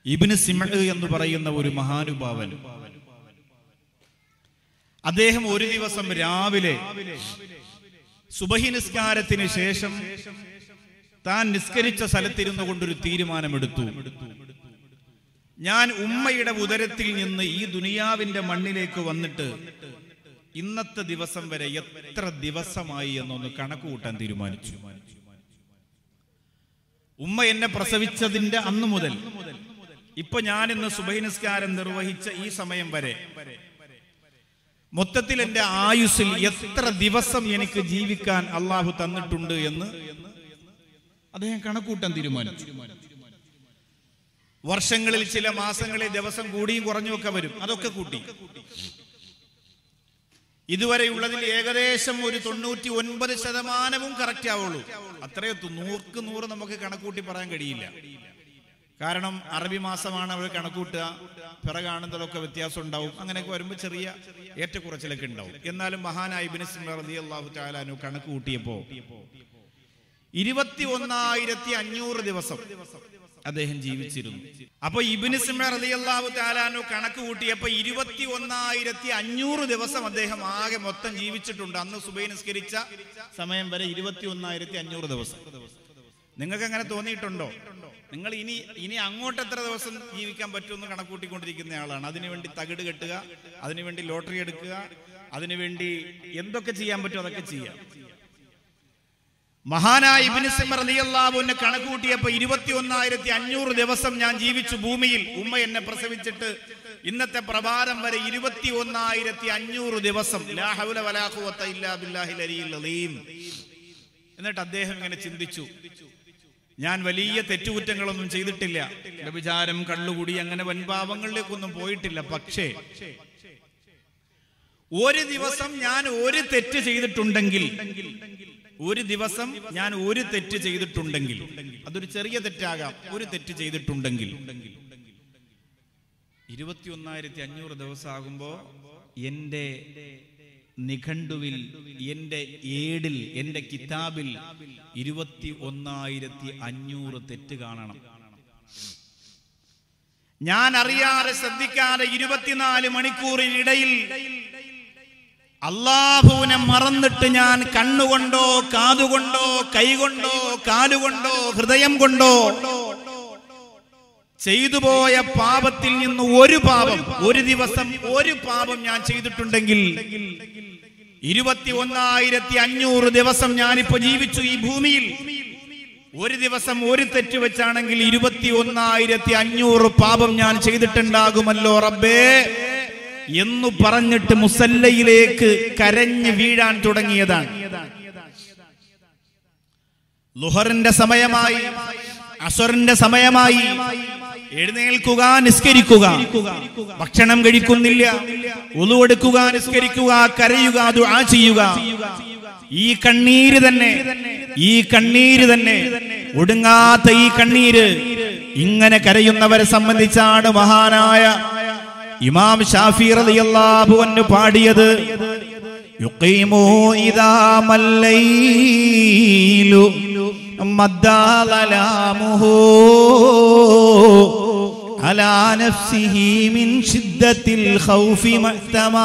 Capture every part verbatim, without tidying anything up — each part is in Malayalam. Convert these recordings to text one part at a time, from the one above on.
ഇബ്നു സിംഅ് എന്ന് പറയുന്ന ഒരു മഹാനുഭാവൻ, അദ്ദേഹം ഒരു ദിവസം രാവിലെ സുബഹി നിസ്കാരത്തിന് ശേഷം താൻ നിസ്കരിച്ച സ്ഥലത്തിരുന്നു കൊണ്ടൊരു തീരുമാനമെടുത്തു. ഞാൻ ഉമ്മയുടെ ഉദരത്തിൽ നിന്ന് ഈ ദുനിയാവിന്റെ മണ്ണിലേക്ക് വന്നിട്ട് ഇന്നത്തെ ദിവസം വരെ എത്ര ദിവസമായി എന്നൊന്ന് കണക്ക് കൂട്ടാൻ തീരുമാനിച്ചു. ഉമ്മ എന്നെ പ്രസവിച്ചതിന്റെ അന്ന് മുതൽ ഇപ്പൊ ഞാൻ ഇന്ന് സുബഹി നിസ്കാരം നിർവഹിച്ച ഈ സമയം വരെ മൊത്തത്തിൽ എന്റെ ആയുസ്സിൽ എത്ര ദിവസം എനിക്ക് ജീവിക്കാൻ അള്ളാഹു തന്നിട്ടുണ്ട് എന്ന് അദ്ദേഹം കണക്കൂട്ടാൻ തീരുമാനിച്ചു. വർഷങ്ങളിൽ ചില മാസങ്ങളിൽ ദിവസം കൂടിയും കുറഞ്ഞുമൊക്കെ വരും, അതൊക്കെ കൂട്ടി ഇതുവരെയുള്ളതിൽ ഏകദേശം ഒരു തൊണ്ണൂറ്റി ഒൻപത് ശതമാനവും കറക്റ്റ് ആവുള്ളൂ. അത്രയോ നൂർക്ക് നൂറ് നമുക്ക് കണക്കൂട്ടി പറയാൻ കഴിയില്ല. കാരണം അറബി മാസമാണ് അവർ കണക്കൂട്ടുക, പിറ കാണുന്നതൊക്കെ വ്യത്യാസം ഉണ്ടാവും. അങ്ങനെയൊക്കെ വരുമ്പോൾ ചെറിയ ഏറ്റക്കുറച്ചിലൊക്കെ ഉണ്ടാവും. എന്നാലും മഹാനായ ഇബ്നു സിംഅ് റളിയല്ലാഹു തആല അൻഹു കണക്ക് കൂട്ടിയപ്പോ ഇരുപത്തി ഒന്നായിരത്തി അഞ്ഞൂറ് ദിവസം അദ്ദേഹം ജീവിച്ചിരുന്നു. അപ്പൊ ഇബ്നു സിംഅ് റളിയല്ലാഹു തആല അൻഹു കണക്ക് കൂട്ടിയപ്പോ ഇരുപത്തി ഒന്നായിരത്തി അഞ്ഞൂറ് ദിവസം അദ്ദേഹം ആകെ മൊത്തം ജീവിച്ചിട്ടുണ്ട്. അന്ന് സുബഹി നിസ്കരിച്ച സമയം വരെ ഇരുപത്തി ഒന്നായിരത്തി അഞ്ഞൂറ് ദിവസം. നിങ്ങൾക്ക് അങ്ങനെ തോന്നിയിട്ടുണ്ടോ? നിങ്ങൾ ഇനി ഇനി അങ്ങോട്ട് എത്ര ദിവസം ജീവിക്കാൻ പറ്റുമെന്ന് കണക്കൂട്ടിക്കൊണ്ടിരിക്കുന്ന ആളാണ്. അതിനുവേണ്ടി തകിട് കെട്ടുക, അതിനുവേണ്ടി ലോട്ടറി എടുക്കുക, അതിനുവേണ്ടി എന്തൊക്കെ ചെയ്യാൻ പറ്റുമോ അതൊക്കെ ചെയ്യാം. മഹാനായ ഇബ്നു സിംഅ് റളിയല്ലാഹു അൻഹു കണക്ക് കൂട്ടിയപ്പോ ഇരുപത്തി ഒന്നായിരത്തി അഞ്ഞൂറ് ദിവസം ഞാൻ ജീവിച്ചു ഭൂമിയിൽ. ഉമ്മ എന്നെ പ്രസവിച്ചിട്ട് ഇന്നത്തെ പ്രഭാതം വരെ ഇരുപത്തി ഒന്നായിരത്തി അഞ്ഞൂറ് ദിവസം. ലാ ഹൗല വലാ ഖുവത ഇല്ലാ ബില്ലാഹിൽ അലിയിൽ അലീം. എന്നിട്ട് അദ്ദേഹം ഇങ്ങനെ ചിന്തിച്ചു, ഞാൻ വലിയ തെറ്റുകുറ്റങ്ങളൊന്നും ചെയ്തിട്ടില്ല, വ്യഭിചാരം, കള്ളുകുടി, അങ്ങനെ വൻപാപങ്ങളിലേക്കൊന്നും പോയിട്ടില്ല. പക്ഷേ ഒരു ദിവസം ഞാൻ ഒരു തെറ്റ് ചെയ്തിട്ടുണ്ടെങ്കിൽ ഒരു ദിവസം ഞാൻ ഒരു തെറ്റ് ചെയ്തിട്ടുണ്ടെങ്കിൽ അതൊരു ചെറിയ തെറ്റാകാം, ഒരു തെറ്റ് ചെയ്തിട്ടുണ്ടെങ്കിൽ ഇരുപത്തി ഒന്നായിരത്തി അഞ്ഞൂറ് ദിവസം ആകുമ്പോ എന്റെ നിഘണ്ടുവിൽ, എന്റെ ഏടിൽ, എന്റെ കിതാബിൽ ഇരുപത്തി ഒന്നായിരത്തി അഞ്ഞൂറ് തെറ്റ് കാണണം. ഞാൻ അറിയാതെ ശ്രദ്ധിക്കാതെ ഇരുപത്തിനാല് മണിക്കൂറിനിടയിൽ അല്ലാഹുവിനെ മറന്നിട്ട് ഞാൻ കണ്ണുകൊണ്ടോ കാതുകൊണ്ടോ കൈകൊണ്ടോ കാലുകൊണ്ടോ ഹൃദയം കൊണ്ടോ ചെയ്തു പോയ പാപത്തിൽ നിന്ന് ഒരു പാപം, ഒരു ദിവസം ഒരു പാപം ഞാൻ ചെയ്തിട്ടുണ്ടെങ്കിൽ ഇരുപത്തി ഒന്നായിരത്തി അഞ്ഞൂറ് ദിവസം ഞാനിപ്പോ ജീവിച്ചു ഈ ഭൂമിയിൽ. ഒരു ദിവസം ഒരു തെറ്റ് വെച്ചാണെങ്കിൽ ഇരുപത്തി ഒന്നായിരത്തി അഞ്ഞൂറ് പാപം ഞാൻ ചെയ്തിട്ടുണ്ടാകുമല്ലോ റബ്ബേ എന്ന് പറഞ്ഞിട്ട് മുസല്ലയിലേക്ക് കരഞ്ഞു വീഴാൻ തുടങ്ങിയതാണ്. ളുഹറിന്റെ സമയമായി, അസ്റിന്റെ സമയമായി. എഴുന്നേൽക്കുക, നിസ്കരിക്കുക. ഭക്ഷണം കഴിക്കുന്നില്ല, വുളു എടുക്കുക, നിസ്കരിക്കുക, കരയുക, ദുആ ചെയ്യുക. ഈ കണ്ണീര് തന്നെ, ഈ കണ്ണീര് തന്നെ, ഒടുങ്ങാത്ത ഈ കണ്ണീര് ഇങ്ങനെ കരയുന്നവരെ സംബന്ധിച്ചാണ് മഹാനായ ഇമാം ശാഫി റളിയല്ലാഹു അൻഹു പാടിയത്. യുഖീമു ഇദാ മല്ലൈലു മദ്ദലലാമുഹു അലാ നഫ്സിഹി മിൻ ശിദ്ദത്തിൽ ഖൗഫി മഹ്തമാ.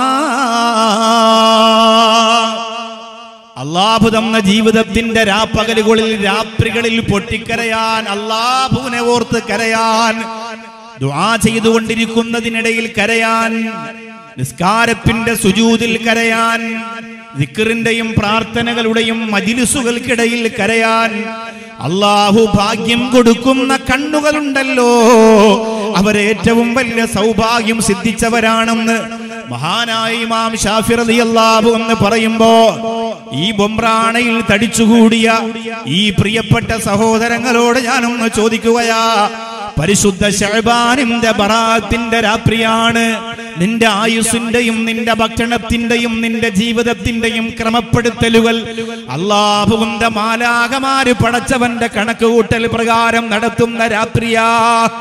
അല്ലാഹു തന്ന ജീവിതത്തിന്റെ രാപ്പകലുകളിൽ, രാത്രികളിൽ പൊട്ടിക്കരയാൻ, അല്ലാഹുവിനെ ഓർത്ത് കരയാൻ, ദുആ ചെയ്തുകൊണ്ടിരിക്കുന്നതിനിടയിൽ കരയാൻ, നിസ്കാരത്തിന്റെ സുജൂദിൽ കരയാൻ, ദിക്റിന്റെയും പ്രാർത്ഥനകളുടെയും മജ്ലിസുകൾക്കിടയിൽ കരയാൻ അല്ലാഹു ഭാഗ്യം കൊടുക്കുന്ന കണ്ണുകളുണ്ടല്ലോ, അവരേറ്റവും വലിയ സൗഭാഗ്യം സിദ്ധിച്ചവരാണെന്ന് മഹാനായ ഇമാം ശാഫി റളിയല്ലാഹു അൻഹു പറയുമ്പോ ഈ ബൊമ്രാണയിൽ തടിച്ചുകൂടിയ ഈ പ്രിയപ്പെട്ട സഹോദരങ്ങളോട് ഞാനൊന്ന് ചോദിക്കുകയാ, പരിശുദ്ധ ശഅബാനിന്റെ ബറാത്തിന്റെ രാത്രിയാണ്. നിന്റെ ആയുസ്സിന്റെയും നിന്റെ ഭക്ഷണത്തിന്റെയും നിന്റെ ജീവിതത്തിന്റെയും ക്രമപ്പെടുത്തലുകൾ അല്ലാഹുവിന്റെ മാലാഖമാര് പടച്ചവന്റെ കണക്കുകൂട്ടൽ പ്രകാരം നടത്തുന്ന രാത്രിയാ.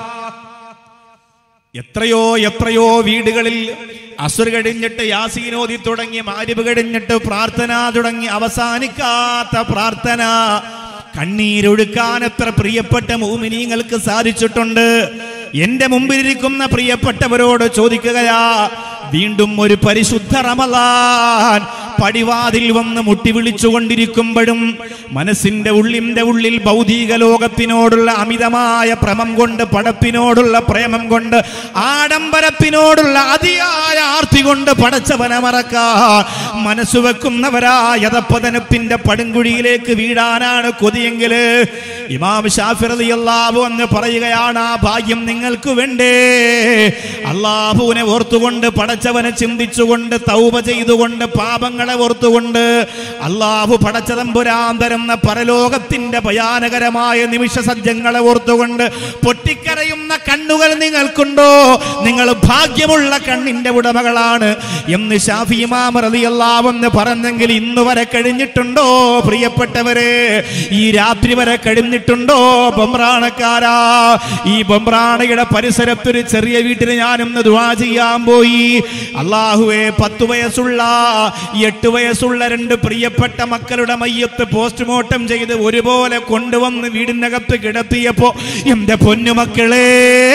എത്രയോ എത്രയോ വീടുകളിൽ അസ്ർ കഴിഞ്ഞിട്ട് യാസീൻ ഓതി തുടങ്ങി, മഗ്രിബ് കഴിഞ്ഞിട്ട് പ്രാർത്ഥന തുടങ്ങി, അവസാനിക്കാത്ത പ്രാർത്ഥന, കണ്ണീരൊഴുക്കാൻ എത്ര പ്രിയപ്പെട്ട മുഅ്മിനീങ്ങൾക്ക് സാധിച്ചിട്ടുണ്ട്. എന്റെ മുമ്പിലിരിക്കുന്ന പ്രിയപ്പെട്ടവരോട് ചോദിക്കുകയാ, വീണ്ടും ഒരു പരിശുദ്ധ റമളാൻ പടിവാതിൽ വന്ന് മുട്ടി വിളിച്ചുകൊണ്ടിരിക്കുമ്പോഴും മനസ്സിന്റെ ഉള്ളിന്റെ ഉള്ളിൽ ഭൗതിക ലോകത്തിനോടുള്ള അമിതമായ ഭ്രമം കൊണ്ട്, പടപ്പിനോടുള്ള പ്രേമം കൊണ്ട്, ആഡംബരത്തിനോടുള്ള അതിയായ ആർത്തി കൊണ്ട് പടച്ചവനെ മറക്കാൻ മനസ്സു വെക്കുന്നവരായ യഥപതനത്തിന്റെ പടുങ്കുഴിയിലേക്ക് വീഴാനാണ് കൊതിയെങ്കില് ഇമാം ശാഫിഈ റളിയല്ലാഹു അൻഹു പറയുകയാണ്, ആ ഭാഗ്യം നിങ്ങൾക്ക് വേണ്ടേ? അല്ലാഹുവിനെ ഓർത്തുകൊണ്ട്, പടച്ചവനെ ചിന്തിച്ചുകൊണ്ട്, തൗബ ചെയ്തുകൊണ്ട്, പാപങ്ങളെ ഓർത്തുകൊണ്ട്, അല്ലാഹു പടച്ച തമ്പുരാൻ തരുന്ന പരലോകത്തിന്റെ ഭയാനകരമായ നിമിഷ സജ്ജങ്ങളെ ഓർത്തുകൊണ്ട് പൊട്ടിക്കരയുന്ന കണ്ണുകൾ നിങ്ങൾക്കുണ്ടോ? നിങ്ങൾ ഭാഗ്യമുള്ള കണ്ണിന്റെ ഉടമകളാണ് എന്ന് ശാഫിഈ ഇമാം റളിയല്ലാഹു അൻഹു പറഞ്ഞെങ്കിൽ ഇന്ന് വരെ കഴിഞ്ഞിട്ടുണ്ടോ പ്രിയപ്പെട്ടവരെ? ഈ രാത്രി വരെ കഴിഞ്ഞിട്ടുണ്ടോ ബംറാണക്കാരാ? ഈ ബംറാണയുടെ പരിസരത്തൊരു ചെറിയ വീട്ടിൽ ഞാനിന്ന് ദുആ ചെയ്യാൻ പോയി. അല്ലാഹുവേ, പത്തു വയസ്സുള്ള എട്ട് വയസ്സുള്ള രണ്ട് പ്രിയപ്പെട്ട മക്കളുടെ മയ്യത്ത് പോസ്റ്റ്മോർട്ടം ചെയ്ത് ഒരുപോലെ കൊണ്ടുവന്ന് വീടിനകത്ത് കിടത്തിയപ്പോ എന്റെ പൊന്നുമക്കളെ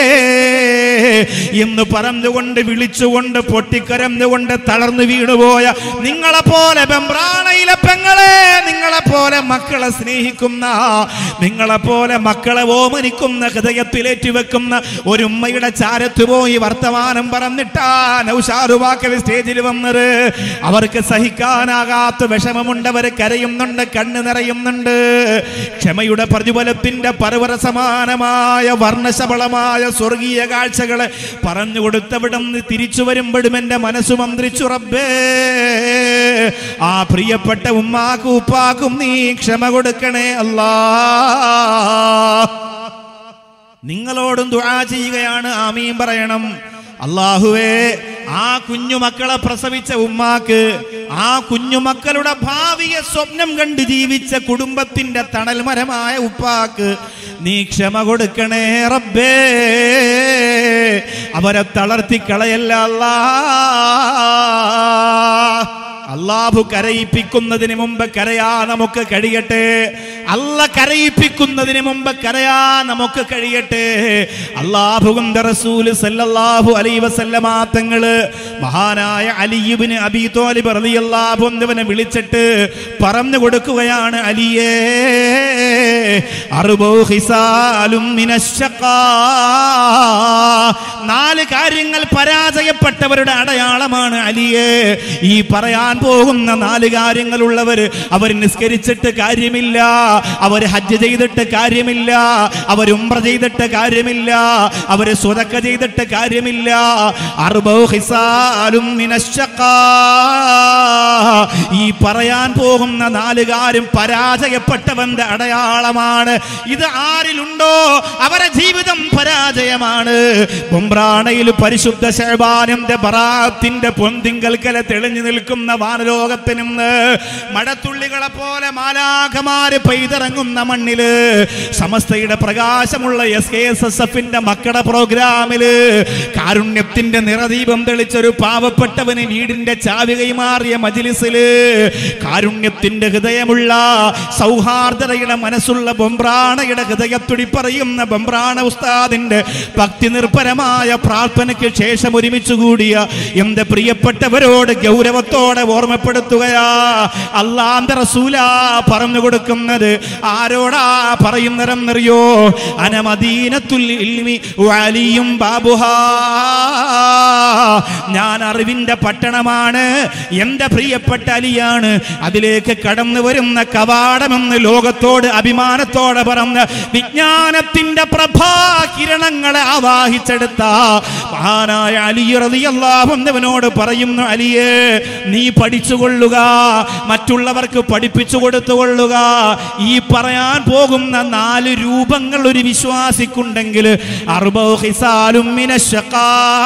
എന്ന് പറഞ്ഞുകൊണ്ട്, വിളിച്ചുകൊണ്ട്, പൊട്ടിക്കരഞ്ഞുകൊണ്ട് തളർന്നു വീണുപോയ നിങ്ങളെ പോലെ ബംറാണയിലെ പെങ്ങളെ, നിങ്ങളെ പോലെ മക്കളെ സ്നേഹിക്കുന്ന, നിങ്ങളെ പോലെ മക്കളെ ഓമനിക്കുന്ന, ഹൃദയത്തിലേറ്റി വെക്കുന്ന ഒരു ഉമ്മയുടെ ചാരത്ത് പോയി വർത്തമാനം പറഞ്ഞിട്ടാ നൗഷാദ് വാക്കവി സ്റ്റേജിൽ വന്നത്. അവർക്ക് സഹിക്കാനാകാത്ത വിഷമമുണ്ട്, അവർ കരയുന്നുണ്ട്, കണ്ണ് നിറയുന്നുണ്ട്. ക്ഷമയുടെ പ്രതിഫലത്തിന്റെ പർവ്വത സമാനമായ വർണ്ണശബളമായ സ്വർഗീയ കാഴ്ചകളെ പറഞ്ഞു കൊടുത്തവിടം തിരിച്ചു വരുമ്പോഴും എന്റെ മനസ്സു മന്ത്രിച്ചു, റബ്ബേ, ആ പ്രിയപ്പെട്ട ഉമ്മാക്കും ഉപ്പാക്കും നീ ക്ഷമ കൊടുക്കണേ അല്ലാ. നിങ്ങളോടും ദുആ ചെയ്യുകയാണ്, ആമീൻ പറയണം. അല്ലാഹുവേ, ആ കുഞ്ഞുമക്കളെ പ്രസവിച്ച ഉമ്മാക്ക്, ആ കുഞ്ഞുമക്കളുടെ ഭാവിയെ സ്വപ്നം കണ്ട് ജീവിച്ച കുടുംബത്തിന്റെ തണൽമരമായ ഉപ്പാക്ക് നീ ക്ഷമ കൊടുക്കണേ റബ്ബേ. അവരെ തളർത്തി കളയല്ല അല്ലാ. അല്ലാഹു കരയിപ്പിക്കുന്നതിന് മുമ്പ് കരയാ നമുക്ക് കഴിയട്ടെ. അല്ല കരയിപ്പിക്കുന്നതിന് മുമ്പ് കരയാ നമുക്ക് കഴിയട്ടെ. അല്ലാഹുവിന്റെ റസൂൽ സല്ലല്ലാഹു അലൈഹി വസല്ലമ തങ്ങള് മഹാനായ അലി ഇബ്നു അബീ ത്വാലിബ് റളിയല്ലാഹു അൻഹുവിനെ വിളിച്ചിട്ട് പറഞ്ഞു കൊടുക്കുകയാണ്, അലിയേ, അർബഉ ഖിസാലും മിനശ്ശഖാ, നാല് കാര്യങ്ങൾ പരാജയപ്പെട്ടവരുടെ അടയാളമാണ് അലിയേ. ഈ പറയാൻ പോകുന്ന നാല് കാര്യങ്ങളുള്ളവര് അവർ നിസ്കരിച്ചിട്ട് കാര്യമില്ല, അവർ ഹജ്ജ് ചെയ്തിട്ട് കാര്യമില്ല, അവർ ഉംറ ചെയ്തിട്ട് കാര്യമില്ല, അവർ സ്വതക്ക ചെയ്തിട്ട് കാര്യമില്ല. അർബഉ ഖിസാലും മിനശ്ശഖാ, ഈ പറയാൻ പോകുന്ന നാല് കാര്യം പരാജയപ്പെട്ടവന്റെ അടയാളമാണ്. ഇത് ആരിലുണ്ടോ അവരെ ജീവിതം പരാജയമാണ്. ബംറാണയിൽ പരിശുദ്ധ ശഅബാനിന്റെ ബറാത്തിന്റെ പൊന്തിങ്കൽക്കല തെളിഞ്ഞു നിൽക്കുന്ന വാനലോകത്ത് നിന്ന് മഴത്തുള്ളികളെ പോലെ മാലാഖമാര് പെയ്തിറങ്ങുന്ന മണ്ണില് സമസ്തയുടെ പ്രകാശമുള്ള എസ് കെ എസ് എസ് എഫിന്റെ മക്കളുടെ പ്രോഗ്രാമില് കാരുണ്യത്തിന്റെ നിറദീപം തെളിച്ചൊരു പാവപ്പെട്ടവന് വീടിന്റെ ചാവി കൈമാറിയ മജ്ലിസില് കാരുണ്യത്തിന്റെ ഹൃദയമുള്ള സൗഹാർദ്ദതയുടെ മനസ്സുള്ള ബംറാണയുടെ ഹൃദയത്തുടി പറയുന്ന ബംറാണ ഉസ്താദിന്റെ ഭക്തി നിർഭരമായ പ്രാർത്ഥനയ്ക്ക് ശേഷം ഒരുമിച്ച് കൂടിയ എന്റെ പ്രിയപ്പെട്ടവരോട് ഗൗരവത്തോടെ ഓർമ്മപ്പെടുത്തുകയാ. അല്ലാഹുവിന്റെ റസൂലാ പറഞ്ഞു കൊടുക്കുന്നത്. ആരോടാ പറയുന്നതെന്നറിയോ? അന മദീനത്തുൽ ഇൽമി വഅലിയും ബാബുഹാ, ഞാൻ അറിവിന്റെ പട്ടണമാണ്, എന്റെ പ്രിയപ്പെട്ട അലിയാണ് അതിലേക്ക് കടന്നു വരുന്ന കവാടമെന്ന് ലോകത്തോട് അഭിമാനത്തോടെ പറഞ്ഞ് വിജ്ഞാനത്തിന്റെ പ്രഭാകിരണങ്ങളെ ആവാഹിച്ചെടുത്ത മഹാനായ അലി റളിയല്ലാഹു അൻഹുവിനോട് പറയുന്നു, അലിയേ, നീ പഠിച്ചുകൊള്ളുക, മറ്റുള്ളവർക്ക് പഠിപ്പിച്ചു കൊടുത്തുകൊള്ളുക. ഈ പറയാൻ പോകുന്ന നാല് രൂപങ്ങൾ ഒരു വിശ്വാസിക്കുണ്ടെങ്കിൽ അർബഉ ഖിസാലും മിനശ്ശഖാ,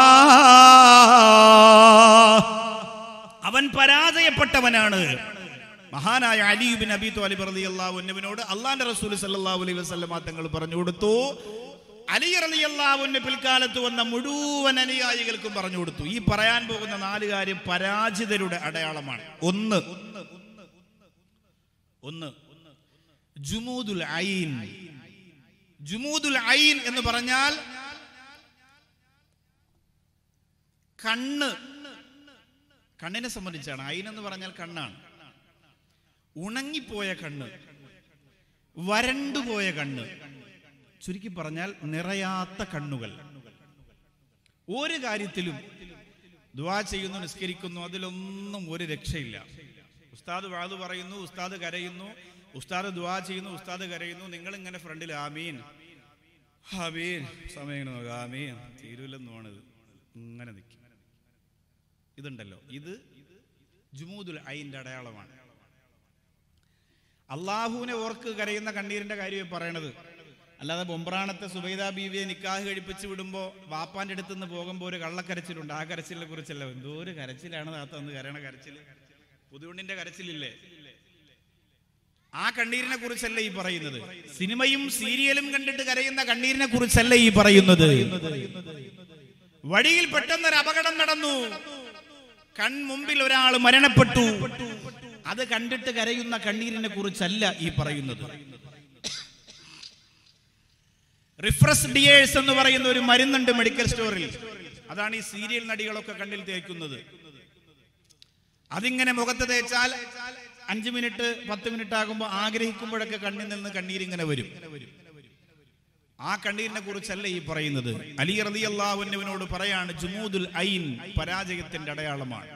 അവൻ പരാജയപ്പെട്ടവനാണ്. മഹാനായ അലി ഇബ്നു അബീ ത്വാലിബ് റളിയല്ലാഹു അൻഹുവിനോട് അല്ലാഹുവിന്റെ റസൂൽ സല്ലല്ലാഹു അലൈഹി വസല്ലം തങ്ങൾ പറഞ്ഞു കൊടുത്തു. അലി റളിയല്ലാഹു അൻഹു പിൽക്കാലത്ത് വന്ന മുഴുവൻ അനുയായികൾക്കും പറഞ്ഞു കൊടുത്തു, ഈ പറയാൻ പോകുന്ന നാല് കാര്യം പരാജിതരുടെ അടയാളമാണ്. ഒന്ന് ഒന്ന് ജുമൂദുൽ ഐൻ. ജുമൂദുൽ ഐൻ എന്ന് പറഞ്ഞാൽ കണ്ണ്, കണ്ണിനെ സംബന്ധിച്ചാണ്. ഐനെന്ന് പറഞ്ഞാൽ കണ്ണാണ്. ഉണങ്ങിപ്പോയ കണ്ണ്, വരണ്ടുപോയ കണ്ണ്, ചുരുക്കി പറഞ്ഞാൽ നിറയാത്ത കണ്ണുകൾ. ഒരു കാര്യത്തിലും ദുആ ചെയ്യുന്നു, നിസ്കരിക്കുന്നു, അതിലൊന്നും ഒരു രക്ഷയില്ല. ഉസ്താദ് വാദ് പറയുന്നു, ഉസ്താദ് കരയുന്നു, ഉസ്താദ് ദുആ ചെയ്യുന്നു, ഉസ്താദ് കരയുന്നു, നിങ്ങൾ ഇങ്ങനെ ഫ്രണ്ടിൽ ആമീൻ ആമീൻ സമയം ആമീൻ തീരുല്ലെന്നാണിത് ഇങ്ങനെ നിൽക്കും. ഇതുണ്ടല്ലോ, ഇത് ജുമൂദുൽ ഐൻ്റെ അടയാളമാണ്. അള്ളാഹുവിനെ ഓർക്ക് കരയുന്ന കണ്ണീരിന്റെ കാര്യം പറയണത്. അല്ലാതെ ബൊമ്പ്രാണത്തെ സുബൈദ ബീവിയെ നിക്കാഹ് കഴിപ്പിച്ച് വിടുമ്പോൾ വാപ്പാന്റെ അടുത്ത് നിന്ന് പോകുമ്പോൾ ഒരു കള്ളക്കരച്ചിലുണ്ട്. ആ കരച്ചിലിനെ കുറിച്ചല്ല. എന്തോ ഒരു കരച്ചിലാണ് താത്ത അന്ന് കരയണ കരച്ചില്, പുതുവണ്ണിന്റെ കരച്ചിലില്ലേ, ആ കണ്ണീരിനെ കുറിച്ചല്ല ഈ പറയുന്നത്. സിനിമയും സീരിയലും കണ്ടിട്ട് കരയുന്ന കണ്ണീരിനെ കുറിച്ചല്ല ഈ പറയുന്നത്. വഴിയിൽ പെട്ടെന്നൊരു അപകടം നടന്നു, കൺമുമ്പിൽ ഒരാൾ മരണപ്പെട്ടു, അത് കണ്ടിട്ട് കരയുന്ന കണ്ണീരിനെ കുറിച്ചല്ല ഈ പറയുന്നത്. റിഫ്രസ് ഡിയേഴ്സ് എന്ന് പറയുന്ന ഒരു മരുന്നുണ്ട് മെഡിക്കൽ സ്റ്റോറിൽ. അതാണ് ഈ സീരിയൽ നടികളൊക്കെ കണ്ണിൽ തേക്കുന്നത്. അതിങ്ങനെ മുഖത്ത് തേച്ചാൽ അഞ്ചു മിനിറ്റ് പത്ത് മിനിറ്റ് ആകുമ്പോൾ ആഗ്രഹിക്കുമ്പോഴൊക്കെ കണ്ണിൽ നിന്ന് കണ്ണീരിങ്ങനെ വരും. ആ കണ്ണീരിനെ കുറിച്ചല്ല ഈ പറയുന്നത്. അലി റളിയല്ലാഹു അൻഹുവിനോട് പറയാണ്, ജുമൂദുൽ ഐൻ പരാജയത്തിന്റെ അടയാളമാണ്.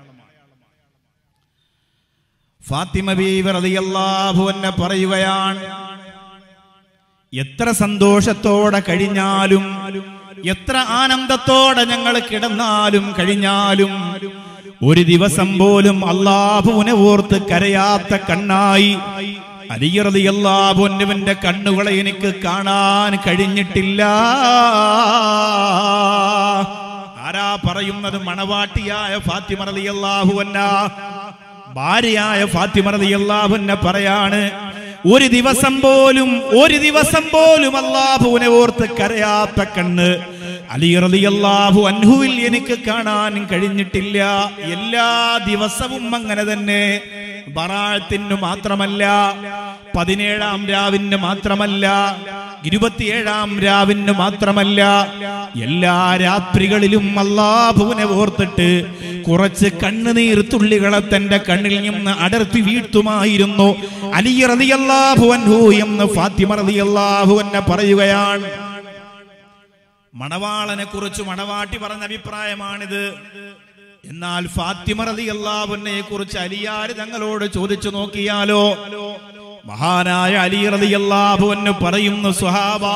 ഫാത്തിമ ബീവി റളിയല്ലാഹു അൻഹ പറയുകയാണ്, എത്ര സന്തോഷത്തോടെ കഴിഞ്ഞാലും, എത്ര ആനന്ദത്തോടെ ഞങ്ങൾ കിടന്നാലും കഴിഞ്ഞാലും, ഒരു ദിവസം പോലും അല്ലാഹുവിനെ ഓർത്ത് കരയാത്ത കണ്ണായി അലി റളിയല്ലാഹു അൻഹുവിന്റെ കണ്ണുകളെ എനിക്ക് കാണാൻ കഴിഞ്ഞിട്ടില്ല. ആരാ പറയുന്നത്? മണവാട്ടിയായ ഫാത്തിമ റളിയല്ലാഹു അൻഹ, ഭാര്യയായ ഫാത്തിമ റളിയല്ലാഹു അൻഹ പറയാണ്, ഒരു ദിവസം പോലും ഒരു ദിവസം പോലും അല്ലാഹുവിനെ ഓർത്ത് കരയാത്ത കണ്ണ് അലി റളിയല്ലാഹു അൻഹുവിൽ എനിക്ക് കാണാൻ കഴിഞ്ഞിട്ടില്ല. എല്ലാ ദിവസവും അങ്ങനെ തന്നെ. ബറാഅത്തിന് മാത്രമല്ല, പതിനേഴാം രാവിന് മാത്രമല്ല, ഇരുപത്തിയേഴാം രാവിന് മാത്രമല്ല, എല്ലാ രാത്രികളിലും അല്ലാഹുവിനെ ഓർത്തിട്ട് കുറച്ച് കണ്ണുനീർ തുള്ളികളെ തന്റെ കണ്ണിൽ നിന്ന് അടർത്തി വീഴ്ത്തുമായിരുന്നു അലി റളിയല്ലാഹു അൻഹു എന്ന് ഫാത്തിമ റളിയല്ലാഹു അൻഹ പറയുകയാണ്. മണവാളനെ കുറിച്ച് മണവാട്ടി പറഞ്ഞ അഭിപ്രായമാണിത്. എന്നാൽ ഫാത്തിമ റളിയല്ലാഹു അൻഹയെ കുറിച്ച് അലിയാർ തങ്ങളോട് ചോദിച്ചു നോക്കിയാലോ? മഹാനായ അലി റളിയല്ലാഹു അൻഹു പറയുന്നു, സ്വഹാബാ,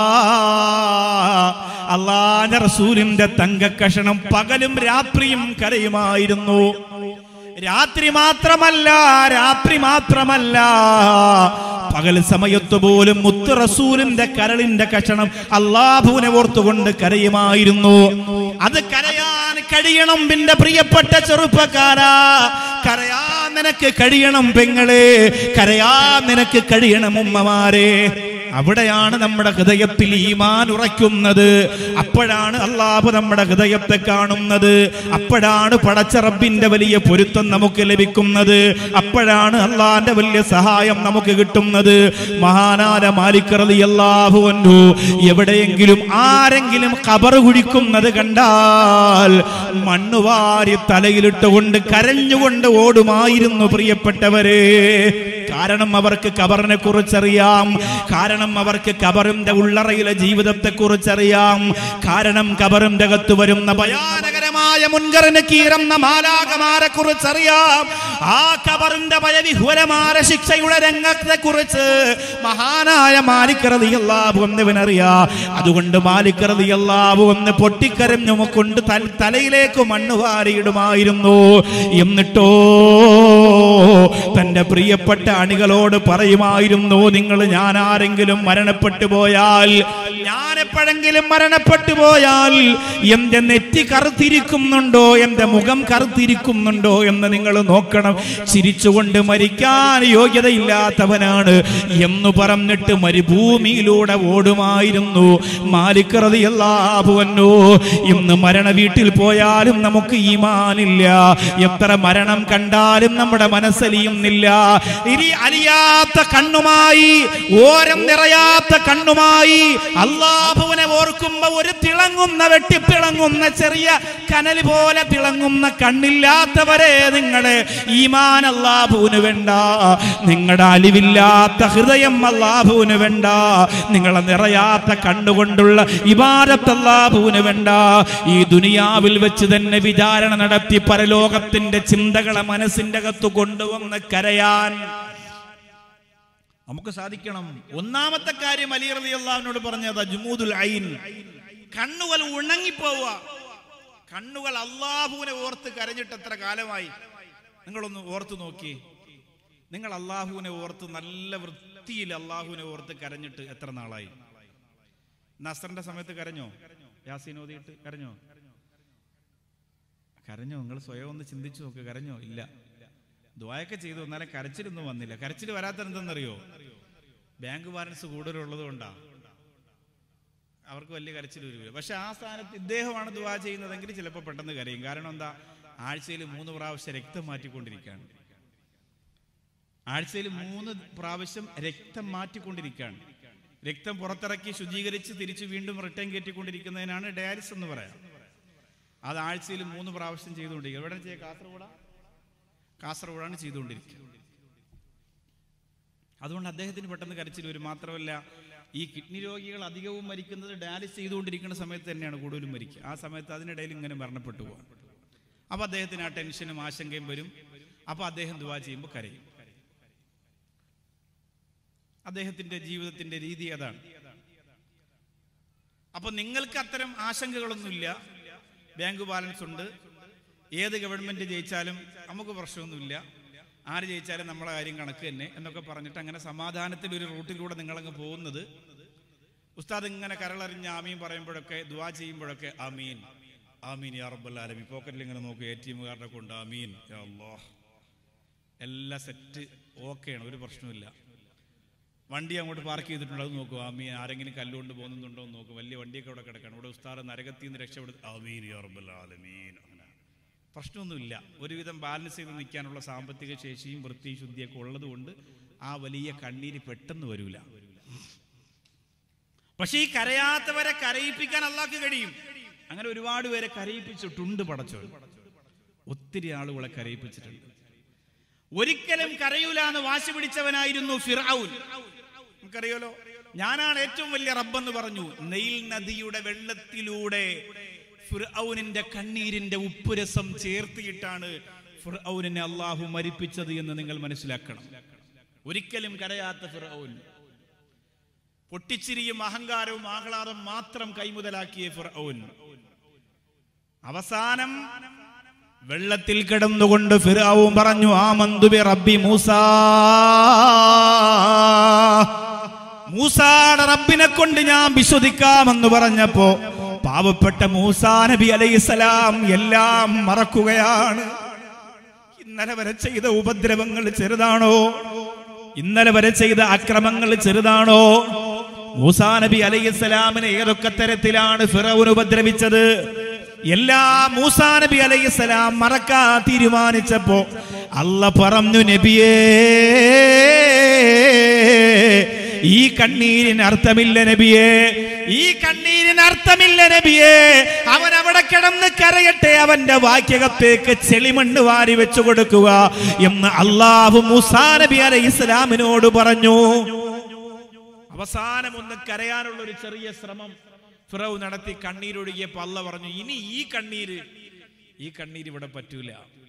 അല്ലാഹുവിന്റെ റസൂലിന്റെ തങ്കക്കഷണം പകലും രാത്രിയും കരയുമായിരുന്നു. രാത്രി മാത്രമല്ല രാത്രി മാത്രമല്ല പകൽ സമയത്ത് പോലും മുത്ത് റസൂലിന്റെ കരളിന്റെ കഷണം അല്ലാഹുവിനെ ഓർത്തുകൊണ്ട് കരയുമായിരുന്നു. അത് കരയാൻ കഴിയണം എന്റെ പ്രിയപ്പെട്ട ചെറുപ്പക്കാരാ, കരയാൻ നിനക്ക് കഴിയണം പെങ്ങളെ, കരയാൻ നിനക്ക് കഴിയണം ഉമ്മമാരെ. അവിടെയാണ് നമ്മുടെ ഹൃദയത്തിൽ ഈമാൻ ഉറയ്ക്കുന്നത്. അപ്പോഴാണ് അല്ലാഹു നമ്മുടെ ഹൃദയത്തെ കാണുന്നത്. അപ്പോഴാണ് പടച്ച റബ്ബിന്റെ വലിയ പൊരുത്തം നമുക്ക് ലഭിക്കുന്നത്. അപ്പോഴാണ് അല്ലാഹുവിന്റെ വലിയ സഹായം നമുക്ക് കിട്ടുന്നത്. മഹാനായ മാലിക് റളിയല്ലാഹു അൻഹു എവിടെയെങ്കിലും ആരെങ്കിലും ഖബർ കുഴിക്കുന്നത് കണ്ടാൽ മണ്ണുവാരി തലയിലിട്ടുകൊണ്ട് കരഞ്ഞുകൊണ്ട് ഓടുമായിരുന്നു പ്രിയപ്പെട്ടവരെ. കാരണം അവർക്ക് ഖബറിനെ കുറിച്ചറിയാം. കാരണം അവർക്ക് ഖബറിന്റെ ഉള്ളറയിലെ ജീവിതത്തെ കുറിച്ചറിയാം. കാരണം ഖബറിന്റെ അകത്ത് വരുന്ന ഭയാനകരമായ മുൻകറിന് കീറുന്ന മാലാഖമാരെ കുറിച്ചറിയാം. ആ ഖബറിന്റെ ഭയവിഹ്വലമായ ശിക്ഷയുടെ രംഗത്തെ കുറിച്ച് മഹാനായ മാലിക് റളിയല്ലാഹു അൻഹുവിനറിയാം. അതുകൊണ്ട് മാലിക് റളിയല്ലാഹു അൻഹു പൊട്ടിക്കരഞ്ഞു കൊണ്ട് തലയിലേക്ക് മണ്ണ് വാരിയിടുമായിരുന്നു. എന്നിട്ടോ തന്റെ പ്രിയപ്പെട്ട അണികളോട് പറയുമായിരുന്നു, നിങ്ങൾ ഞാൻ ആരെങ്കിലും മരണപ്പെട്ടു പോയാൽ, ഞാൻ എപ്പോഴെങ്കിലും മരണപ്പെട്ടു പോയാൽ എന്റെ നെറ്റി കറുത്തിരിക്കുന്നുണ്ടോ, എന്റെ മുഖം കറുത്തിരിക്കുന്നുണ്ടോ എന്ന് നിങ്ങൾ നോക്കണം. ചിരിച്ചുകൊണ്ട് മരിക്കാൻ യോഗ്യതയില്ലാത്തവനാണ് എന്ന് പറഞ്ഞിട്ട് മരുഭൂമിയിലൂടെ ഓടുമായിരുന്നു മാലിക് റളിയല്ലാഹു അൻഹു. ഇന്ന് മരണ വീട്ടിൽ പോയാലും നമുക്ക് ഈമാനില്ല, എത്ര മരണം കണ്ടാലും നമ്മുടെ മനസ്സലിയുന്നില്ല. ഇനി അലിയാത്ത കണ്ണുമായി, ഓരം നിറയാത്ത കണ്ണുമായി അല്ലാഹുവിനെ ഓർക്കുമ്പോ ഒരു തിളങ്ങുന്ന വെട്ടിത്തിളങ്ങുന്ന ചെറിയ കനൽ പോലെ തിളങ്ങുന്ന കണ്ണില്ലാത്തവരെ നിങ്ങളെ ഈമാൻ അല്ലാഹുവിന് വേണ്ട, നിങ്ങളുടെ അലിവില്ലാത്ത ഹൃദയം അല്ലാഹുവിന് വേണ്ട, നിങ്ങളെ നിറയാത്ത കണ്ണുകൊണ്ടുള്ള ഇബാദത്ത് അല്ലാഹുവിന് വേണ്ട. ഈ ദുനിയാവിൽ വെച്ച് തന്നെ വിചാരണ നടത്തി പരലോകത്തിന്റെ ചിന്തകളെ മനസ്സിന്റെ അകത്ത് കൊണ്ടുവന്ന് കരയാൻ നമുക്ക് സാധിക്കണം. ഒന്നാമത്തെ കാര്യം അലി റളിയല്ലാഹുവിനോട് പറഞ്ഞത് ജുമൂദുൽ ഐൻ, കണ്ണുകൾ ഉണങ്ങിപ്പോവുക. കണ്ണുകൾ അല്ലാഹുവിനെ ഓർത്ത് കരഞ്ഞിട്ട് എത്ര കാലമായി? നിങ്ങളൊന്ന് ഓർത്തു നോക്കി. നിങ്ങൾ അല്ലാഹുവിനെ ഓർത്ത് നല്ല വൃത്തിയിൽ അല്ലാഹുവിനെ ഓർത്ത് കരഞ്ഞിട്ട് എത്ര നാളായി? നസ്റിന്റെ സമയത്ത് കരഞ്ഞോ? യാസീൻ ഓതിയിട്ട് കരഞ്ഞോ? കരഞ്ഞോ? നിങ്ങൾ സ്വയം ഒന്ന് ചിന്തിച്ചു നോക്ക്. കരഞ്ഞോ? ഇല്ല. ദുആയൊക്കെ ചെയ്തു, എന്നാലും കരച്ചിലൊന്നും വന്നില്ല. കരച്ചിൽ വരാത്ത എന്തെന്നറിയോ? ബാങ്ക് ബാലൻസ് കൂടുതലുള്ളത് കൊണ്ടാ അവർക്ക് വലിയ കരച്ചിൽ വരില്ല. പക്ഷെ ആ സ്ഥാനത്ത് ഇദ്ദേഹമാണ് ദുആ ചെയ്യുന്നതെങ്കിൽ ചിലപ്പോൾ പെട്ടെന്ന് കരയും. കാരണം എന്താ? ആഴ്ചയിൽ മൂന്ന് പ്രാവശ്യം രക്തം മാറ്റിക്കൊണ്ടിരിക്കുകയാണ്. ആഴ്ചയിൽ മൂന്ന് പ്രാവശ്യം രക്തം മാറ്റിക്കൊണ്ടിരിക്കുകയാണ്. രക്തം പുറത്തിറക്കി ശുചീകരിച്ച് തിരിച്ച് വീണ്ടും റിട്ടേൺ കയറ്റിക്കൊണ്ടിരിക്കുന്നതിനാണ് ഡയാലിസിസ് എന്ന് പറയാം. അത് ആഴ്ചയിൽ മൂന്ന് പ്രാവശ്യം ചെയ്തുകൊണ്ടിരിക്കുക. എവിടെ ചെയ്യുക? കാസർഗോഡാ കാസർഗോഡാണ് ചെയ്തുകൊണ്ടിരിക്കുക. അതുകൊണ്ട് അദ്ദേഹത്തിന് പെട്ടെന്ന് കരച്ചിൽ വരും. മാത്രമല്ല, ഈ കിഡ്നി രോഗികൾ അധികവും മരിക്കുന്നത് ഡയാലിസിസ് ചെയ്തുകൊണ്ടിരിക്കുന്ന സമയത്ത് തന്നെയാണ് കൂടുതലും മരിക്കുക. ആ സമയത്ത് അതിനിടയിൽ ഇങ്ങനെ മരണപ്പെട്ടു പോകാം. അപ്പോൾ അദ്ദേഹത്തിന് ആ ടെൻഷനും ആശങ്കയും വരും. അപ്പോൾ അദ്ദേഹം ദുആ ചെയ്യുമ്പോൾ കരയും. അദ്ദേഹത്തിന്റെ ജീവിതത്തിന്റെ രീതി അതാണ്. അപ്പൊ നിങ്ങൾക്ക് അത്തരം ആശങ്കകളൊന്നുമില്ല. ബാങ്ക് ബാലൻസ് ഉണ്ട്. ഏത് ഗവൺമെന്റ് ജയിച്ചാലും നമുക്ക് പ്രശ്നമൊന്നുമില്ല. ആര് ജയിച്ചാലും നമ്മളെ കാര്യം കണക്ക് തന്നെ എന്നൊക്കെ പറഞ്ഞിട്ട് അങ്ങനെ സമാധാനത്തിൽ ഒരു റൂട്ടിലൂടെ നിങ്ങളങ്ങ് പോകുന്നത്. ഉസ്താദ് ഇങ്ങനെ കരളറിഞ്ഞ് ആമീൻ പറയുമ്പോഴൊക്കെ, ദുആ ചെയ്യുമ്പോഴൊക്കെ ആമീൻ ആമീൻ യാ റബ്ബൽ ആലമീൻ, പോക്കറ്റിൽ ഇങ്ങനെ നോക്കും, എ ടി എം കാർഡൊക്കെ കൊണ്ട് ആമീൻ യാ അല്ലാഹ്, എല്ലാ സെറ്റ് ഓക്കെയാണ്, ഒരു പ്രശ്നമില്ല. വണ്ടി അങ്ങോട്ട് പാർക്ക് ചെയ്തിട്ടുണ്ട്, അത് നോക്കും ആമീൻ. ആരെങ്കിലും കല്ലുകൊണ്ട് പോകുന്നുണ്ടോ എന്ന് നോക്കും. വലിയ വണ്ടിയൊക്കെ അവിടെ കിടക്കണം. ഇവിടെ ഉസ്താദ് നരകത്തിൽ നിന്ന് രക്ഷപ്പെടുത്തി ആമീൻ യാ റബ്ബൽ ആലമീൻ. അങ്ങനെ പ്രശ്നമൊന്നുമില്ല. ഒരുവിധം ബാലൻസ് ചെയ്ത് നിൽക്കാനുള്ള സാമ്പത്തിക ശേഷിയും വൃത്തി ശുദ്ധിയൊക്കെ ഉള്ളത് കൊണ്ട് ആ വലിയ കണ്ണീര് പെട്ടെന്ന് വരൂല. പക്ഷെ ഈ കരയാത്തവരെ കരയിപ്പിക്കാൻ അല്ലാഹ്ക്ക് കഴിയും. അങ്ങനെ ഒരുപാട് പേരെ കരയിപ്പിച്ചിട്ടുണ്ട് പടച്ചോൻ. ഒത്തിരി ആളുകളെ കരയിപ്പിച്ചിട്ടുണ്ട്. ഒരിക്കലും കരയൂല എന്ന് വാശി പിടിച്ചവനായിരുന്നു ഫിർഔൻ. നമുക്കറിയാലോ, ഞാനാണ് ഏറ്റവും വലിയ റബ്ബെന്ന് പറഞ്ഞു. നൈൽ നദിയുടെ വെള്ളത്തിലൂടെ ഫിർഔനിന്റെ കണ്ണീരിന്റെ ഉപ്പുരസം ചേർത്തിയിട്ടാണ് ഫിർഔനെ അല്ലാഹു മരിപ്പിച്ചത് എന്ന് നിങ്ങൾ മനസ്സിലാക്കണം. ഒരിക്കലും കരയാത്ത ഫിർഔൻ, പൊട്ടിച്ചിരിയും അഹങ്കാരവും ആഹ്ലാദം മാത്രം കൈമുതലാക്കിയ ഫിർഔൻ, അവസാനം വെള്ളത്തിൽ കിടന്നുകൊണ്ട് ഫിർഔൻ പറഞ്ഞു ആമന്തു ബി റബ്ബി മൂസാ, മൂസായുടെ റബ്ബിനെ കൊണ്ട് ഞാൻ വിശ്വസിക്കാമെന്ന് പറഞ്ഞപ്പോ പാവപ്പെട്ട മൂസാ നബി അലൈഹിസ്സലാം എല്ലാം മറക്കുകയാണ്. ഇന്നലെ വരെ ചെയ്ത ഉപദ്രവങ്ങൾ ചെറുതാണോ? ഇന്നലെ വരെ ചെയ്ത അക്രമങ്ങൾ ചെറുതാണോ? മൂസാ നബി അലൈഹിസ്സലാമിനെ ഏതൊക്കെ തരത്തിലാണ് ഫിറഔൻ ഉപദ്രവിച്ചത്? എല്ലാം മൂസാ നബി അലൈഹിസ്സലാം മറക്കാൻ തീരുമാനിച്ചപ്പോ അല്ലാഹ് പറഞ്ഞു, നബിയേ ഈ കണ്ണീരിന് അർത്ഥമില്ല നബിയേ, ഈ കണ്ണീരിന് അർത്ഥമില്ല നബിയേ. അവൻ അവിടെ കിടന്ന് കരയട്ടെ, അവന്റെ വാക്യകത്തേക്ക് ചെളിമണ്ണ് വാരി വെച്ചു കൊടുക്കുക എന്ന് അല്ലാഹു മൂസാ നബി അലൈഹിസ്സലാമിനോട് പറഞ്ഞു. അവസാനം ഒന്ന് കരയാനുള്ള ഒരു ചെറിയ ശ്രമം ഫിറഔൻ നടത്തി. കണ്ണീരൊഴുകിയപ്പോൾ അല്ലാഹ് പറഞ്ഞു, ഇനി ഈ കണ്ണീര് ഈ കണ്ണീര് ഇവിടെ പറ്റൂല.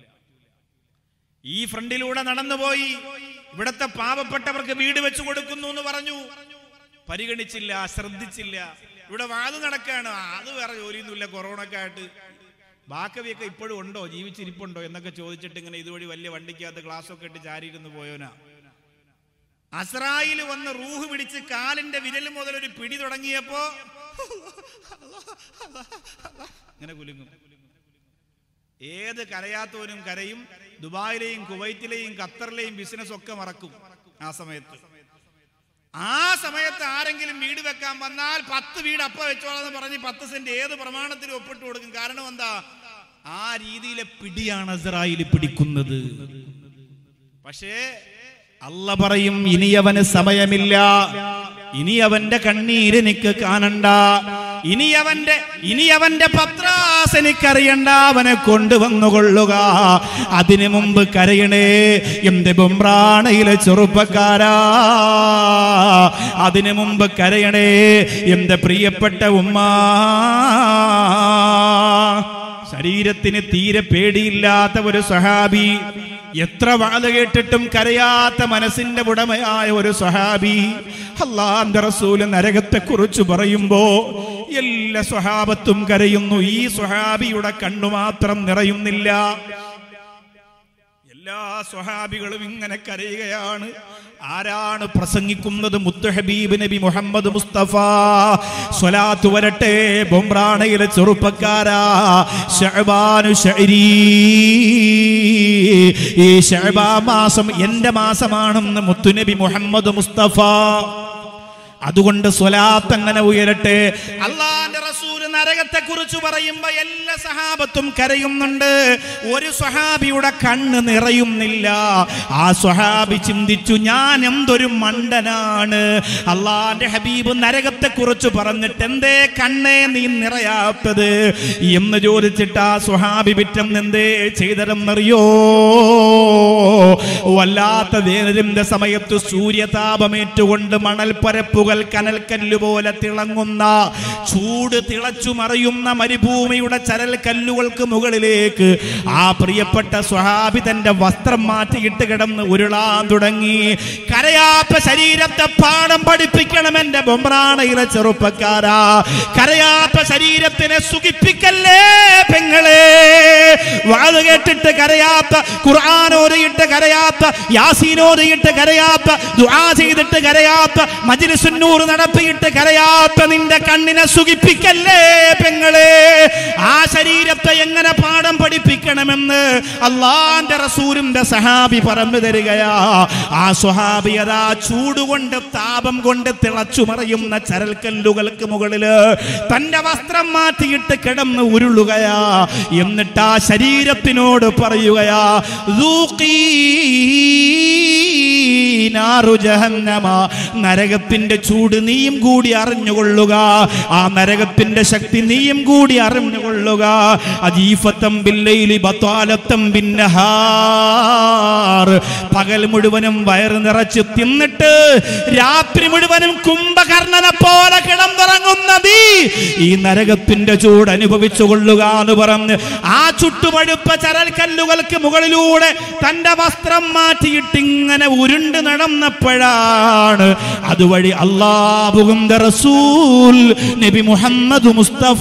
ഈ ഫ്രണ്ടിലൂടെ നടന്നുപോയി ഇവിടത്തെ പാവപ്പെട്ടവർക്ക് വീട് വെച്ചു കൊടുക്കുന്നു എന്ന് പറഞ്ഞു. പരിഗണിച്ചില്ല, ശ്രദ്ധിച്ചില്ല. ഇവിടെ വാത് നടക്കാണ്, അത് വേറെ ജോലിയൊന്നുമില്ല, കൊറോണയൊക്കെ ആയിട്ട്. ബാക്കവിയൊക്കെ ഇപ്പോഴും ഉണ്ടോ, ജീവിച്ചിരിപ്പുണ്ടോ എന്നൊക്കെ ചോദിച്ചിട്ട് ഇങ്ങനെ ഇതുവഴി വലിയ വണ്ടിക്കകത്ത് ഗ്ലാസ്സൊക്കെ ഇട്ട് ചാരിയിരുന്ന് പോയോനാ. അസ്രായിൽ വന്ന് റൂഹ് പിടിച്ച് കാലിന്റെ വിരൽ മുതൽ ഒരു പിടി തുടങ്ങിയപ്പോ ഇങ്ങനെ കുലുങ്ങും. ഏത് കരയാത്തവനും കരയും. ദുബായിലെയും കുവൈറ്റിലെയും ഖത്തറിലെയും ബിസിനസ് ഒക്കെ മറക്കും ആ സമയത്ത്. ആ സമയത്ത് ആരെങ്കിലും വീട് വെക്കാൻ വന്നാൽ പത്ത് വീട് അപ്പ വെച്ചോളാന്ന് പറഞ്ഞ് പത്ത് സെന്റ് ഏത് പ്രമാണത്തിലും ഒപ്പിട്ട് കൊടുക്കും. കാരണം എന്താ? ആ രീതിയിലെ പിടിയാണ് ഇസ്രായേൽ പിടിക്കുന്നത്. പക്ഷേ അല്ല പറയും, ഇനി അവന് സമയമില്ല, ഇനി അവന്റെ കണ്ണീര് എനിക്ക് കാണണ്ട, ഇനി അവന്റെ ഇനി അവന്റെ പത്രാസ് എനിക്കറിയണ്ട, അവനെ കൊണ്ടുവന്നുകൊള്ളുക. അതിനു മുമ്പ് കരയണേ എന്റെ ബൊമ്രാണയിലെ ചെറുപ്പക്കാരാ, അതിനു മുമ്പ് കരയണേ എന്റെ പ്രിയപ്പെട്ട ഉമ്മ. ശരീരത്തിന് തീരെ പേടിയില്ലാത്ത ഒരു സഹാബി, എത്ര വാത് കേട്ടിട്ടും കരയാത്ത മനസ്സിന്റെ ഉടമയായ ഒരു സ്വഹാബി, അല്ലാഹുവിന്റെ റസൂൽ നരകത്തെ കുറിച്ച് പറയുമ്പോ എല്ലാ സ്വഹാബത്തും കരയുന്നു. ഈ സ്വഹാബിയുടെ കണ്ണു മാത്രം നിറയുന്നില്ല. എല്ലാ സ്വഹാബികളും ഇങ്ങനെ കരയുകയാണ്. ആരാണ് പ്രസംഗിക്കുന്നത്? മുത്തു ഹബീബ് നബി മുഹമ്മദ് മുസ്തഫ. സ്വലാത്ത് വരട്ടെ ബൊമ്രാണയിലെ ചെറുപ്പക്കാരാ. ശഅബാനു ശഅരി, ഈ ശഅബാൻ മാസം എന്റെ മാസമാണെന്ന് മുത്തുനബി മുഹമ്മദ് മുസ്തഫ. അതുകൊണ്ട് സ്വലാത്ത് അങ്ങനെ ഉയരട്ടെ. അല്ലാഹുവിന്റെ റസൂൽ നരകത്തെ കുറിച്ച് പറയുമ്പോ എല്ലാ സഹാബത്തും കരയുന്നുണ്ട്. ഒരു സ്വഹാബിയുടെ കണ്ണ് നിറയുന്നില്ല. ആ സ്വഹാബി ചിന്തിച്ചു, ഞാൻ എന്തൊരു മണ്ടനാണ്. അല്ലാഹുവിന്റെ ഹബീബ് നരകത്തെ കുറിച്ച് പറഞ്ഞിട്ട് എന്തേ കണ്ണേ നീ നിറയാത്തത് എന്ന് ചോദിച്ചിട്ട് ആ സ്വഹാബി പിറ്റം എന്തേ ചെയ്തതെന്നറിയോ? വല്ലാത്ത വേനലിന്റെ സമയത്ത് സൂര്യതാപമേറ്റുകൊണ്ട് മണൽ പരപ്പുകൾ കനൽക്കല്ല് പോലെ തിളങ്ങുന്ന, ചൂട് തിളച്ചു മറിയുന്ന മരുഭൂമിയുടെ ചരൽ കല്ലുകൾക്ക് മുകളിലേക്ക് ആ പ്രിയപ്പെട്ട സ്വഹാബി തന്റെ വസ്ത്രം മാറ്റിയിട്ട് കിടന്ന് ഉരുളാൻ തുടങ്ങി. കരയാത്ത ശരീരത്തെ പാഠം പഠിപ്പിക്കണം എന്റെ ബൊമ്രാണയിലെ ചെറുപ്പക്കാരാ. കരയാത്ത ശരീരത്തിനെ സുഖിപ്പിക്കല്ലേ പെങ്ങളെ. വാത് കേട്ടിട്ട് കരയാത്ത, ഖുർആൻ ഓതിയിട്ട് കരയാത്ത, യാസീൻ ഓതിയിട്ട് കരയാത്ത, ദുആ ചെയ്തിട്ട് കരയാത്ത, മജ്ലിസുൻ നൂർ നടത്തിയിട്ട് കരയാത്ത നിന്റെ കണ്ണിനെ സുഖിപ്പിക്കല്ലേ പെങ്ങളെ. ആ ശരീരത്തെ എങ്ങനെ പാഠം പഠിപ്പിക്കണമെന്ന് അല്ലാഹുവിന്റെ റസൂലിന്റെ സഹാബി പറഞ്ഞു തരികയാ. ആ സ്വഹാബി അതാ ചൂടുകൊണ്ട് താപം കൊണ്ട് തിളച്ചു മറിയുന്ന ചരൽക്കല്ലുകൾക്ക് മുകളില് തന്റെ വസ്ത്രം മാറ്റിയിട്ട് കിടന്ന് ഉരുളുകയാ. എന്നിട്ട് ആ ശരീരത്തിനോട് പറയുകയാ, നരകത്തിന്റെ ചൂട് നീയും കൂടി അറിഞ്ഞുകൊള്ളുക, ആ നരകത്തിന്റെ ശക്തി നീയും കൂടി അറിഞ്ഞുകൊള്ളുക. അജീഫത്തം ബില്ലൈലി ബത്വാലത്തം ബിന്നഹാർ. പകൽ മുഴുവനും വയറ് നിറച്ച് തിന്നിട്ട് രാത്രി മുഴുവനും കുംഭകർണനെ പോലെ കിടന്നുറങ്ങുന്ന നീ ഈ നരകത്തിന്റെ ചൂട് അനുഭവിച്ചു കൊള്ളുക എന്ന് പറഞ്ഞ് ആ ചുട്ടുപഴുപ്പ ചരൽക്കല്ലുകൾക്ക് മുകളിലൂടെ തന്റെ വസ്ത്രം മാറ്റിയിട്ട് ഇങ്ങനെ ഉരുണ്ട് നടന്നപ്പോഴാണ് അതുവഴി അല്ലാഹുവിന്റെ റസൂൽ നബി മുഹമ്മദ് മുസ്തഫ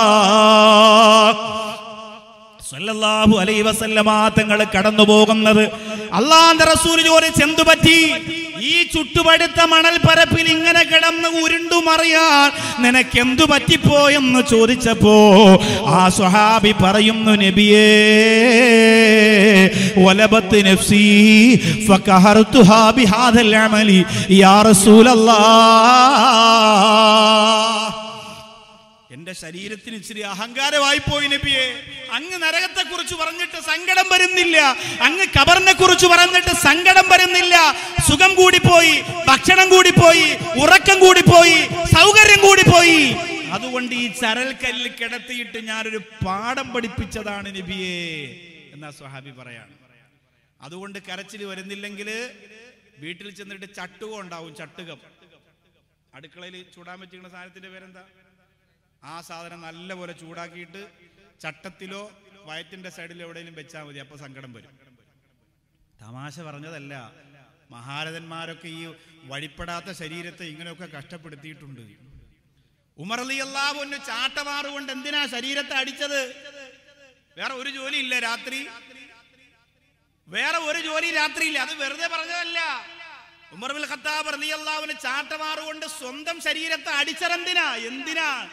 സല്ലല്ലാഹു അലൈഹി വസല്ലമ തങ്ങൾ കടന്നു പോകുന്നത്. അല്ലാഹുവിന്റെ റസൂൽ ചോദിച്ചു, എന്തു പറ്റി? ഈ ചുട്ടുപഴുത്ത മണൽ പരപ്പിൽ ഇങ്ങനെ കിടന്ന് ഉരുണ്ടുമറിയാൻ നിനക്ക് എന്തു പറ്റിപ്പോയെന്ന് ചോദിച്ചപ്പോ ആ സ്വഹാബി പറയുന്നു, നബിയേ വലബത്ത് നഫ്സി ഫഖഹർതുഹാ ബിഹാദൽ അമലി യാ റസൂലല്ലാഹ്. എന്റെ ശരീരത്തിന് ഇച്ചിരി അഹങ്കാരമായി പോയി നബിയെ. അങ്ങ് നരകത്തെ കുറിച്ച് പറഞ്ഞിട്ട് സങ്കടം വരുന്നില്ല, അങ്ങ് ഖബറിനെ കുറിച്ച് പറഞ്ഞിട്ട് സങ്കടം വരുന്നില്ല. സുഖം കൂടിപ്പോയി, ഭക്ഷണം കൂടിപ്പോയി, ഉറക്കം കൂടിപ്പോയി, സൗകര്യം കൂടിപ്പോയി. അതുകൊണ്ട് ഈ ചരൽക്കല്ല് കിടത്തിയിട്ട് ഞാനൊരു പാഠം പഠിപ്പിച്ചതാണ് നബിയെ എന്നാ സ്വഹാബി പറയാണ്. അതുകൊണ്ട് കരച്ചിൽ വരുന്നില്ലെങ്കിൽ വീട്ടിൽ ചെന്നിട്ട് ചട്ടുകം ഉണ്ടാവും. ചട്ടുകം അടുക്കളയിൽ ചൂടാൻ വെച്ചിരിക്കുന്ന സാധനത്തിന്റെ പേരെന്താ? ആ സാധനം നല്ലപോലെ ചൂടാക്കിയിട്ട് ചട്ടത്തിലോ വയറ്റിന്റെ സൈഡിലോ എവിടെയെങ്കിലും വെച്ചാൽ മതി, അപ്പൊ സങ്കടം വരും. തമാശ പറഞ്ഞതല്ല. മഹാരഥന്മാരൊക്കെ ഈ വഴിപ്പെടാത്ത ശരീരത്തെ ഇങ്ങനെയൊക്കെ കഷ്ടപ്പെടുത്തിയിട്ടുണ്ട്. ഉമർ റളിയല്ലാഹു അൻഹു ചാട്ടമാറുകൊണ്ട് എന്തിനാ ശരീരത്തെ അടിച്ചത്? വേറെ ഒരു ജോലി ഇല്ല രാത്രി, വേറെ ഒരു ജോലി രാത്രിയില്ല. അത് വെറുതെ പറഞ്ഞതല്ല. ഉമർ ഇബ്നുൽ ഖത്താബ് റളിയല്ലാഹു അൻഹു ചാട്ടമാറുകൊണ്ട് സ്വന്തം ശരീരത്തെ അടിച്ചതെന്തിനാ? എന്തിനാ?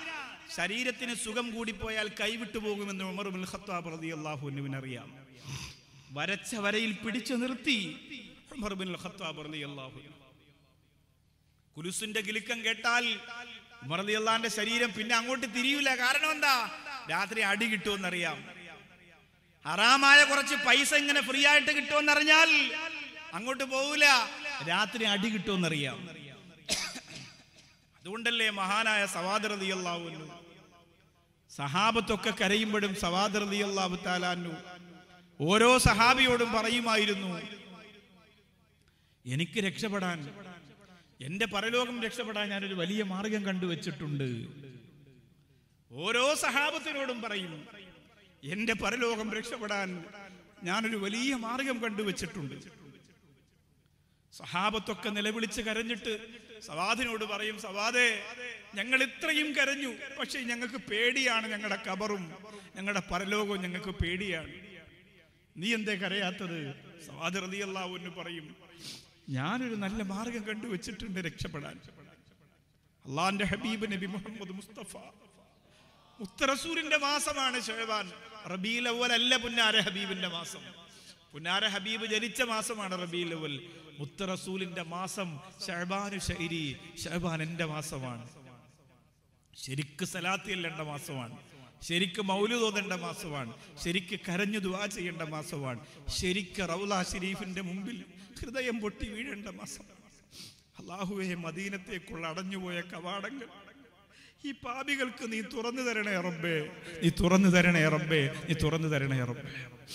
ശരീരത്തിന് സുഖം കൂടിപ്പോയാൽ കൈവിട്ടു പോകുമെന്ന് ഉമർ ഇബ്നുൽ ഖത്താബ് റളിയല്ലാഹു അൻഹുവിന് അറിയാം. വരച്ച വരയിൽ പിടിച്ചു നിർത്തി ഉമർ ഇബ്നുൽ ഖത്താബ് റളിയല്ലാഹു അൻഹു. കുലുസിന്റെ കിലുക്കം കേട്ടാൽ ഉമർ റളിയല്ലാഹുവിന്റെ ശരീരം പിന്നെ അങ്ങോട്ട് തിരിയൂല. കാരണം എന്താ? രാത്രി അടി കിട്ടുമെന്നറിയാം. ഹറാമായ കുറച്ച് പൈസ ഇങ്ങനെ ഫ്രീ ആയിട്ട് കിട്ടുമെന്നറിഞ്ഞാൽ അങ്ങോട്ട് പോകൂല. രാത്രി അടി കിട്ടുമെന്നറിയാം. അതുകൊണ്ടല്ലേ മഹാനായ സവാദ് റളിയല്ലാഹു അൻഹു, സഹാബത്തൊക്കെ കരയുമ്പോഴും സവാദ് റളിയല്ലാഹു തആല അൻഹു ഓരോ സഹാബിയോടും പറയുമായിരുന്നു, എനിക്ക് രക്ഷപ്പെടാൻ, എന്റെ പരലോകം രക്ഷപ്പെടാൻ ഞാനൊരു വലിയ മാർഗം കണ്ടുവച്ചിട്ടുണ്ട്. ഓരോ സഹാബത്തിനോടും പറയും, എന്റെ പരലോകം രക്ഷപ്പെടാൻ ഞാനൊരു വലിയ മാർഗം കണ്ടുവച്ചിട്ടുണ്ട്. സഹാബത്തൊക്കെ നിലവിളിച്ച് കരഞ്ഞിട്ട് സവാദിനോട് പറയും, സവാദേ, ഞങ്ങൾ ഇത്രയും കരഞ്ഞു, പക്ഷെ ഞങ്ങൾക്ക് പേടിയാണ്, ഞങ്ങളുടെ ഖബറും ഞങ്ങളുടെ പരലോകവും ഞങ്ങൾക്ക് പേടിയാണ്. നീ എന്തേ കരയാത്തത്? സവാദ് റളിയല്ലാഹു അൻഹു പറയും, ഞാനൊരു നല്ല മാർഗം കണ്ടുവച്ചിട്ടുണ്ട് രക്ഷപ്പെടാൻ. അള്ളാന്റെ ഹബീബ് നബി മുഹമ്മദ് മുസ്തഫ മുത്തറസൂലിന്റെ മാസമാണ് ശഅബാൻ. റബീഉൽ അവ്വൽ അല്ല പുന്നാര ഹബീബിന്റെ മാസം. പുന്നാര ഹബീബ് ജനിച്ച മാസമാണ് റബീഉൽ അവ്വൽ. മുത്തറസൂലിന്റെ മാസം ശഅബാനു ശഅരി, ശഅബാൻ എന്റെ മാസമാണ്. ശരിക്ക് സലാത്ത് ചെല്ലേണ്ട മാസമാണ്, ശരിക്ക് മൗലിദ് ഓതേണ്ട മാസമാണ്, ശരിക്ക് കരഞ്ഞു ദുആ ചെയ്യേണ്ട മാസമാണ്, ശരിക്ക് റൗള ശരീഫിന്റെ മുമ്പിൽ ഹൃദയം പൊട്ടി വീഴേണ്ട മാസം. അല്ലാഹുവേ, മദീനത്തേക്കുള്ള അടഞ്ഞുപോയ കവാടങ്ങൾ ഈ പാപികൾക്ക് നീ തുറന്നു തരണേ റബ്ബേ, നീ തുറന്നു തരണേ റബ്ബേ, നീ തുറന്നു തരണേ റബ്ബേ.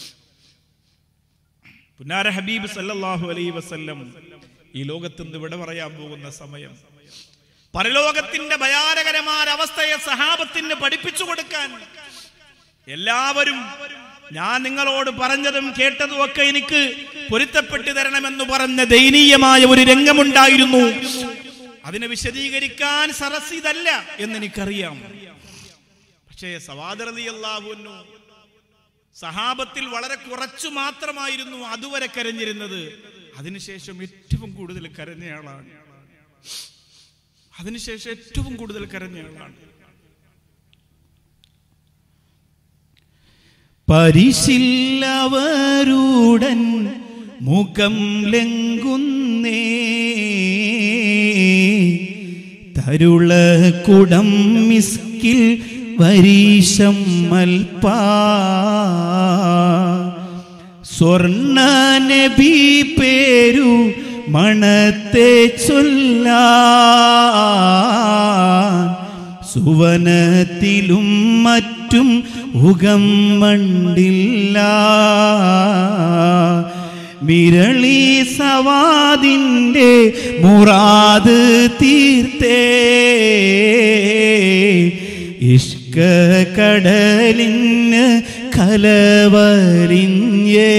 പുന്നാര ഹബീബ് സല്ലല്ലാഹു അലൈഹി വസല്ലം ഈ ലോകത്ത് നിന്ന് വിട പറയാൻ പോകുന്ന സമയം, പരലോകത്തിന്റെ ഭയാനകരമായ അവസ്ഥയെ സഹാബത്തിന് പഠിപ്പിച്ചു കൊടുക്കാൻ എല്ലാവരും ഞാൻ നിങ്ങളോട് പറഞ്ഞതും കേട്ടതും ഒക്കെ എനിക്ക് പൊരുത്തപ്പെട്ടു തരണമെന്ന് പറഞ്ഞ ദയനീയമായ ഒരു രംഗമുണ്ടായിരുന്നു. അതിനെ വിശദീകരിക്കാൻ സരസ് ഇതല്ല എന്നെനിക്കറിയാം. പക്ഷേ സവാദ് റളിയല്ലാഹു അൻഹു സഹാബത്തിൽ വളരെ കുറച്ചു മാത്രമായിരുന്നു അതുവരെ കരഞ്ഞിരുന്നത്. അതിനുശേഷം ഏറ്റവും കൂടുതൽ കരഞ്ഞയാളാണ്. അതിനുശേഷം ഏറ്റവും കൂടുതൽ കരഞ്ഞയാളാണ്. പരിശില്ലവരുടൻ മുഖം ലംഘുന്നേ, തരുള കുടം മിസ്കിൽ വരീശം മൽപ്പാ, സ്വർണ്ണ നബി പേരു മണത്തെ ചൊല്ലാൻ, സുവനത്തിലും മറ്റും ഉഗം മണ്ടില്ല, മിരളി സവാദിന്റെ മുറാദ് തീർത്തേ, ഇഷ്ക കടലിന് കലവറിഞ്ഞേ.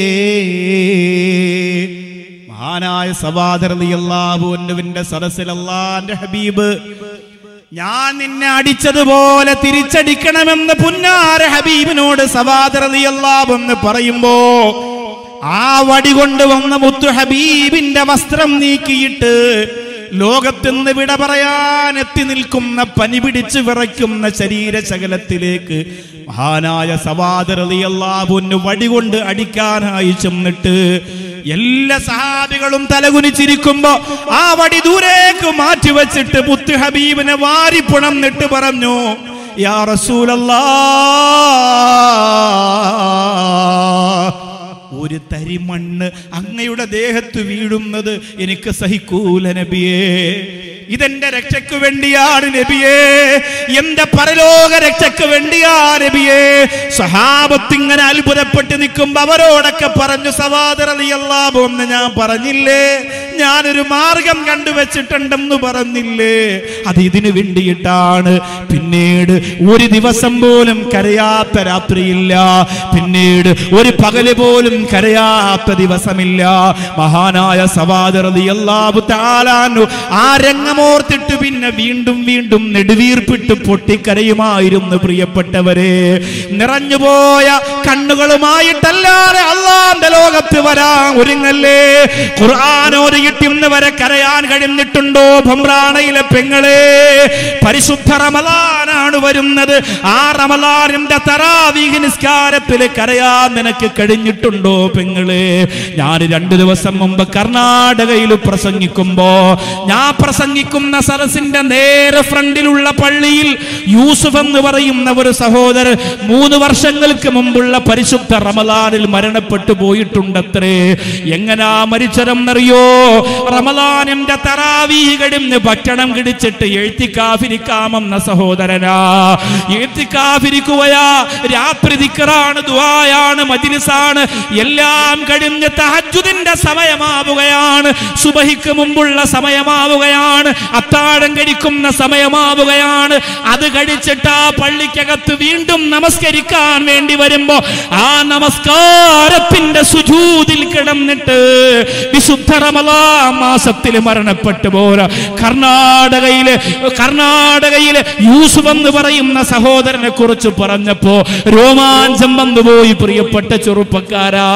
മഹാനായ സവാദ് റളിയല്ലാഹു അൻഹുവിന്റെ സദസ്സിൽ അല്ലാഹുവിന്റെ ഹബീബ്, ഞാൻ നിന്നെ അടിച്ചതുപോലെ തിരിച്ചടിക്കണമെന്ന് പുന്നാര ഹബീബിനോട് സവാദ് റളിയല്ലാഹു അൻഹു പറയുമ്പോ, ആ വടി കൊണ്ടുവന്ന മുത്തു ഹബീബിന്റെ വസ്ത്രം നീക്കിയിട്ട് ലോകത്തുനിന്ന് വിട പറയാൻ എത്തി നിൽക്കുന്ന പനി പിടിച്ച് വിറയ്ക്കുന്ന ശരീരശകലത്തിലേക്ക് മഹാനായ സവാദ് റളിയല്ലാഹു അൻഹു വടി കൊണ്ട് അടിക്കാനായി ചെന്നിട്ട് എല്ലാ സഹാബികളും തലകുനിച്ചിരിക്കുമ്പോ ആ വടി ദൂരേക്ക് മാറ്റി വെച്ചിട്ട് മുത്തു ഹബീബിനെ വാരി പുണർന്നിട്ട് പറഞ്ഞു, യാ റസൂലല്ലാഹ്, ഒരു തരി മണ്ണ് അങ്ങയുടെ ദേഹത്ത് വീഴുന്നത് എനിക്ക് സഹിക്കൂല നബിയേ. ഇതെന്റെ രക്ഷയ്ക്ക് വേണ്ടിയാണ് നബിയേ, എന്റെ പരലോക രക്ഷയ്ക്ക് വേണ്ടിയാ നബിയേ. സഹാബത്ത് ഇങ്ങനെ അത്ഭുതപ്പെട്ട് നിൽക്കുമ്പോ അവരോടൊക്കെ പറഞ്ഞു, സവാദ് റളിയല്ലാഹു അൻഹു ഞാൻ പറഞ്ഞില്ലേ, ഞാനൊരു മാർഗം കണ്ടുവച്ചിട്ടുണ്ടെന്ന് പറഞ്ഞില്ലേ, അത് ഇതിനു വേണ്ടിയിട്ടാണ്. പിന്നീട് ഒരു ദിവസം പോലും കരയാത്ത രാത്രിയില്ല, പിന്നീട് ഒരു പകല് പോലും കരയാത്ത ദിവസമില്ല. മഹാനായ സവാദ് റളിയല്ലാഹു തആല അൻഹു ആ രംഗമോർത്തിട്ട് പിന്നെ വീണ്ടും വീണ്ടും നെടുവീർപ്പിട്ട് പൊട്ടിക്കരയുമായിരുന്നു. പ്രിയപ്പെട്ടവരെ, നിറഞ്ഞുപോയ കണ്ണുകളുമായിട്ടല്ലാതെ അല്ലാഹുവിന്റെ ലോകത്ത് വരാൻ ഒരുങ്ങല്ലേ. ഖുർആൻ ഓതി തുടങ്ങിയിട്ട് ഇന്ന് വരെ കരയാൻ കഴിഞ്ഞിട്ടുണ്ടോ? ഭംറാണയിലെ പെങ്ങളെ, പരിശുദ്ധ റമളാനാണ് വരുന്നത്. ആ റമളാനിന്റെ തറാവീഹ് നിസ്കാരത്തിൽ കരയാൻ നിനക്ക് കഴിഞ്ഞിട്ടുണ്ടോ പെങ്ങളെ? ഞാൻ രണ്ടു ദിവസം മുമ്പ് കർണാടകയിൽ പ്രസംഗിക്കുമ്പോ, ഞാൻ പ്രസംഗിക്കുന്ന സദസ്സിന്റെ നേരെ ഫ്രണ്ടിലുള്ള പള്ളിയിൽ യൂസുഫ് എന്ന് പറയുന്ന ഒരു സഹോദരൻ മൂന്ന് വർഷങ്ങൾക്ക് മുമ്പുള്ള പരിശുദ്ധ റമളാനിൽ മരണപ്പെട്ടു പോയിട്ടുണ്ടത്രേ. എങ്ങനാ മരിച്ചതെന്നറിയോ? റമളാനിന്റെ തറാവീഹ് കഴിഞ്ഞ് ഭക്ഷണം കിടിച്ചിട്ട് എഴുത്തിക്കാഫിരിക്കാമെന്ന സഹോദരനാ. എഴുത്തിക്കാഫിരിക്കുകയാ, രാത്രി ദിക്റാണ്, ദുആയാണ്, മജ്ലിസാണ്, എല്ലാം കഴിഞ്ഞ് തഹജ്ജുദിന്റെ സമയമാവുകയാണ്, സുബഹിക്ക് മുമ്പുള്ള സമയമാവുകയാണ്, അത്താഴം കഴിക്കുന്ന സമയമാവുകയാണ്. അത് കഴിച്ചിട്ട് ആ പള്ളിക്കകത്ത് വീണ്ടും നമസ്കരിക്കാൻ വേണ്ടി വരുമ്പോ ആ നമസ്കാരത്തിന്റെ സുജൂദിൽ കിടന്നിട്ട് വിശുദ്ധ റമളാൻ മാസത്തിൽ മരണപ്പെട്ടു പോരാ. കർണാടകയിലെ കർണാടകയിലെ യൂസുഫ് എന്ന് പറയുന്ന സഹോദരനെ കുറിച്ച് പറഞ്ഞപ്പോ രോമാഞ്ചം വന്നുപോയി. പ്രിയപ്പെട്ട ചെറുപ്പക്കാരാ,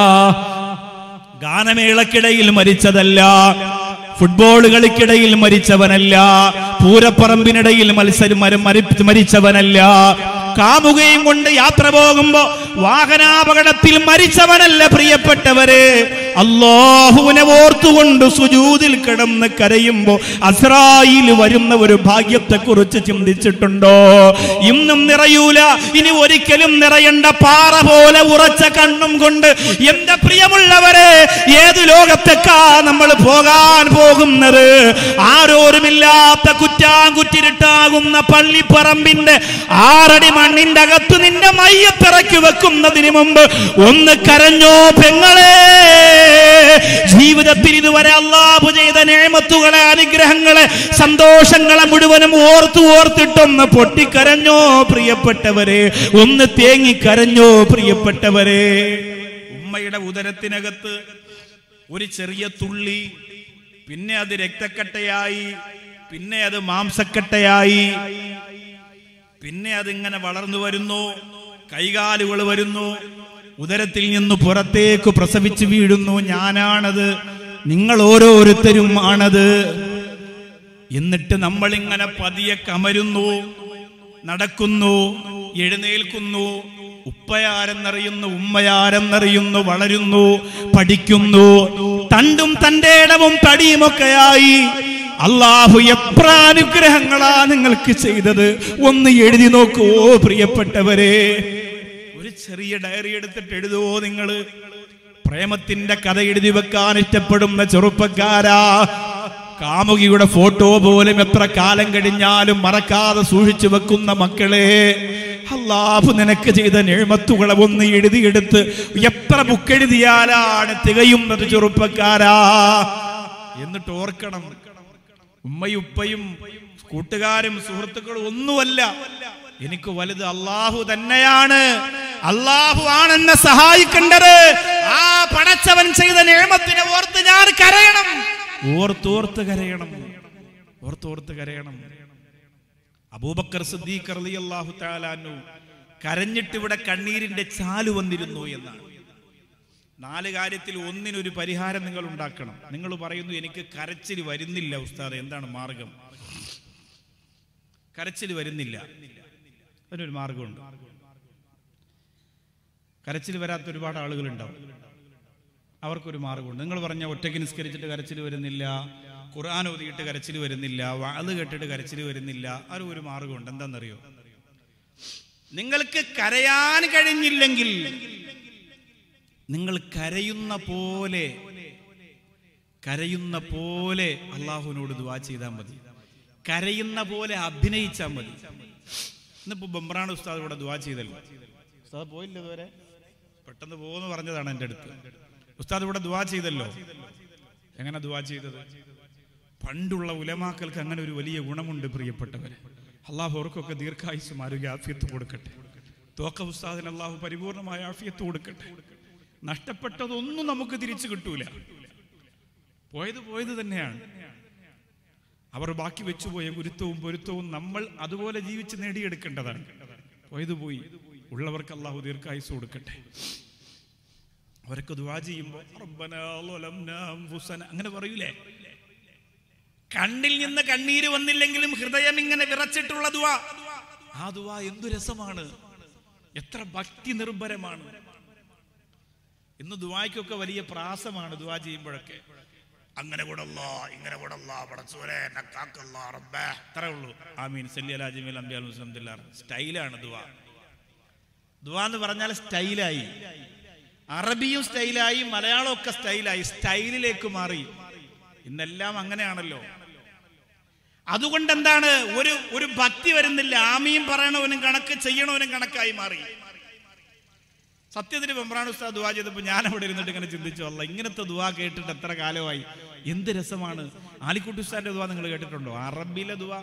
ഗാനമേളക്കിടയിൽ മരിച്ചതല്ല, ഫുട്ബോൾ കളിക്കിടയിൽ മരിച്ചവനല്ല, പൂരപ്പറമ്പിനിടയിൽ മത്സരം മരിച്ചവനല്ല, കാമുകയും കൊണ്ട് യാത്ര പോകുമ്പോ വാഹനാപകടത്തിൽ മരിച്ചവനല്ല. പ്രിയപ്പെട്ടവരെ, അല്ലാഹുവിനെ ഓർത്തുകൊണ്ട് സുജൂദിൽ കിടന്ന് കരയുമ്പോ അസ്രായിൽ വരുന്ന ഒരു ഭാഗ്യത്തെ കുറിച്ച് ചിന്തിച്ചിട്ടുണ്ടോ? ഇന്നും നിറയൂല, ഇനി ഒരിക്കലും നിറയണ്ട പാറ പോലെ ഉറച്ച കണ്ണും കൊണ്ട് എന്റെ പ്രിയമുള്ളവരെ, ഏത് ലോകത്തേക്കാ നമ്മൾ പോകാൻ പോകുന്നത്? ആരോരുമില്ലാത്ത കുറ്റാങ്കുറ്റിരിട്ടാകുന്ന പള്ളിപ്പറമ്പിന്റെ ആറടി മണ്ണിന്റെ അകത്ത് നിന്റെ മയ്യത്തിറക്കി വെക്കുന്നതിന് മുമ്പ് ഒന്ന് കരഞ്ഞോ പെങ്ങളെ? ജീവിതത്തിൽ ഇതുവരെ അല്ലാഹു ചെയ്ത നിഅമത്തുകളെ, അനുഗ്രഹങ്ങളെ, സന്തോഷങ്ങളെ മുഴുവനും ഓർത്തു ഓർത്തിട്ടൊന്ന് പൊട്ടിക്കരഞ്ഞോ പ്രിയപ്പെട്ടവരെ? ഒന്ന് തേങ്ങിക്കരഞ്ഞോ പ്രിയപ്പെട്ടവരെ? ഉമ്മയുടെ ഉദരത്തിനകത്ത് ഒരു ചെറിയ തുള്ളി, പിന്നെ അത് രക്തക്കട്ടയായി, പിന്നെ അത് മാംസക്കട്ടയായി, പിന്നെ അതിങ്ങനെ വളർന്നു വരുന്നു, കൈകാലുകൾ വരുന്നു, ഉദരത്തിൽ നിന്ന് പുറത്തേക്ക് പ്രസവിച്ച് വീഴുന്നു. ഞാനാണത്, നിങ്ങൾ ഓരോരുത്തരും ആണത്. എന്നിട്ട് നമ്മളിങ്ങനെ പതിയെ കമരുന്നു, നടക്കുന്നു, എഴുന്നേൽക്കുന്നു, ഉപ്പയാരെന്നറിയുന്നു, ഉമ്മയാരെന്നറിയുന്നു, വളരുന്നു, പഠിക്കുന്നു, തണ്ടും തന്റെ ഇടവും തടിയുമൊക്കെയായി. അല്ലാഹു എത്ര അനുഗ്രഹങ്ങളാ നിങ്ങൾക്ക് ചെയ്തത്, ഒന്ന് എഴുതി നോക്കുവോ പ്രിയപ്പെട്ടവരെ? ഒരു ചെറിയ ഡയറി എടുത്തിട്ട് എഴുതുവോ നിങ്ങൾ? പ്രേമത്തിന്റെ കഥ എഴുതി വെക്കാൻ ഇഷ്ടപ്പെടുന്ന ചെറുപ്പക്കാരാ, കാമുകിയുടെ ഫോട്ടോ പോലും എത്ര കാലം കഴിഞ്ഞാലും മറക്കാതെ സൂക്ഷിച്ചു വെക്കുന്ന മക്കളെ, അല്ലാഹു നിനക്ക് ചെയ്ത നിഅമത്തുകളെ ഒന്ന് എഴുതിയെടുത്ത് എത്ര ബുക്കെഴുതിയാലാണ് തികയുന്നത് ചെറുപ്പക്കാരാ? എന്നിട്ട് ഓർക്കണം, ഉമ്മയും ഉപ്പയും കൂട്ടുകാരും സുഹൃത്തുക്കളും ഒന്നുമല്ല, എനിക്ക് വലുത് അല്ലാഹു തന്നെയാണ്. അല്ലാഹു ആണെന്നെ സഹായിക്കേണ്ടത്. ആ പടച്ചവൻ ചെയ്ത നിഅമത്തിനെ ഓർത്ത് ഞാൻ കരയണം, ഓർത്തോർത്ത് കരയണം, ഓർത്തോർത്ത് കരയണം. അബൂബക്കർ സിദ്ദീഖ് റളിയല്ലാഹു തആല അൻഹു കരഞ്ഞിട്ട് ഇവിടെ കണ്ണീരിന്റെ ചാലു വന്നിരുന്നു എന്നാണ്. നാല് കാര്യത്തിൽ ഒന്നിനൊരു പരിഹാരം നിങ്ങൾ ഉണ്ടാക്കണം. നിങ്ങൾ പറയുന്നു എനിക്ക് കരച്ചിൽ വരുന്നില്ല ഉസ്താദ്, എന്താണ് മാർഗം? കരച്ചിൽ വരുന്നില്ല, അതിനൊരു മാർഗമുണ്ട്. കരച്ചിൽ വരാത്ത ഒരുപാട് ആളുകളുണ്ടാവും, അവർക്കൊരു മാർഗമുണ്ട്. നിങ്ങൾ പറഞ്ഞ ഒറ്റയ്ക്ക് നിസ്കരിച്ചിട്ട് കരച്ചിൽ വരുന്നില്ല, ഖുർആൻ ഓതിയിട്ട് കരച്ചിൽ വരുന്നില്ല, വഅദ് കേട്ടിട്ട് കരച്ചിൽ വരുന്നില്ല, അത് ഒരു മാർഗമുണ്ട്. എന്താണെന്നറിയോ? നിങ്ങൾക്ക് കരയാൻ കഴിഞ്ഞില്ലെങ്കിൽ നിങ്ങൾ കരയുന്ന പോലെ കരയുന്ന പോലെ അള്ളാഹുവിനോട് ദുആ ചെയ്താൽ മതി, കരയുന്ന പോലെ അഭിനയിച്ചാൽ മതി. ഇന്നിപ്പോ ബംബ്രാണ് ഉസ്താദ് ഇവിടെ ദുആ ചെയ്തല്ലോ. ഉസ്താദ് പോയില്ല ഇതുവരെ, പെട്ടെന്ന് പോകുന്നു പറഞ്ഞതാണ് എൻ്റെ അടുത്ത്. ഉസ്താദ് ഇവിടെ ദുആ ചെയ്തല്ലോ. എങ്ങനെ ദുആ ചെയ്തത്? പണ്ടുള്ള ഉലമാക്കൾക്ക് അങ്ങനെ ഒരു വലിയ ഗുണമുണ്ട് പ്രിയപ്പെട്ടവരെ. അള്ളാഹു അവർക്കൊക്കെ ദീർഘായുസ്സും ആരോഗ്യ ആഫിയത്ത് കൊടുക്കട്ടെ. തോക്ക ഉസ്താദിന് അള്ളാഹു പരിപൂർണമായ ആഫിയത്ത് കൊടുക്കട്ടെ. നഷ്ടപ്പെട്ടതൊന്നും നമുക്ക് തിരിച്ചു കിട്ടൂല, പോയത് പോയത് തന്നെയാണ്. അവർ ബാക്കി വെച്ചുപോയ ഗുരുത്വവും പൊരുത്തവും നമ്മൾ അതുപോലെ ജീവിച്ച് നേടിയെടുക്കേണ്ടതാണ്. പോയത് പോയി, ഉള്ളവർക്ക് അള്ളാഹു ദീർഘായുസ്സ് കൊടുക്കട്ടെ. അവരൊക്കെ ദുആ ചെയ്യുമ്പോൾ റബ്ബനാ ളലംനാ അൻഫുസനാ അങ്ങനെ പറയൂലേ? കണ്ണിൽ നിന്ന് കണ്ണീര് വന്നില്ലെങ്കിലും ഹൃദയം ഇങ്ങനെ വിറച്ചിട്ടുള്ള ദുആ, ആ ദുആ എന്തു രസമാണ്, എത്ര ഭക്തി നിർഭരമാണ്. ഇന്ന് ദുആയ്ക്കൊക്കെ വലിയ പ്രാസമാണ്. ദുആ ചെയ്യുമ്പോഴൊക്കെ അങ്ങനെ കൂടല്ലാ ഇങ്ങനെ കൂടല്ലാ പടച്ചോനെ എന്നെ കാക്കല്ലാ റബ്ബേ, അത്രേ ഉള്ളൂ. ആമീൻ സല്ലി അലാ ജമീൽ അംബിയാൽ മുസ്ലിം. സ്റ്റൈലാണ് ദുആ. ദുആ എന്ന് പറഞ്ഞാൽ സ്റ്റൈലായി. അറബിയും സ്റ്റൈലായി, മലയാളമൊക്കെ സ്റ്റൈലായി, സ്റ്റൈലിലേക്ക് മാറി. ഇന്നെല്ലാം അങ്ങനെയാണല്ലോ. അതുകൊണ്ട് എന്താണ്, ഒരു ഒരു ഭക്തി വരുന്നില്ല. ആമീൻ പറയണവനും കണക്ക്, ചെയ്യണവനും കണക്കായി മാറി. സത്യത്തിന് വെമ്പ്രാൻ ഉസ്താദ് ദുആ ചെയ്തപ്പോൾ ഞാൻ അവിടെ ഇരുന്നിട്ട് ഇങ്ങനെ ചിന്തിച്ചു, അല്ല ഇങ്ങനത്തെ ദുആ കേട്ടിട്ട് എത്ര കാലമായി, എന്ത് രസമാണ്. ആലിക്കുട്ടി ഉസ്താദിന്റെ ദുആ നിങ്ങൾ കേട്ടിട്ടുണ്ടോ? അറബിലെ ദുആ.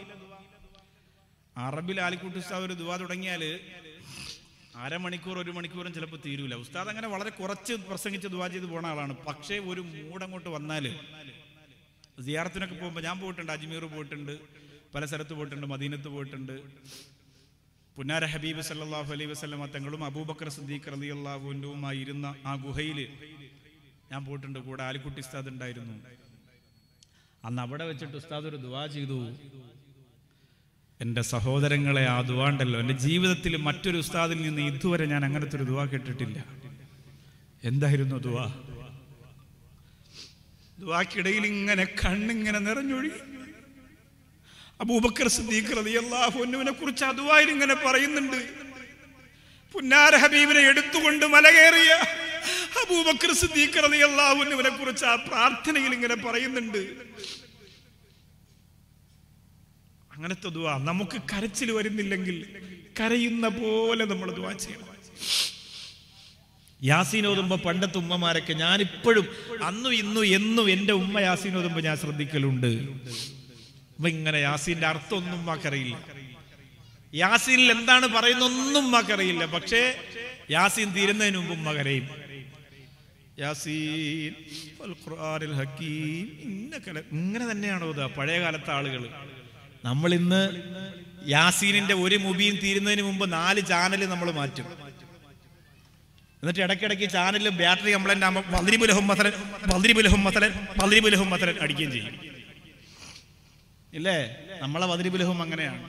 അറബിൽ ആലിക്കുട്ടി ഉസ്താദ് ഒരു ദുആ തുടങ്ങിയാൽ അരമണിക്കൂർ ഒരു മണിക്കൂറും ചിലപ്പോൾ തീരൂല. ഉസ്താദ് അങ്ങനെ വളരെ കുറച്ച് പ്രസംഗിച്ച് ദുആ ചെയ്ത് പോണ ആളാണ്. പക്ഷേ ഒരു മൂടങ്ങോട്ട് വന്നാൽ, സിയാറത്തിനൊക്കെ പോകുമ്പോൾ ഞാൻ പോയിട്ടുണ്ട്, അജ്മീർ പോയിട്ടുണ്ട്, പല സ്ഥലത്ത് പോയിട്ടുണ്ട്, മദീനത്ത് പോയിട്ടുണ്ട്. പുന്നാര ഹബീബ് സല്ലല്ലാഹു അലൈഹി വസല്ലമ തങ്ങളും അബൂബക്കർ സിദ്ദീഖ് റളിയല്ലാഹു അൻഹുവുമായി ഇരുന്ന ആ ഗുഹയിൽ ഞാൻ പോയിട്ടുണ്ട്. കൂടെ ആലിക്കുട്ടി ഉസ്താദ് ഉണ്ടായിരുന്നു. അന്ന് അവിടെ വെച്ചിട്ട് ഉസ്താദ് ഒരു ദുആ ചെയ്തു. എൻ്റെ സഹോദരങ്ങളെ, ആ ദുആ ഉണ്ടല്ലോ, എൻ്റെ ജീവിതത്തിൽ മറ്റൊരു ഉസ്താദിൽ നിന്ന് ഇതുവരെ ഞാൻ അങ്ങനത്തെ ഒരു ദുആ കേട്ടിട്ടില്ല. എന്തായിരുന്നു ദുആ? ദുആക്കിടയിൽ ഇങ്ങനെ കണ്ണിങ്ങനെ നിറഞ്ഞൊഴുകി. അബൂബക്കർ സിദ്ദീഖ് റളിയല്ലാഹു അൻഹുവിനെ കുറിച്ച് ആ ദുആയിൽ ഇങ്ങനെ പറയുന്നുണ്ട്. പുന്നാര ഹബീബിനെ എടുത്തുകൊണ്ട് മലകേറിയ അബൂബക്കർ സിദ്ദീഖ് റളിയല്ലാഹു അൻഹുവിനെ കുറിച്ച് ആ പ്രാർത്ഥനയിൽ ഇങ്ങനെ പറയുന്നുണ്ട്. അങ്ങനത്തെ ദുആ നമുക്ക് കരച്ചിൽ വരുന്നില്ലെങ്കിൽ കരയുന്ന പോലെ നമ്മൾ ദുആ ചെയ്യണം. യാസീൻ ഓതുമ്പോ പണ്ടത്തെ ഉമ്മമാരൊക്കെ, ഞാനിപ്പോഴും അന്നും ഇന്നും എന്നും എൻ്റെ ഉമ്മ യാസീൻ ഓതുമ്പോ ഞാൻ ശ്രദ്ധിക്കലുണ്ട്. അപ്പൊ ഇങ്ങനെ യാസീന്റെ അർത്ഥം ഒന്നും ഉമ്മാക്കറിയില്ല, യാസീനിൽ എന്താണ് പറയുന്നൊന്നും ഉമ്മാക്കറിയില്ല. പക്ഷേ യാസീൻ തീരുന്നതിന് മുമ്പ് ഉമ്മ കരയും. യാസീൻ വൽ ഖുർആനിൽ ഹകീം ഇന്നക, ഇങ്ങനെ തന്നെയാണ് ഓതുക പഴയ കാലത്തെ ആളുകൾ. നമ്മൾ ഇന്ന് യാസീനിന്റെ ഒരു മുബീൻ തീരുന്നതിന് മുമ്പ് നാല് ചാനൽ നമ്മൾ മാറ്റും. എന്നിട്ട് ഇടയ്ക്കിടയ്ക്ക് ചാനലിൽ ബാറ്ററി കംപ്ലൈന്റ് ആകുമ്പോൾ പതിരിബുലഹും മസലൻ പതിരിബുലഹും മസലൻ പതിരിബുലഹും മസലൻ അടിക്കുകയും ചെയ്യും. ഇല്ലേ? നമ്മളെ പതിരിബുലഹും അങ്ങനെയാണ്.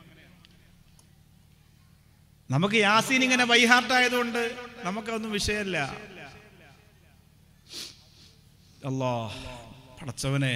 നമുക്ക് യാസീൻ ഇങ്ങനെ ബൈഹാർട്ടായതുകൊണ്ട് നമുക്കതൊന്നും വിഷയമല്ല. അല്ലാഹ് പടച്ചവനെ,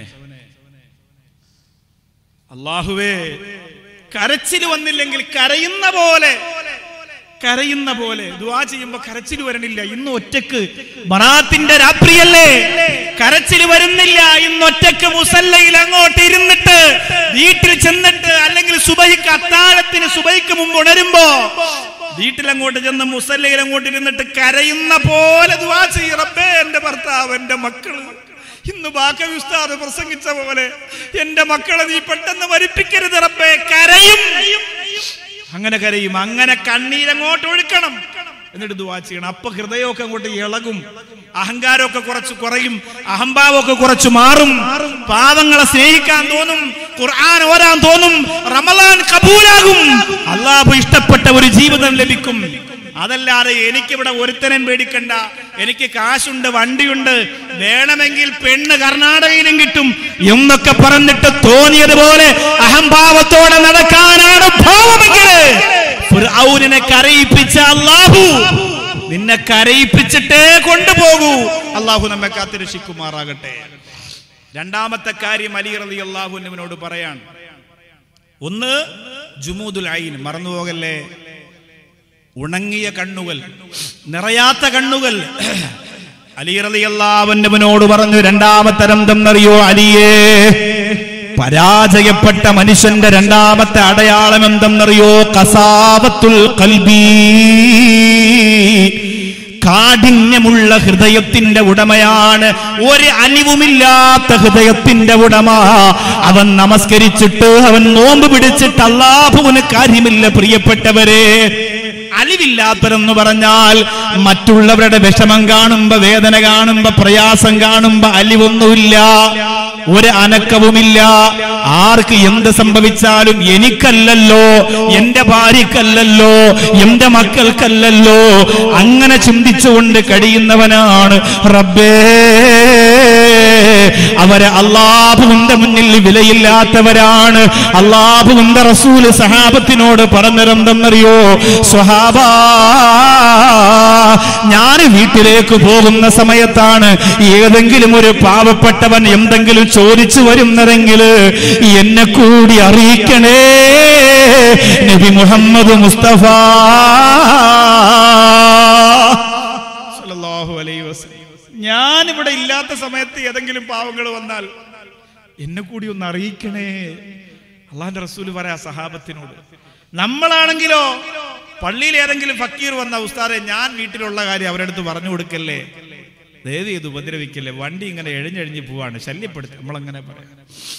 അല്ലാഹുവേ, കരച്ചിൽ വന്നില്ലെങ്കിൽ കരയുന്ന പോലെ കരയുന്ന പോലെ ദുആ ചെയ്യുമ്പോ കരച്ചിൽ വരണില്ല. ഇന്ന് ഒറ്റക്ക് ബറാത്തിന്റെ രാത്രിയല്ലേ, കരച്ചിൽ വരുന്നില്ല. ഇന്ന് ഒറ്റക്ക് മുസല്ലയിൽ അങ്ങോട്ട് ഇരുന്നിട്ട് വീട്ടിൽ ചെന്നിട്ട്, അല്ലെങ്കിൽ സുബഹിക്ക് അത്താഴത്തിന് സുബഹിക്ക് മുമ്പ് ഉണരുമ്പോ വീട്ടിൽ അങ്ങോട്ട് ചെന്ന് മുസല്ലയിൽ അങ്ങോട്ട് ഇരുന്നിട്ട് കരയുന്ന പോലെ ദുആ ചെയ്യ്. റബ്ബേ, എന്റെ ഭർത്താവ്, എന്റെ മക്കള്, ഇന്ന് ബാക്കവി ഉസ്താദ് പ്രസംഗിച്ച പോലെ എന്റെ മക്കളെ നീ പെട്ടെന്ന് മരിപ്പിക്കരുത് റബ്ബേ. കരയും, അങ്ങനെ കരയും. അങ്ങനെ കണ്ണീരങ്ങോട്ട് ഒഴുക്കണം, എന്നിട്ട് ദുആ ചെയ്യണം. അപ്പൊ ഹൃദയമൊക്കെ അങ്ങോട്ട് ഇളകും, അഹങ്കാരമൊക്കെ കുറച്ച് കുറയും, അഹംഭാവമൊക്കെ കുറച്ച് മാറും, പാവങ്ങളെ സ്നേഹിക്കാൻ തോന്നും, ഖുർആൻ ഓരാൻ തോന്നും, റമളാൻ കബൂലാകും, അല്ലാഹു ഇഷ്ടപ്പെട്ട ഒരു ജീവിതം ലഭിക്കും. അതല്ലാതെ എനിക്കിവിടെ ഒരുത്തനും പേടിക്കണ്ട, എനിക്ക് കാശുണ്ട്, വണ്ടിയുണ്ട്, വേണമെങ്കിൽ പെണ്ണ് കർണാടകയിലും കിട്ടും എന്നൊക്കെ പറഞ്ഞിട്ട് തോന്നിയതുപോലെ അഹംഭാവത്തോടെ നടക്കാനാണ് ഭാവമെങ്കിൽ ഫിർഔനിനെ കരയിപ്പിച്ച അല്ലാഹു നിന്നെ കരയിപ്പിച്ചിട്ടേ കൊണ്ടുപോകൂ. അല്ലാഹു നമ്മെ കാത്തുരക്ഷിക്കുമാറാകട്ടെ. രണ്ടാമത്തെ കാര്യം അലി റളിയല്ലാഹു അൻഹുവിനോട് പറയാൻ, ഒന്ന് ജുമൂദുൽ ഐൻ, മറന്നുപോകല്ലേ, ഉണങ്ങിയ കണ്ണുകൾ, നിറയാത്ത കണ്ണുകൾ. അലി റളിയല്ലാഹു അൻഹുവിനോട് പറഞ്ഞു, രണ്ടാമത്തെ എന്തെന്നറിയോ അലിയേ, പരാജയപ്പെട്ട മനുഷ്യന്റെ രണ്ടാമത്തെ അടയാളം എന്തെന്നറിയോ? ഖസാവത്തുൽ ഖൽബി, കാഠിന്യമുള്ള ഹൃദയത്തിന്റെ ഉടമയാണ്. ഒരു അലിവുമില്ലാത്ത ഹൃദയത്തിന്റെ ഉടമ. അവൻ നമസ്കരിച്ചിട്ട്, അവൻ നോമ്പ് പിടിച്ചിട്ട് അല്ലാഹുവിന് കാര്യമില്ല. പ്രിയപ്പെട്ടവരെ, അലിവില്ലാത്തവരെന്ന് പറഞ്ഞാൽ മറ്റുള്ളവരുടെ വിഷമം കാണുമ്പോ, വേദന കാണുമ്പോ, പ്രയാസം കാണുമ്പോ അലിവൊന്നുമില്ല, ഒരു അനക്കവുമില്ല. ആർക്ക് എന്ത് സംഭവിച്ചാലും എനിക്കല്ലല്ലോ, എന്റെ ഭാര്യക്കല്ലല്ലോ, എന്റെ മക്കൾക്കല്ലല്ലോ, അങ്ങനെ ചിന്തിച്ചുകൊണ്ട് കഴിയുന്നവനാണ്. റബ്ബേ, അവര് അല്ലാഹുവിന്റെ മുന്നിൽ വിലയില്ലാത്തവരാണ്. അല്ലാഹുവിന്റെ റസൂല് സഹാബത്തിനോട് പറഞ്ഞതെന്തെന്നറിയോ? സ്വഹാബാ, ഞാൻ വീട്ടിലേക്ക് പോകുന്ന സമയത്താണ് ഏതെങ്കിലും ഒരു പാവപ്പെട്ടവൻ എന്തെങ്കിലും ചോദിച്ചു വരുന്നതെങ്കിൽ എന്നെ കൂടി അറിയിക്കണേ നബി മുഹമ്മദ് മുസ്തഫ സല്ലല്ലാഹു അലൈഹി വസല്ലം. ഞാൻ ഇവിടെ ഇല്ലാത്ത സമയത്ത് ഏതെങ്കിലും പാവങ്ങൾ വന്നാൽ എന്നെ കൂടി ഒന്ന് അറിയിക്കണേ. അള്ളാഹുവിന്റെ റസൂല് പറയാ സഹാബത്തിനോട്. നമ്മളാണെങ്കിലോ പള്ളിയിൽ ഏതെങ്കിലും ഫക്കീർ വന്ന ഉസ്താദെ ഞാൻ വീട്ടിലുള്ള കാര്യം അവരുടെ അടുത്ത് പറഞ്ഞു കൊടുക്കല്ലേ, ദയവ് ചെയ്ത് ഉപദ്രവിക്കല്ലേ, വണ്ടി ഇങ്ങനെ എഴിഞ്ഞെഴിഞ്ഞ് പോവാണ്, ശല്യപ്പെടുത്തി, നമ്മളങ്ങനെ പറയാം.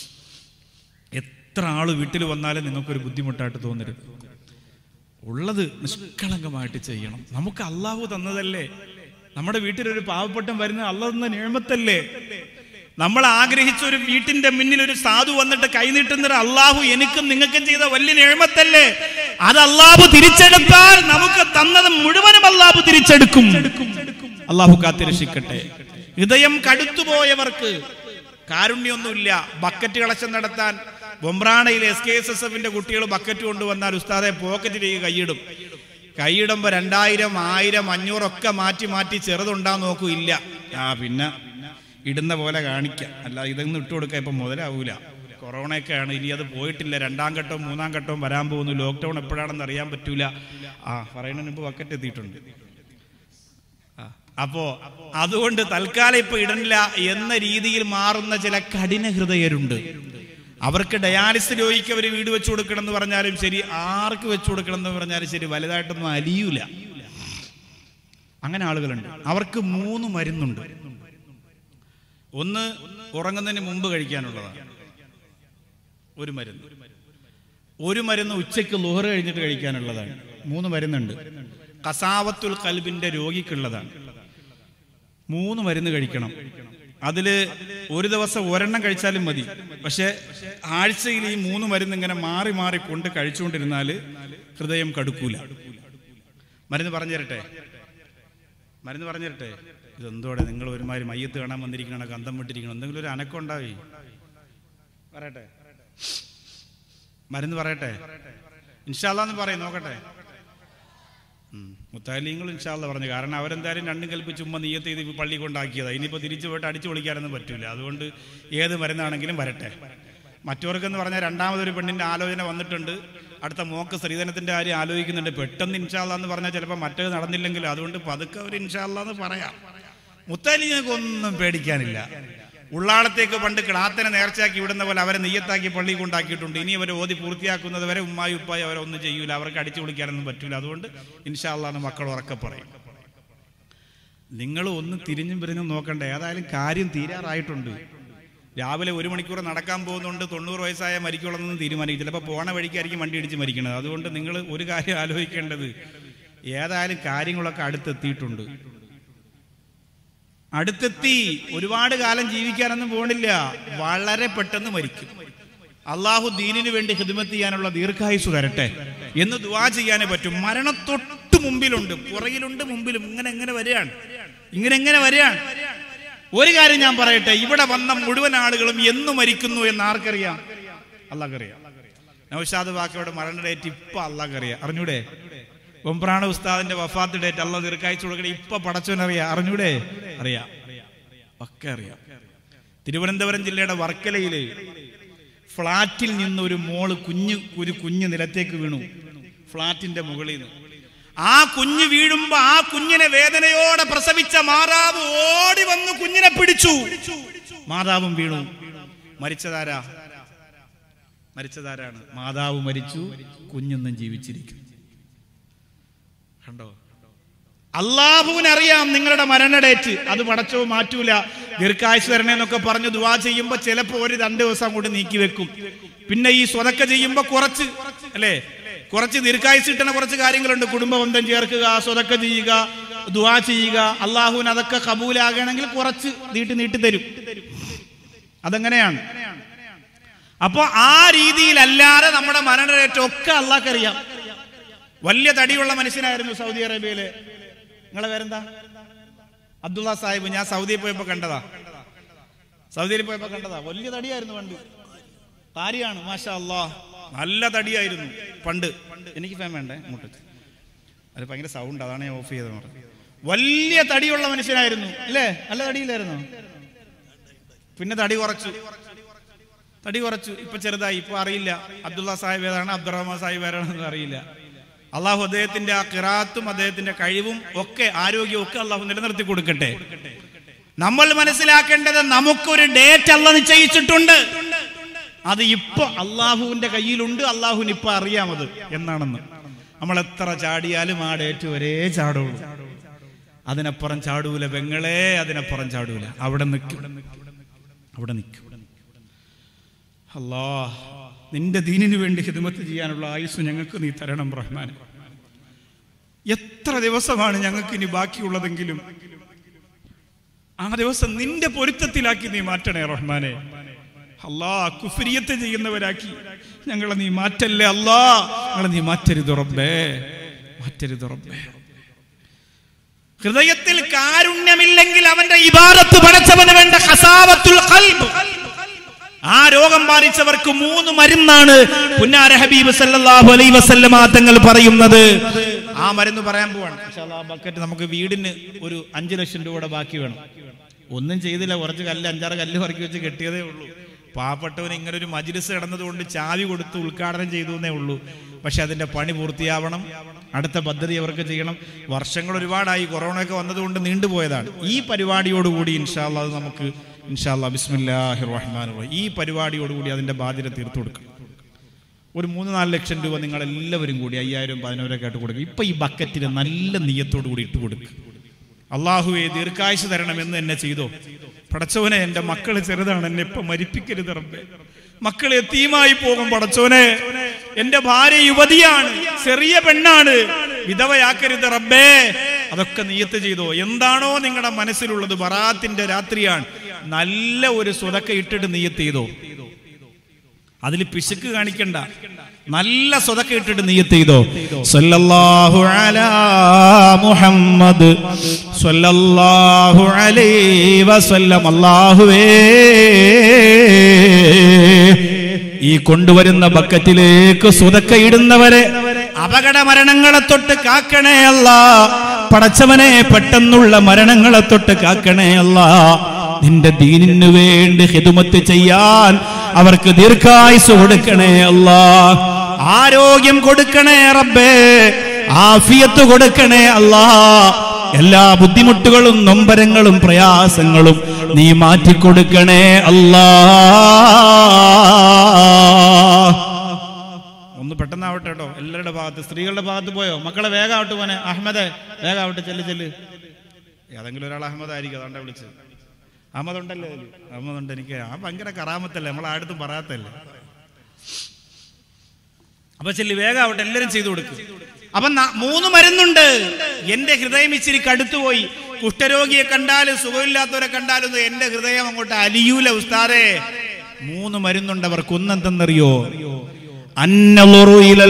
എത്ര ആള് വീട്ടിൽ വന്നാലും നിങ്ങൾക്കൊരു ബുദ്ധിമുട്ടായിട്ട് തോന്നരുത്. ഉള്ളത് നിഷ്കളങ്കമായിട്ട് ചെയ്യണം. നമുക്ക് അള്ളാഹു തന്നതല്ലേ. നമ്മുടെ വീട്ടിലൊരു പാവപ്പെട്ടം വരുന്ന അള്ളാഹു തന്ന നിഅമത്തല്ലേ. നമ്മൾ ആഗ്രഹിച്ച ഒരു വീട്ടിന്റെ മുന്നിൽ ഒരു സാധു വന്നിട്ട് കൈനീട്ടുന്നത് അള്ളാഹു എനിക്കും നിങ്ങൾക്കും ചെയ്ത വലിയ നിഅമത്തല്ലേ. അത് അള്ളാഹു തിരിച്ചെടുത്താൽ നമുക്ക് തന്നത് മുഴുവനും അള്ളാഹു തിരിച്ചെടുക്കും. അള്ളാഹു കാത്തിരക്ഷിക്കട്ടെ. ഹൃദയം കടുത്തുപോയവർക്ക് കാരുണ്യൊന്നുമില്ല. ബക്കറ്റ് കളക്ഷൻ നടത്താൻ ബൊമ്പ്രാണയിലെ എസ് കെ എസ് എസ് എഫിന്റെ കുട്ടികൾ ബക്കറ്റ് കൊണ്ടുവന്നാൽ ഉസ്താദെ പോക്കറ്റിലേക്ക് കൈയിടും. കൈയിടുമ്പോ രണ്ടായിരം ആയിരം അഞ്ഞൂറൊക്കെ മാറ്റി മാറ്റി ചെറുതുണ്ടാ നോക്കൂ. ഇല്ല, ആ പിന്നെ ഇടുന്ന പോലെ കാണിക്കാം, അല്ല ഇതൊന്നും ഇട്ട് കൊടുക്കാൻ ഇപ്പം മുതലാവൂല. കൊറോണയൊക്കെയാണ്, ഇനി അത് പോയിട്ടില്ല. രണ്ടാം ഘട്ടവും മൂന്നാം ഘട്ടവും വരാൻ പോകുന്നു. ലോക്ക്ഡൗൺ എപ്പോഴാണെന്ന് അറിയാൻ പറ്റൂല. ആ പറയുന്നതിന് മുമ്പ് ബക്കറ്റ് എത്തിയിട്ടുണ്ട്. അപ്പോ അതുകൊണ്ട് തൽക്കാലം ഇപ്പൊ ഇടണില്ല എന്ന രീതിയിൽ മാറുന്ന ചില കഠിന ഹൃദയരുണ്ട്. അവർക്ക് ഡയാലിസിസ് രോഗിക്ക് അവർ വീട് വെച്ചു കൊടുക്കണം എന്ന് പറഞ്ഞാലും ശരി, ആർക്ക് വെച്ചു കൊടുക്കണം എന്ന് പറഞ്ഞാലും ശരി, വലുതായിട്ടൊന്നും അലിയൂല. അങ്ങനെ ആളുകളുണ്ട്. അവർക്ക് മൂന്ന് മരുന്നുണ്ട്. ഒന്ന് ഉറങ്ങുന്നതിന് മുമ്പ് കഴിക്കാനുള്ളതാണ് ഒരു മരുന്ന്. ഒരു മരുന്ന് ഉച്ചയ്ക്ക് ളുഹർ കഴിഞ്ഞിട്ട് കഴിക്കാനുള്ളതാണ്. മൂന്ന് മരുന്നുണ്ട്. ഖസാവത്തുൽ ഖൽബിന്റെ രോഗിക്കുള്ളതാണ്. മൂന്ന് മരുന്ന് കഴിക്കണം. അതില് ഒരു ദിവസം ഒരെണ്ണം കഴിച്ചാലും മതി. പക്ഷെ ആഴ്ചയിൽ ഈ മൂന്ന് മരുന്ന് ഇങ്ങനെ മാറി മാറി കൊണ്ട് കഴിച്ചുകൊണ്ടിരുന്നാൽ ഹൃദയം കടുക്കൂല. മരുന്ന് പറഞ്ഞു തരട്ടെ മരുന്ന് പറഞ്ഞു തരട്ടെ ഇതെന്തോടെ നിങ്ങൾ ഒരുമാതിരി മയ്യത്ത് കാണാൻ വന്നിരിക്കണ, കന്തം വിട്ടിരിക്കണം, എന്തെങ്കിലും ഒരു അനക്കം ഉണ്ടാവേ. പറയട്ടെ, മരുന്ന് പറയട്ടെ, ഇൻഷാ അല്ലാഹ് എന്ന് പറയും, നോക്കട്ടെ. മുത്താലിങ്ങൾ ഇൻഷാ അല്ലാഹ് പറഞ്ഞു. കാരണം അവരെന്തായാലും രണ്ടും കൽപ്പിച്ച് ചുമ്മാ നിയ്യത്ത് ചെയ്ത് പള്ളി കൊണ്ടാക്കിയതാണ്. ഇനിയിപ്പോൾ തിരിച്ചു പോയിട്ട് അടിച്ചു പൊളിക്കാനൊന്നും പറ്റൂല. അതുകൊണ്ട് ഏത് മരുന്നാണെങ്കിലും വരട്ടെ. മറ്റവർക്കെന്ന് പറഞ്ഞാൽ രണ്ടാമതൊരു പെണ്ണിന്റെ ആലോചന വന്നിട്ടുണ്ട്. അടുത്ത മോക്ക് സ്ത്രീധനത്തിന്റെ കാര്യം ആലോചിക്കുന്നുണ്ട്. പെട്ടെന്ന് ഇൻഷാ അല്ലാഹ് എന്ന് പറഞ്ഞാൽ ചിലപ്പോൾ മറ്റേത് നടന്നില്ലെങ്കിലും അതുകൊണ്ട് പതുക്കെ അവർ ഇൻഷാ അല്ലാഹ് എന്ന് പറയാം. മുത്താലിങ്ങൾക്ക് ഒന്നും പേടിക്കാനില്ല. ഉള്ളാളത്തേക്ക് പണ്ട് കിടാത്തനെ നേർച്ചയാക്കി വിടുന്ന പോലെ അവരെ നെയ്യത്താക്കി പള്ളി കൊണ്ടാക്കിയിട്ടുണ്ട്. ഇനി അവർ ഓതി പൂർത്തിയാക്കുന്നത് വരെ ഉമ്മായി ഉപ്പായി അവരൊന്നും ചെയ്യൂല. അവർക്ക് അടിച്ചു വിളിക്കാനൊന്നും പറ്റൂല. അതുകൊണ്ട് ഇൻഷാ അല്ലാഹ് എന്ന് മക്കൾ ഉറക്കെ പറയും. നിങ്ങൾ ഒന്ന് തിരിഞ്ഞും പിരിഞ്ഞും നോക്കണ്ട. ഏതായാലും കാര്യം തീരാറായിട്ടുണ്ട്. രാവിലെ ഒരു മണിക്കൂർ നടക്കാൻ പോകുന്നുണ്ട്. തൊണ്ണൂറ് വയസ്സായ മരിക്കുള്ളതെന്ന് തീരുമാനിക്കും. ചിലപ്പോൾ പോണ വഴിക്കായിരിക്കും വണ്ടി ഇടിച്ച് മരിക്കണത്. അതുകൊണ്ട് നിങ്ങൾ ഒരു കാര്യം ആലോചിക്കേണ്ടത്, ഏതായാലും കാര്യങ്ങളൊക്കെ അടുത്തെത്തിയിട്ടുണ്ട്. അടുത്തെത്തി. ഒരുപാട് കാലം ജീവിക്കാനൊന്നും പോണില്ല. വളരെ പെട്ടെന്ന് മരിക്കും. അള്ളാഹു ദീനിനു വേണ്ടി ഖിദ്മത്ത് ചെയ്യാനുള്ള ദീർഘായുസ് തരട്ടെ എന്ന് ദുആ ചെയ്യാനേ പറ്റും. മരണത്തൊട്ട് മുമ്പിലുണ്ട്, പുറകിലുണ്ട്, മുമ്പിലും. ഇങ്ങനെ എങ്ങനെ വരികയാണ്, ഇങ്ങനെ എങ്ങനെ വരികയാണ്. ഒരു കാര്യം ഞാൻ പറയട്ടെ, ഇവിടെ വന്ന മുഴുവൻ ആളുകളും എന്ന് മരിക്കുന്നു എന്ന് ആർക്കറിയാം? അള്ളാഹ്ക്കറിയാം. നൗഷാദ് ബാക്കയുടെ മരണ ഡേറ്റ് ഇപ്പൊ അള്ളാഹ്ക്കറിയാം. അറിഞ്ഞൂടെ? ബൊമ്പ്രാണ ഉസ്താദിന്റെ വഫാത്ത് ഡേറ്റ് അള്ളാഹ് ദീർഘായുസ് കൊടുക്കണേ ഇപ്പൊ പടച്ചോനറിയാം. അറിഞ്ഞൂടെ? അറിയാം, ഒക്കെ അറിയാം. തിരുവനന്തപുരം ജില്ലയുടെ വർക്കലയില് ഫ്ളാറ്റിൽ നിന്ന് ഒരു മോള് കുഞ്ഞ് ഒരു കുഞ്ഞ് നിലത്തേക്ക് വീണു. ഫ്ളാറ്റിന്റെ മുകളിൽ നിന്ന് ആ കുഞ്ഞ് വീഴുമ്പോ ആ കുഞ്ഞിനെ വേദനയോടെ പ്രസവിച്ച മാതാവ് ഓടി വന്നു കുഞ്ഞിനെ പിടിച്ചു. മാതാവും വീണു. മരിച്ചതാരാ? മരിച്ചതാരാണ്? മാതാവ് മരിച്ചു, കുഞ്ഞൊന്നും ജീവിച്ചിരിക്കും. കണ്ടോ? അള്ളാഹുവിനറിയാം നിങ്ങളുടെ മരണ ഡേറ്റ്. അത് പടച്ചോ മാറ്റൂല. ദീർഘായുസ് വരണേന്നൊക്കെ പറഞ്ഞു ദുആ ചെയ്യുമ്പോ ചിലപ്പോ ഒരു രണ്ട് ദിവസം കൊണ്ട് നീക്കി വെക്കും. പിന്നെ ഈ സ്വതക്ക ചെയ്യുമ്പോ കുറച്ച് അല്ലേ, കുറച്ച് ദീർഘായുസ് കിട്ടുന്ന കുറച്ച് കാര്യങ്ങളുണ്ട്. കുടുംബബന്ധം ചേർക്കുക, സ്വതക്ക ചെയ്യുക, ദുആ ചെയ്യുക. അള്ളാഹുവിന് അതൊക്കെ കബൂലാകണമെങ്കിൽ കുറച്ച് നീട്ടി നീട്ടി തരും. അതെങ്ങനെയാണ്? അപ്പൊ ആ രീതിയിലല്ലാതെ നമ്മുടെ മരണ ഡേറ്റ് ഒക്കെ അള്ളാഹ്ക്കറിയാം. വലിയ തടിയുള്ള മനുഷ്യനായിരുന്നു സൗദി അറേബ്യയിലെ. നിങ്ങളെ പേരെന്താ? അബ്ദുള്ള സാഹിബ്. ഞാൻ സൗദിയിൽ പോയപ്പോ കണ്ടതാ. സൗദിയിൽ പോയപ്പോ കണ്ടതാ, വലിയ തടിയായിരുന്നു പണ്ട്. താരിയാണ്, മാഷാ അല്ലാ, നല്ല തടിയായിരുന്നു പണ്ട്. എനിക്ക് ഫാൻ വേണ്ടേ അങ്ങോട്ട്, അത് ഭയങ്കര സൗണ്ട്, അതാണ് ഞാൻ ഓഫ് ചെയ്തത്. പറഞ്ഞു വലിയ തടിയുള്ള മനുഷ്യനായിരുന്നു അല്ലേ? നല്ല തടിയില്ലായിരുന്നു. പിന്നെ തടി കുറച്ചു, തടി കുറച്ചു, ഇപ്പൊ ചെറുതായി. ഇപ്പൊ അറിയില്ല അബ്ദുള്ള സാഹിബ് ഏതാണ്, അബ്ദുറഹ്മാൻ സാഹിബ് ഏതാണെന്ന് അറിയില്ല. അള്ളാഹു അദ്ദേഹത്തിന്റെ ആ ഖിറാത്തും അദ്ദേഹത്തിന്റെ കഴിവും ഒക്കെ ആരോഗ്യവും ഒക്കെ അള്ളാഹു നിലനിർത്തി കൊടുക്കട്ടെ. നമ്മൾ മനസ്സിലാക്കേണ്ടത് നമുക്കൊരു ഡേറ്റ് അള്ളാഹു നിശ്ചയിച്ചിട്ടുണ്ട്. അത് ഇപ്പൊ അള്ളാഹുവിന്റെ കയ്യിലുണ്ട്, അള്ളാഹുവിന് ഇപ്പൊ അറിയാമത് എന്നാണെന്ന്. നമ്മൾ എത്ര ചാടിയാലും ആ ഡേറ്റ് വരെ ചാടുള്ളൂ, അതിനപ്പുറം ചാടൂല പെങ്ങളെ, അതിനപ്പുറം ചാടൂല. അവിടെ നിൽക്കും, അവിടെ നിൽക്കും. അല്ലാഹ്, നിന്റെ ദീനിനു വേണ്ടി ഖിദ്മത്ത് ചെയ്യാനുള്ള ആയുസ് ഞങ്ങൾക്ക് നീ തരണം റഹ്മാൻ. എത്ര ദിവസമാണ് ഞങ്ങൾക്ക് ഇനി ബാക്കിയുള്ളതെങ്കിലും ആ ദിവസം നിന്റെ പൊരുത്തത്തിലാക്കി നീ മാറ്റണേ റഹ്മാനെ. അല്ലാ, കുഫ്രിയത്ത് ചെയ്യുന്നവരാക്കി ഞങ്ങളെ നീ മാറ്റല്ലേ അല്ലാ, ഞങ്ങളെ നീ മാറ്റരുത് റബ്ബേ, മാറ്റരുത് റബ്ബേ. ഹൃദയത്തിൽ കാരുണ്യമില്ലെങ്കിൽ അവന്റെ ഇബാദത്ത് പടച്ചവന് വേണ്ട ഖസാവത്തുൽ ഖൽബ്. ആ രോഗം ബാധിച്ചവർക്ക് മൂന്ന് മരുന്നാണ് പുന്നാര ഹബീബ് സല്ലല്ലാഹു അലൈഹി വസല്ലമ തങ്ങൾ പറയുന്നത്. ആ മരുന്ന് പറയാൻ പോവാണ് ഇൻഷാ അല്ലാഹ്. ബക്കറ്റ് നമുക്ക് വീടിന് ഒരു അഞ്ചു ലക്ഷം രൂപയുടെ ബാക്കി വേണം. ഒന്നും ചെയ്തില്ല, കുറച്ച് കല്ല്, അഞ്ചാറ് കല്ല് പറക്കി വെച്ച് കെട്ടിയതേ ഉള്ളൂ. പാവപ്പെട്ടവന് ഇങ്ങനെ ഒരു മജ്ലിസ് കിടന്നതുകൊണ്ട് ചാവി കൊടുത്ത് ഉദ്ഘാടനം ചെയ്തു എന്നേ ഉള്ളൂ. പക്ഷെ അതിന്റെ പണി പൂർത്തിയാവണം, അടുത്ത പദ്ധതി അവർക്ക് ചെയ്യണം. വർഷങ്ങൾ ഒരുപാടായി, കൊറോണ ഒക്കെ വന്നതുകൊണ്ട് നീണ്ടുപോയതാണ്. ഈ പരിപാടിയോടുകൂടി ഇൻഷാ അല്ലാഹ് അത് നമുക്ക് ഇൻഷാ അല്ലാഹ് ബിസ്മില്ലാഹിർ റഹ്മാനിർ റഹീം ഈ പരിപാടിയോടുകൂടി അതിന്റെ ബാധ്യത തീർത്തു കൊടുക്കും. ഒരു മൂന്ന് നാല് ലക്ഷം രൂപ നിങ്ങൾ എല്ലാവരും കൂടി അയ്യായിരം പതിനായിരം ആയിട്ട് കൊടുക്കും. ഇപ്പൊ ഈ ബക്കറ്റിന് നല്ല നിയ്യത്തോടു കൂടി ഇട്ട് കൊടുക്കും. അള്ളാഹുവെ ദീർഘായുസ് തരണമെന്ന് എന്നെ ചെയ്തോ പടച്ചോനെ, എന്റെ മക്കള് ചെറുതാണ്, എന്നെ ഇപ്പൊ മരിപ്പിക്കരുത് റബ്ബേ. മക്കൾ യതീമായി പോകും പടച്ചോനെ. എന്റെ ഭാര്യ യുവതിയാണ്, ചെറിയ പെണ്ണാണ്, വിധവയാക്കരുത് റബ്ബേ. അതൊക്കെ നിയ്യത്ത് ചെയ്തോ. എന്താണോ നിങ്ങളുടെ മനസ്സിലുള്ളത്, ബറാത്തിന്റെ രാത്രിയാണ്, നല്ല ഒരു സ്വതക്ക ഇട്ടിട്ട് നിയ്യത്ത് ചെയ്തോ. അതിൽ പിശുക്ക് കാണിക്കണ്ട, നല്ല സ്വതക്ക ഇട്ടിട്ട് നിയ്യത്ത് ചെയ്തോ. സല്ലല്ലാഹു അലാ മുഹമ്മദ് സല്ലല്ലാഹു അലൈഹി വസല്ലം. അല്ലാഹുവേ, ഈ കൊണ്ടുവരുന്ന ബക്കറ്റിലേക്ക് സ്വതക്ക ഇടുന്നവരെ അപകട മരണങ്ങളെ തൊട്ട് കാക്കണേ അല്ലാ. പടച്ചവനെ, പെട്ടെന്നുള്ള മരണങ്ങളെ തൊട്ട് കാക്കണേ അല്ലാ. നിന്റെ ദീനിനു വേണ്ടി ഖിദ്മത്ത് ചെയ്യാൻ അവർക്ക് ദീർഘായുസ് കൊടുക്കണേ അല്ലാ. ആരോഗ്യം കൊടുക്കണേ റബ്ബേ, ആഫിയത്ത് കൊടുക്കണേ അല്ലാ. എല്ലാ ബുദ്ധിമുട്ടുകളും നൊമ്പരങ്ങളും പ്രയാസങ്ങളും നീ മാറ്റിക്കൊടുക്കണേ അല്ലാ. ഒന്ന് പെട്ടെന്നാവട്ടെ കേട്ടോ, എല്ലാവരുടെ ഭാഗത്ത്. സ്ത്രീകളുടെ ഭാഗത്ത് പോയോ? മക്കളെ വേഗാവട്ടെ പോനെ. അഹമ്മദ് വേഗാവട്ടെ, ചെല്ല് ചെല്ല്. ഏതെങ്കിലും ഒരാൾ അഹമ്മദ് ആയിരിക്കും, അതാണ്ടാ വിളിച്ചത്. അഹമ്മദ് ഉണ്ടല്ലേ? അഹമ്മദ് ഉണ്ട്. എനിക്ക് ആ ഭയങ്കര കറാമത്തല്ലേ, നമ്മളാടുത്തും പറയാത്തല്ലേ. അപ്പൊ ചെല്ലി വേഗാവട്ടെ, എല്ലാരും ചെയ്തു കൊടുക്കും. അപ്പൊ മൂന്ന് മരുന്നുണ്ട്. എന്റെ ഹൃദയം ഇച്ചിരി കടുത്തുപോയി. കുഷ്ഠരോഗിയെ കണ്ടാലും സുഖമില്ലാത്തവരെ കണ്ടാലും എന്റെ ഹൃദയം അങ്ങോട്ട് അലിയൂല ഉസ്താദേ. മൂന്ന് മരുന്നുണ്ട് അവർക്ക്. ഒന്നെന്തെന്നറിയോ? അന്നളുറു ഇലൽ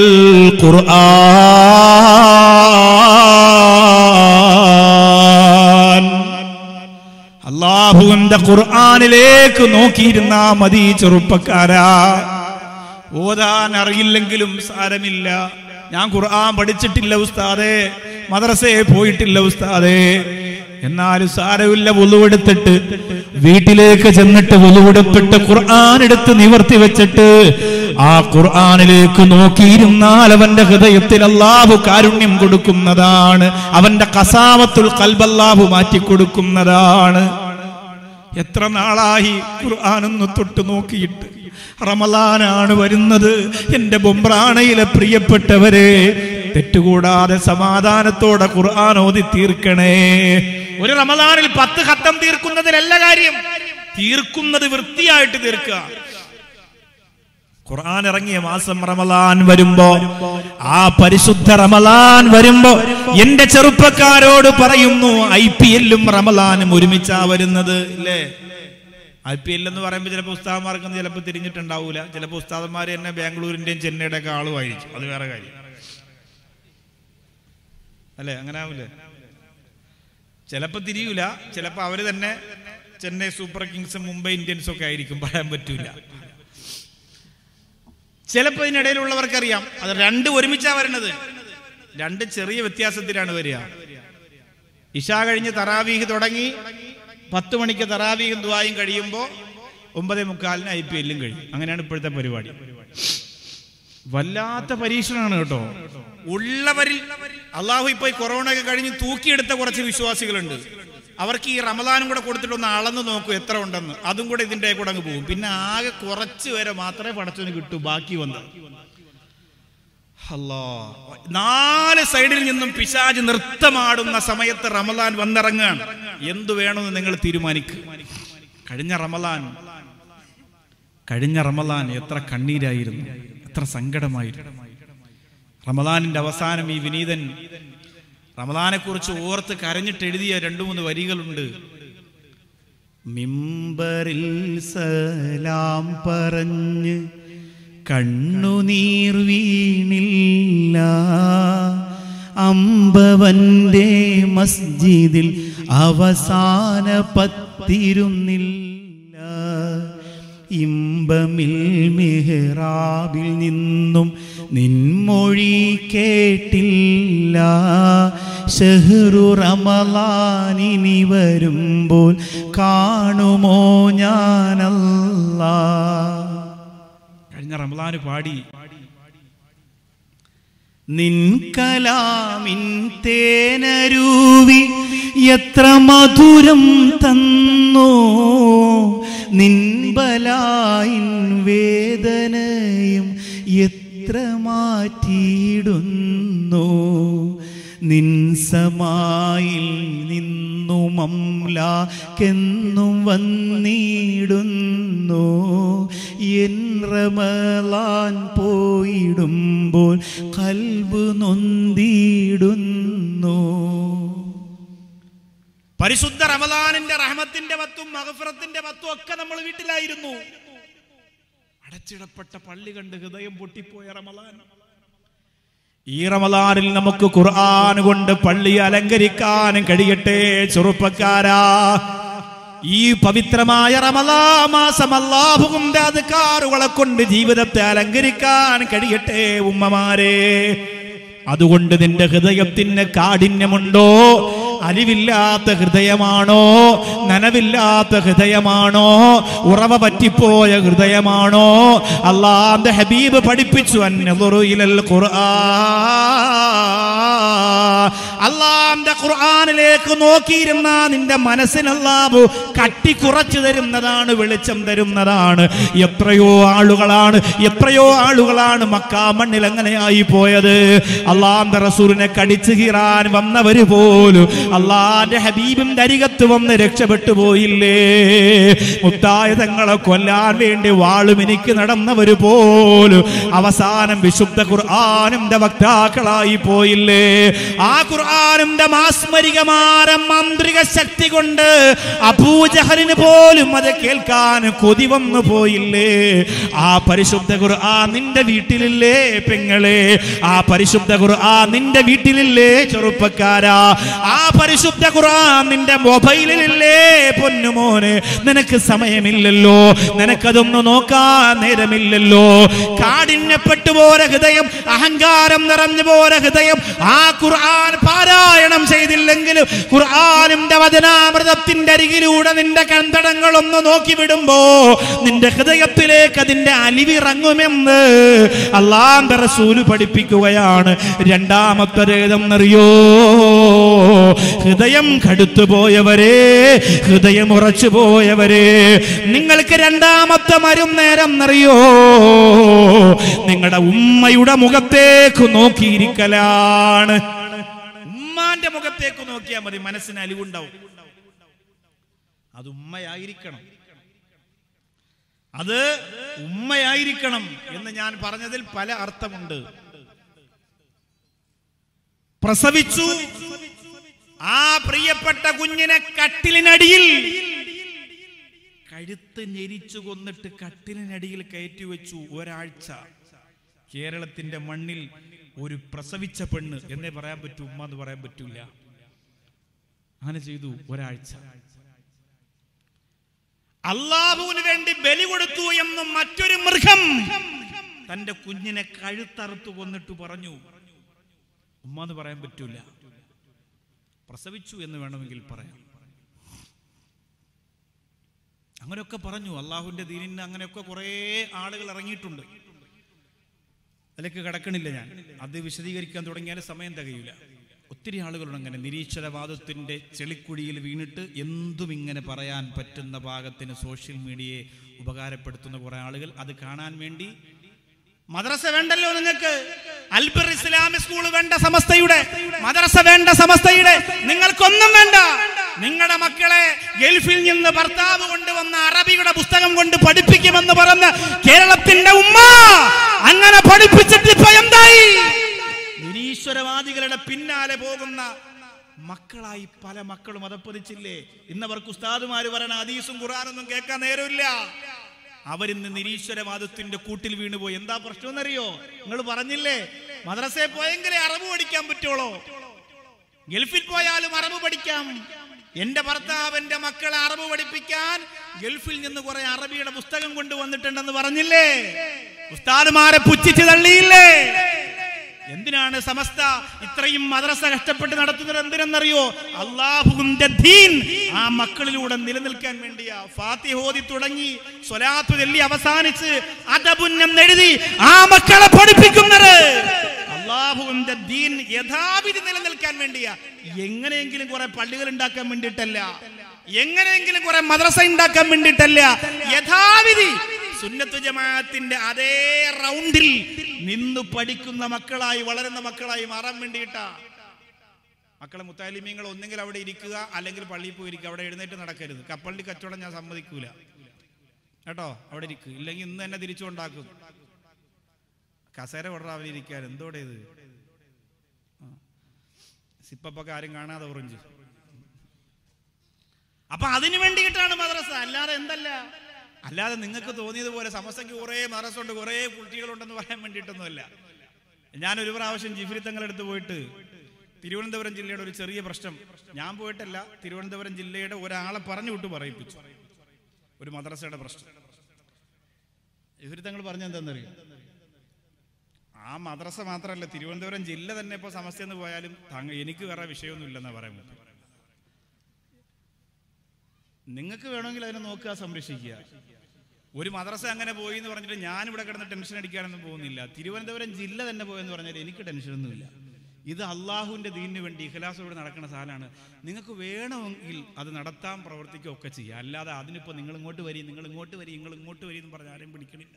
ഖുർആൻ. അല്ലാഹുവിന്റെ ഖുർആനിലേക്ക് നോക്കിയിരുന്നാ മതി ചെറുപ്പക്കാരാ. ഓതാൻ അറിയില്ലെങ്കിലും സാരമില്ല. ഞാൻ ഖുർആൻ പഠിച്ചിട്ടില്ല ഉസ്താദേ, മദ്രസയെ പോയിട്ടില്ല ഉസ്താദേ, എന്നാലും സാരമില്ല. വുളുവെടുത്തിട്ട് വീട്ടിലേക്ക് ചെന്നിട്ട് വുളുവെടുത്തിട്ട് ഖുർആൻ എടുത്ത് നിവർത്തി വെച്ചിട്ട് ആ ഖുർആനിലേക്ക് നോക്കിയിരുന്നാൽ അവന്റെ ഹൃദയത്തിൽ അല്ലാഹു കാരുണ്യം കൊടുക്കുന്നതാണ്. അവന്റെ ഖസാവത്തുൽ ഖൽബ് അല്ലാഹു മാറ്റിക്കൊടുക്കുന്നതാണ്. എത്ര നാളായി ഖുർആനൊന്ന് തൊട്ട് നോക്കിയിട്ട്. റമളാനാണ് വരുന്നത്. എന്റെ ബൊമ്പ്രാണയിലെ പ്രിയപ്പെട്ടവരെ, തെറ്റുകൂടാതെ സമാധാനത്തോടെ ഖുർആൻ ഓതി തീർക്കണേ. ഒരു റമളാനിൽ പത്ത് ഖത്തം തീർക്കുന്നതിലല്ല കാര്യം, തീർക്കുന്നത് വൃത്തിയായിട്ട് തീർക്കുക. ഖുർആൻ ഇറങ്ങിയ മാസം റമളാൻ വരുമ്പോ, ആ പരിശുദ്ധ റമളാൻ വരുമ്പോ എന്റെ ചെറുപ്പക്കാരോട് പറയുന്നു, ഐ പി എല്ലും റമളാനും ഒരുമിച്ചാ വരുന്നത് ഇല്ലേ? ഐ പി എൽ എന്ന് പറയുമ്പോൾ ചിലപ്പോൾ ഉസ്താദന്മാർക്കൊന്നും ചിലപ്പോൾ തിരിഞ്ഞിട്ടുണ്ടാവൂല. ചിലപ്പോൾ ഉസ്താദന്മാർ തന്നെ ബാംഗ്ലൂരിന്റെയും ചെന്നൈയുടെ ഒക്കെ ആളുമായിരിക്കും. അത് വേറെ കാര്യം അല്ലേ? അങ്ങനെ ആവൂലേ? ചിലപ്പോൾ തിരിയൂല, ചിലപ്പോൾ അവര് തന്നെ ചെന്നൈ സൂപ്പർ കിങ്സും മുംബൈ ഇന്ത്യൻസും ഒക്കെ ആയിരിക്കും, പറയാൻ പറ്റൂല. ചിലപ്പോൾ ഇതിനിടയിലുള്ളവർക്കറിയാം അത് രണ്ട് ഒരുമിച്ചാ വരണത്, രണ്ട് ചെറിയ വ്യത്യാസത്തിലാണ് വരിക. ഇശാ കഴിഞ്ഞ് തറാവീഹ് തുടങ്ങി പത്ത് മണിക്ക് തറാവീഹും ദുആയും കഴിയുമ്പോൾ ഒമ്പതേ മുക്കാലിന് ഐ പി എല്ലും കഴിയും. അങ്ങനെയാണ് ഇപ്പോഴത്തെ പരിപാടി. വല്ലാത്ത പരീക്ഷണമാണ് കേട്ടോ. ഉള്ളവരിൽ അള്ളാഹു ഇപ്പൊ കൊറോണ ഒക്കെ കഴിഞ്ഞ് തൂക്കിയെടുത്ത കുറച്ച് വിശ്വാസികളുണ്ട്. അവർക്ക് ഈ റമദാനും കൂടെ കൊടുത്തിട്ടൊന്ന് അളന്ന് നോക്കൂ എത്ര ഉണ്ടെന്ന്. അതും കൂടെ ഇതിൻ്റെ കൂടെ അങ്ങ് പോകും. പിന്നെ ആകെ കുറച്ച് പേരെ മാത്രമേ പടച്ചവന് കിട്ടൂ, ബാക്കി വന്നത്. അല്ലാ, നാല് സൈഡിൽ നിന്നും പിശാച് നൃത്തമാടുന്ന സമയത്ത് റമദാൻ വന്നിറങ്ങുകയാണ്. എന്തു വേണമെന്ന് നിങ്ങൾ തീരുമാനിക്കുക. കഴിഞ്ഞ റമദാൻ കഴിഞ്ഞ റമദാൻ എത്ര കണ്ണീരായിരുന്നു, എത്ര സങ്കടമായിരുന്നു. റമദാനിന്റെ അവസാനം ഈ വിനീതൻ റമദാനെ കുറിച്ച് ഓർത്ത് കരഞ്ഞിട്ട് എഴുതിയ രണ്ടു മൂന്ന് വരികളുണ്ട്. മിമ്പറിൽ സലാം പറഞ്ഞ് കണ്ണുനീർ വീണില്ല, അമ്പവന്റെ മസ്ജിദിൽ അവസാന പത്തിരുന്നില്ല, ഇമ്പമിൽ മിഹ്റാബിൽ നിന്നും നിൻമൊഴി കേട്ടില്ല, ഷഹ്റു റമളാനിനി വരുമ്പോൾ കാണുമോ ഞാനല്ലാ. കഴിഞ്ഞ റമളാന് പാടി നിൻ കലാമിൻ തേനരുവി എത്ര മധുരം തന്നോ, നിൻ ബലായിൻ വേദനയും എത്ര മാറ്റിയിടുന്നു, നിൻ സമായിൽ നിന്നും അംലാക്കെന്നും വന്നിടുന്നു, എൻ റമളാൻ പോയിടുമ്പോൾ ഖൽബ് നൊന്തിടുന്നു. പരിശുദ്ധ റമളാനിന്റെ റഹ്മത്തിന്റെ വത്തും മഗ്ഫിറത്തിന്റെ വത്തും ഒക്കെ നമ്മൾ വീട്ടിലായിരുന്നു. അടച്ചിടപ്പെട്ട പള്ളി കണ്ട് ഹൃദയം പൊട്ടിപ്പോയ റമളാൻ. ഈ റമളാനിൽ നമുക്ക് ഖുർആൻ കൊണ്ട് പള്ളി അലങ്കരിക്കാൻ കഴിയട്ടെ ചെറുപ്പക്കാരാ. ഈ പവിത്രമായ റമളാൻ മാസം അല്ലാഹുവിന്റെ അദ്കാറുകളെ കൊണ്ട് ജീവിതത്തെ അലങ്കരിക്കാൻ കഴിയട്ടെ ഉമ്മമാരെ. അതുകൊണ്ട് നിന്റെ ഹൃദയത്തിന് കാഠിന്യമുണ്ടോ, അലിവില്ലാത്ത ഹൃദയമാണോ, നനവില്ലാത്ത ഹൃദയമാണോ, ഉറവ പറ്റിപ്പോയ ഹൃദയമാണോ? അല്ലാഹുവിന്റെ ഹബീബ് പഠിപ്പിച്ചു, അന്നദുറു ഇലൽ ഖുർആൻ, അല്ലാഹുവിന്റെ ഖുർആനിലേക്ക് നോക്കിയിരുന്ന നിന്റെ മനസ്സിന് അല്ലാഹു കട്ടി കുറച്ചു തരുന്നതാണ്, വെളിച്ചം തരുന്നതാണ്. എത്രയോ ആളുകളാണ് എത്രയോ ആളുകളാണ് മക്കാ മണ്ണിൽ അങ്ങനെയായി പോയത്. അല്ലാഹുവിന്റെ റസൂലിനെ കടിച്ചു കീറാൻ വന്നവര് പോലും അല്ലാഹുവിന്റെ ഹബീബിന്റെ അരികത്ത് വന്ന് രക്ഷപ്പെട്ടു പോയില്ലേ? മുത്തായ തങ്ങളെ കൊല്ലാൻ വേണ്ടി വാളുമിനിക്ക് നടന്നവര് പോലും അവസാനം വിശുദ്ധ ഖുർആനിന്റെ വക്താക്കളായി പോയില്ലേ? ആ ഖുർആനിന്റെ മാസ്മരികമായ മാന്ത്രിക ശക്തി കൊണ്ട് അബൂജഹലിന് പോലും അത് കേൾക്കാൻ കൊതി വന്നു പോയില്ലേ? ആ പരിശുദ്ധ ഖുർആൻ നിന്റെ വീട്ടിലില്ലേ പെങ്ങളെ? ആ പരിശുദ്ധ ഖുർആൻ നിന്റെ വീട്ടിലില്ലേ ചെറുപ്പക്കാരാ? ആ പരിശുദ്ധ ഖുർആൻ നിന്റെ മൊബൈലിലില്ലേ പൊന്നുമോനെ? നിനക്ക് സമയമില്ലല്ലോ, നിനക്കതൊന്നും നോക്കാൻ നേരമില്ലല്ലോ. കാഠിന്യപ്പെട്ടു പോര ഹൃദയം, അഹങ്കാരം നിറഞ്ഞു പോര ഹൃദയം ആ ഖുർആൻ പാരായണം ചെയ്തില്ലെങ്കിൽ, ഖുർആനിന്റെ വചനാമൃതത്തിന്റെ അരികിലൂടെ നിന്റെ കൺതടങ്ങളൊന്ന് നോക്കി വിടുമ്പോ നിന്റെ ഹൃദയത്തിലേക്ക് അതിന്റെ അലിവിറങ്ങുമെന്ന് അല്ലാഹുവിന്റെ റസൂൽ പഠിപ്പിക്കുകയാണ്. രണ്ടാമത്തെ ഏതെന്നറിയോ? ഹൃദയം കടുത്തു പോയവരെ, ഹൃദയം ഉറച്ചു പോയവരെ, നിങ്ങൾക്ക് രണ്ടാമത്തെ മരുന്നേരം എന്നറിയോ? നിങ്ങളുടെ ഉമ്മയുടെ മുഖത്തേക്ക് നോക്കിയിരിക്കലാണ്. ഉമ്മാന്റെ മുഖത്തേക്ക് നോക്കിയാൽ മതി, മനസ്സിന് അലിവുണ്ടാവും. അത് ഉമ്മയായിരിക്കണം, അത് ഉമ്മയായിരിക്കണം എന്ന് ഞാൻ പറഞ്ഞതിൽ പല അർത്ഥമുണ്ട്. പ്രസവിച്ചു, ആ പ്രിയപ്പെട്ട കുഞ്ഞിനെ കട്ടിലിനടിയിൽ കഴുത്ത് ഞെരിച്ചു കൊന്നിട്ട് കട്ടിലിനടിയിൽ കയറ്റി വെച്ചു ഒരാഴ്ച. കേരളത്തിന്റെ മണ്ണിൽ ഒരു പ്രസവിച്ച പെണ്ണ് എന്നേ പറയാൻ പറ്റൂ, ഉമ്മ എന്ന് പറയാൻ പറ്റൂല. അങ്ങനെ ചെയ്തു ഒരാഴ്ച. അള്ളാഹുവിന് വേണ്ടി ബലി കൊടുത്തു എന്നും മറ്റൊരു മൃഗം തന്റെ കുഞ്ഞിനെ കഴുത്തറുത്തു കൊന്നിട്ട് പറഞ്ഞു. ഉമ്മ എന്ന് പറയാൻ പറ്റൂല, പ്രസവിച്ചു എന്ന് വേണമെങ്കിൽ പറയാം. അങ്ങനെയൊക്കെ പറഞ്ഞു. അള്ളാഹുവിന്റെ ദീനിന് അങ്ങനെയൊക്കെ കുറെ ആളുകൾ ഇറങ്ങിയിട്ടുണ്ട്. അതിലേക്ക് കടക്കണില്ല ഞാൻ. അത് വിശദീകരിക്കാൻ തുടങ്ങിയാൽ സമയം തികയില്ല. ഒത്തിരി ആളുകളുണ്ട് അങ്ങനെ നിരീശ്വരവാദത്തിന്റെ ചെളിക്കുഴിയിൽ വീണിട്ട് എന്തും ഇങ്ങനെ പറയാൻ പറ്റുന്ന ഭാഗത്തിന് സോഷ്യൽ മീഡിയയെ ഉപകാരപ്പെടുത്തുന്ന കുറെ ആളുകൾ. അത് കാണാൻ വേണ്ടി മദ്രസ വേണ്ടല്ലോ നിങ്ങൾക്ക്, അൽബിർ ഇസ്ലാമിക് സ്കൂൾ വേണ്ട സമസ്തയുടെ, മദ്രസ വേണ്ട സമസ്തയുടെ, നിങ്ങൾക്കൊന്നും വേണ്ട. നിങ്ങളുടെ മക്കളെ ഗൾഫിൽ നിന്ന് ഭർത്താവ് കൊണ്ടുവന്ന അറബിയുടെ പുസ്തകം കൊണ്ട് പഠിപ്പിക്കുമെന്ന് പറഞ്ഞ് കേരളത്തിന്റെ ഉമ്മ അങ്ങനെ പഠിപ്പിച്ചിട്ട് ഇപ്പൊ എന്തായി? നിരീശ്വരവാദികളുടെ പിന്നാലെ പോകുന്ന മക്കളായി പല മക്കളും അതപ്പതിച്ചില്ലേ? ഇന്നവർക്ക് ഉസ്താദുമാര് പറയണ ഹദീസും ഖുർആനൊന്നും കേൾക്കാൻ നേരമില്ല. അവരിന്ന് നിരീശ്വരവാദത്തിന്റെ കൂട്ടിൽ വീണുപോയി. എന്താ പ്രശ്നം എന്നറിയോ? നിങ്ങൾ പറഞ്ഞില്ലേ മദ്രസയിൽ പോയെങ്കിലേ അറബ് പഠിക്കാൻ പറ്റുള്ളൂ, ഗൾഫിൽ പോയാലും അറബ് പഠിക്കാം. എന്റെ ഭർത്താവ് എന്റെ മക്കളെ അറബ് പഠിപ്പിക്കാൻ ഗൾഫിൽ നിന്ന് കുറെ അറബിയുടെ പുസ്തകം കൊണ്ടുവന്നിട്ടുണ്ടെന്ന് പറഞ്ഞില്ലേ? ഉസ്താദുമാരെ പുച്ഛിച്ച് തള്ളിയില്ലേ? എന്തിനാണ് സമസ്ത ഇത്രയും മദ്രസ കഷ്ടപ്പെട്ട് നടത്തുന്നത്? എന്തിനെന്നറിയോ? അല്ലാഹുവിന്റെ ദീൻ ആ മക്കളിലൂടെ നിലനിൽക്കാൻ വേണ്ടിയാ. ഫാത്തിഹ ഓതി തുടങ്ങി സ്വലാത്ത് ചൊല്ലി അവസാനിച്ച് അദബുന്നം എഴുതി ആ മക്കളെ പഠിപ്പിക്കുന്നത് അല്ലാഹുവിന്റെ ദീൻ യഥാവിധി നിലനിൽക്കാൻ വേണ്ടിയാ. എങ്ങനെയെങ്കിലും കുറെ പള്ളികൾ ഉണ്ടാക്കാൻ വേണ്ടിയിട്ടല്ല, എങ്ങനെയെങ്കിലും കുറെ മദ്രസ ഉണ്ടാക്കാൻ വേണ്ടിയിട്ടല്ല. യഥാവിധി സുന്നത്ത് ജമാഅത്തിന്റെ അതേ റൗണ്ടിൽ നിന്ന് പഠിക്കുന്ന മക്കളായി വളരുന്ന മക്കളായി മാറാൻ വേണ്ടിയിട്ടാ. മക്കളെ മുത്താലിമീങ്ങൾ ഒന്നെങ്കിൽ അവിടെ ഇരിക്കുക, അല്ലെങ്കിൽ പള്ളിയിൽ പോയി ഇരിക്കുക. അവിടെ എഴുന്നേറ്റ് നടക്കരുത്. കപ്പലിന്റെ കച്ചവടം ഞാൻ സമ്മതിക്കൂല കേട്ടോ. അവിടെ ഇരിക്കുക, ഇല്ലെങ്കിൽ ഇന്ന് തന്നെ തിരിച്ചുകൊണ്ടാക്കും. കസേര കൊണ്ടാവില്ല ഇരിക്കാൻ. എന്തോടെ ഇത് സിപ്പൊക്കെ ആരും കാണാതെ ഓറഞ്ച്. അപ്പൊ അതിനു വേണ്ടിയിട്ടാണ് മദ്രസ, അല്ലാതെ എന്തല്ല. അല്ലാതെ നിങ്ങൾക്ക് തോന്നിയതുപോലെ സമസ്തയ്ക്ക് കുറെ മദ്രസ ഉണ്ട്, കുറെ കുട്ടികളുണ്ടെന്ന് പറയാൻ വേണ്ടിയിട്ടൊന്നുമല്ല. ഞാൻ ഒരു പ്രാവശ്യം ജിഫ്രി തങ്ങളെടുത്ത് പോയിട്ട് തിരുവനന്തപുരം ജില്ലയുടെ ഒരു ചെറിയ പ്രശ്നം, ഞാൻ പോയിട്ടല്ല, തിരുവനന്തപുരം ജില്ലയുടെ ഒരാളെ പറഞ്ഞു വിട്ട് പറയിപ്പിച്ചു. ഒരു മദ്രസയുടെ പ്രശ്നം ജിഫ്രി തങ്ങൾ പറഞ്ഞെന്താണെന്നറിയാം? ആ മദ്രസ മാത്രമല്ല, തിരുവനന്തപുരം ജില്ല തന്നെ ഇപ്പൊ സമസ്തയെന്ന് പോയാലും താങ്കൾ എനിക്ക് വേറെ വിഷയമൊന്നുമില്ലെന്നാ പറയാൻ പറ്റും. നിങ്ങൾക്ക് വേണമെങ്കിൽ അതിനെ നോക്കുക, സംരക്ഷിക്കുക. ഒരു മദ്രസ അങ്ങനെ പോയി എന്ന് പറഞ്ഞിട്ട് ഞാനിവിടെ കിടന്ന് ടെൻഷൻ അടിക്കാനൊന്നും പോകുന്നില്ല. തിരുവനന്തപുരം ജില്ല തന്നെ പോയെന്ന് പറഞ്ഞാൽ എനിക്ക് ടെൻഷനൊന്നുമില്ല. ഇത് അള്ളാഹുവിന്റെ ദീനിന് വേണ്ടി ഇഖ്ലാസോടെ നടക്കുന്ന സാധനമാണ്. നിങ്ങൾക്ക് വേണമെങ്കിൽ അത് നടത്താൻ പ്രവർത്തിക്കുക ഒക്കെ ചെയ്യുക. അല്ലാതെ അതിനിപ്പോൾ നിങ്ങൾ ഇങ്ങോട്ട് വരി, നിങ്ങൾ ഇങ്ങോട്ട് വരി, നിങ്ങൾ ഇങ്ങോട്ട് വരി എന്ന് പറഞ്ഞാൽ ആരും പിടിക്കണില്ല.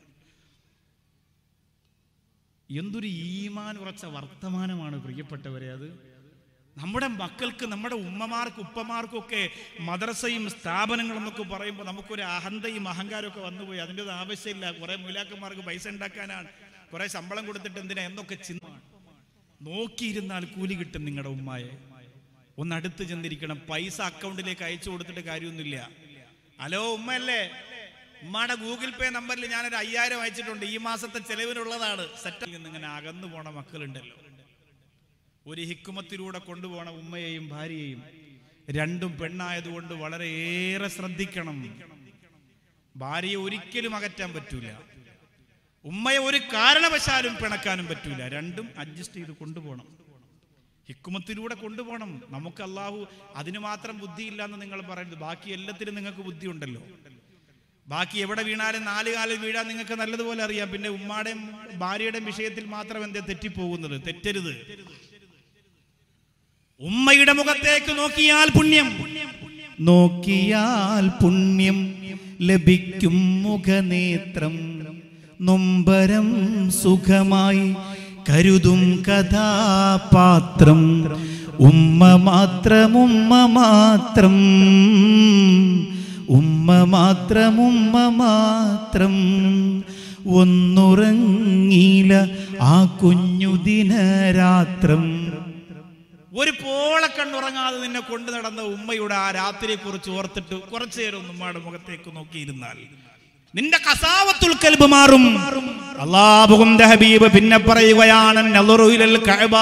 എന്തൊരു ഈമാൻ ഉറച്ച വർത്തമാനമാണ് പ്രിയപ്പെട്ടവരെ അത്. നമ്മുടെ മക്കൾക്ക്, നമ്മുടെ ഉമ്മമാർക്കും ഉപ്പമാർക്കും ഒക്കെ മദ്രസയും സ്ഥാപനങ്ങളെന്നൊക്കെ പറയുമ്പോൾ നമുക്കൊരു അഹന്തയും അഹങ്കാരമൊക്കെ വന്നുപോയി. അതിൻ്റെ ഒന്നും ആവശ്യമില്ല. കുറെ മൂലാക്കന്മാർക്ക് പൈസ ഉണ്ടാക്കാനാണ്, കുറെ ശമ്പളം കൊടുത്തിട്ട് എന്തിനാ എന്നൊക്കെ ചിന്ത. നോക്കിയിരുന്നാൽ കൂലി കിട്ടും. നിങ്ങളുടെ ഉമ്മായെ ഒന്ന് അടുത്ത് ചെന്നിരിക്കണം. പൈസ അക്കൗണ്ടിലേക്ക് അയച്ചു കൊടുത്തിട്ട് കാര്യമൊന്നുമില്ല. ഹലോ ഉമ്മയല്ലേ, ഉമ്മയുടെ ഗൂഗിൾ പേ നമ്പറിൽ ഞാനൊരു അയ്യായിരം അയച്ചിട്ടുണ്ട്, ഈ മാസത്തെ ചെലവിനുള്ളതാണ്. സെറ്റിൽ നിന്ന് ഇങ്ങനെ അകന്നു പോണ മക്കളുണ്ടല്ലോ. ഒരു ഹിക്കുമത്തിലൂടെ കൊണ്ടുപോണ ഉമ്മയെയും ഭാര്യയെയും, രണ്ടും പെണ്ണായതുകൊണ്ട് വളരെയേറെ ശ്രദ്ധിക്കണം. ഭാര്യയെ ഒരിക്കലും അകറ്റാൻ പറ്റൂല, ഉമ്മയെ ഒരു കാരണവശാലും പിണക്കാനും പറ്റൂല. രണ്ടും അഡ്ജസ്റ്റ് ചെയ്ത് കൊണ്ടുപോകണം, ഹിക്കുമത്തിലൂടെ കൊണ്ടുപോകണം. നമുക്ക് അള്ളാഹു അതിന് മാത്രം ബുദ്ധിയില്ല എന്ന് നിങ്ങൾ പറയുന്നത്. ബാക്കി എല്ലാത്തിനും നിങ്ങൾക്ക് ബുദ്ധി ഉണ്ടല്ലോ. ബാക്കി എവിടെ വീണാലും നാല് കാലിൽ വീഴാൻ നിങ്ങൾക്ക് നല്ലതുപോലെ അറിയാം. പിന്നെ ഉമ്മാടെയും ഭാര്യയുടെയും വിഷയത്തിൽ മാത്രം എന്തേ തെറ്റിപ്പോകുന്നത്? തെറ്റരുത്. ഉമ്മയുടെ മുഖത്തേക്ക് നോക്കിയാൽ പുണ്യം, നോക്കിയാൽ പുണ്യം ലഭിക്കും മുഖനേത്രം, നൊമ്പരം സുഖമായി കരുതും കഥാപാത്രം. ഉമ്മ മാത്രം, ഉമ്മ മാത്രം, ഉമ്മ മാത്രം, ഉമ്മ മാത്രം. ഒന്നുറങ്ങീല ആ കുഞ്ഞു ദിനരാത്രം. ഒരു പോളക്കണ്ണുറങ്ങാതെ നിന്നെ കൊണ്ടു നടന്ന ഉമ്മയുടെ ആ രാത്രിയെ കുറിച്ച് ഓർത്തിട്ട് കുറച്ചു നേരം ഉമ്മയുടെ മുഖത്തേക്ക് നോക്കിയിരുന്നാൽ നിന്റെ കസാവത്തുൽ കൽബ് മാറും. അല്ലാഹുവിന്റെ ഹബീബ് പിന്നെ പറയുകയാണ്, നളറു ഇലൽ കഅബ,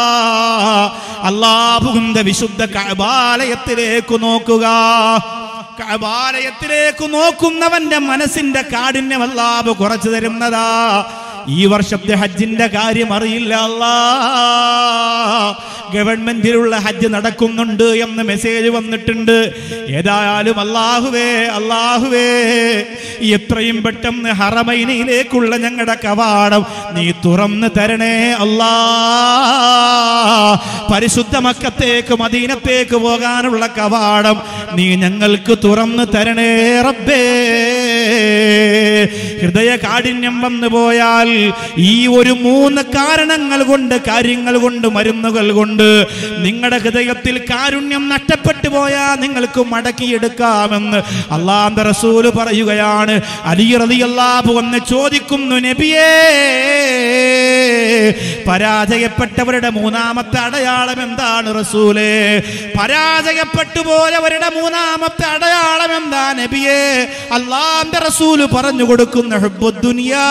അല്ലാഹുവിന്റെ വിശുദ്ധ കഅബാലയത്തിലേക്ക് നോക്കുക. കഅബാലയത്തിലേക്ക് നോക്കുന്നവന്റെ മനസ്സിന്റെ കാഠിന്യം അല്ലാഹു കുറച്ചു തരുന്നതാ. ഈ വർഷത്തെ ഹജ്ജിന്റെ കാര്യം അറിയില്ല അല്ലാ, ഗവൺമെന്റിലുള്ള ഹജ്ജ് നടക്കുന്നുണ്ട് എന്ന് മെസ്സേജ് വന്നിട്ടുണ്ട്. ഏതായാലും അല്ലാഹുവേ അല്ലാഹുവേ എത്രയും പെട്ടെന്ന് ഹറമൈനിലേക്കുള്ള ഞങ്ങളുടെ കവാടം നീ തുറന്നു തരണേ അല്ലാ. പരിശുദ്ധ മക്കത്തേക്ക് മദീനത്തേക്ക് പോകാനുള്ള കവാടം നീ ഞങ്ങൾക്ക് തുറന്നു തരണേ റബ്ബേ. ഹൃദയ കാഠിന്യം വന്നു പോയാൽ ഈ ഒരു മൂന്ന് കാരണങ്ങൾ കൊണ്ട്, കാര്യങ്ങൾ കൊണ്ട്, മരുന്നുകൾ കൊണ്ട് നിങ്ങളുടെ ഹൃദയത്തിൽ കാരുണ്യം നഷ്ടപ്പെട്ടു പോയാൽ നിങ്ങൾക്ക് മടക്കിയെടുക്കാമെന്ന് അല്ലാഹുവിന്റെ റസൂൽ പറയുകയാണ്. അലി റളിയല്ലാഹു അൻഹു ചോദിക്കുന്നു, നബിയേ പരാജയപ്പെട്ടവരുടെ മൂന്നാമത്തെ അടയാളം എന്താണ് റസൂലേ? പരാജയപ്പെട്ടു പോയവരുടെ മൂന്നാമത്തെ അടയാളം എന്താ നബിയേ? അല്ലാഹുവിന്റെ റസൂൽ പറഞ്ഞു കൊടുക്കുന്ന ഹുബ്ബുദ്ദുനിയാ,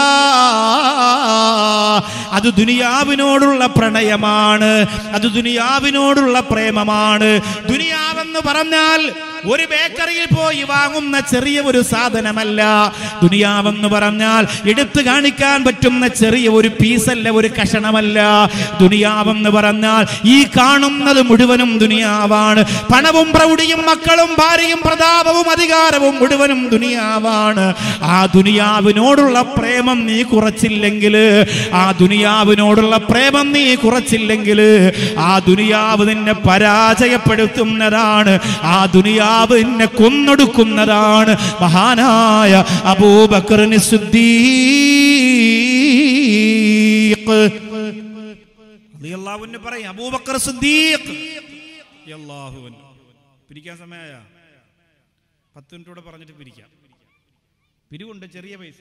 അത് ദുനിയാവിനോടുള്ള പ്രണയമാണ്, അത് ദുനിയാവിനോടുള്ള പ്രേമമാണ്. ദുനിയാവെന്ന് പറഞ്ഞാൽ ഒരു ബേക്കറിയിൽ പോയി വാങ്ങുന്ന ചെറിയ ഒരു സാധനമല്ല. ദുനിയാവെന്ന് പറഞ്ഞാൽ എടുത്തു കാണിക്കാൻ പറ്റുന്ന ചെറിയ ഒരു പീസല്ല, ഒരു കഷണമല്ല. ദുനിയാവെന്ന് പറഞ്ഞാൽ ഈ കാണുന്നത് മുഴുവനും ദുനിയാവാണ്. പണവും പ്രൗഢിയും മക്കളും ഭാര്യയും പ്രതാപവും അധികാരവും മുഴുവനും ദുനിയാവാണ്. ആ ദുനിയാവിനോടുള്ള പ്രേമം നീ കുറച്ചില്ലെങ്കിൽ, ആ ദുനിയാവിനോടുള്ള പ്രേമം നീ കുറച്ചില്ലെങ്കിൽ ആ ദുനിയാവ് നിന്നെ പരാജയപ്പെടുത്തുന്നതാണ്, ആ ദുനിയാവ് നിന്നെ കൊന്നൊടുക്കുന്നതാണ്. മഹാനായ അബൂബക്കർ സിദ്ദീഖ് റളിയല്ലാഹു അൻഹു പറയും, അബൂബക്കർ സിദ്ദീഖ് റളിയല്ലാഹു അൻഹു. പിരിക്കാൻ സമയമായ പത്ത് മിനിറ്റ് കൂടെ പറഞ്ഞിട്ട് പിരിക്കാം. പിരിവുണ്ട്, ചെറിയ പൈസ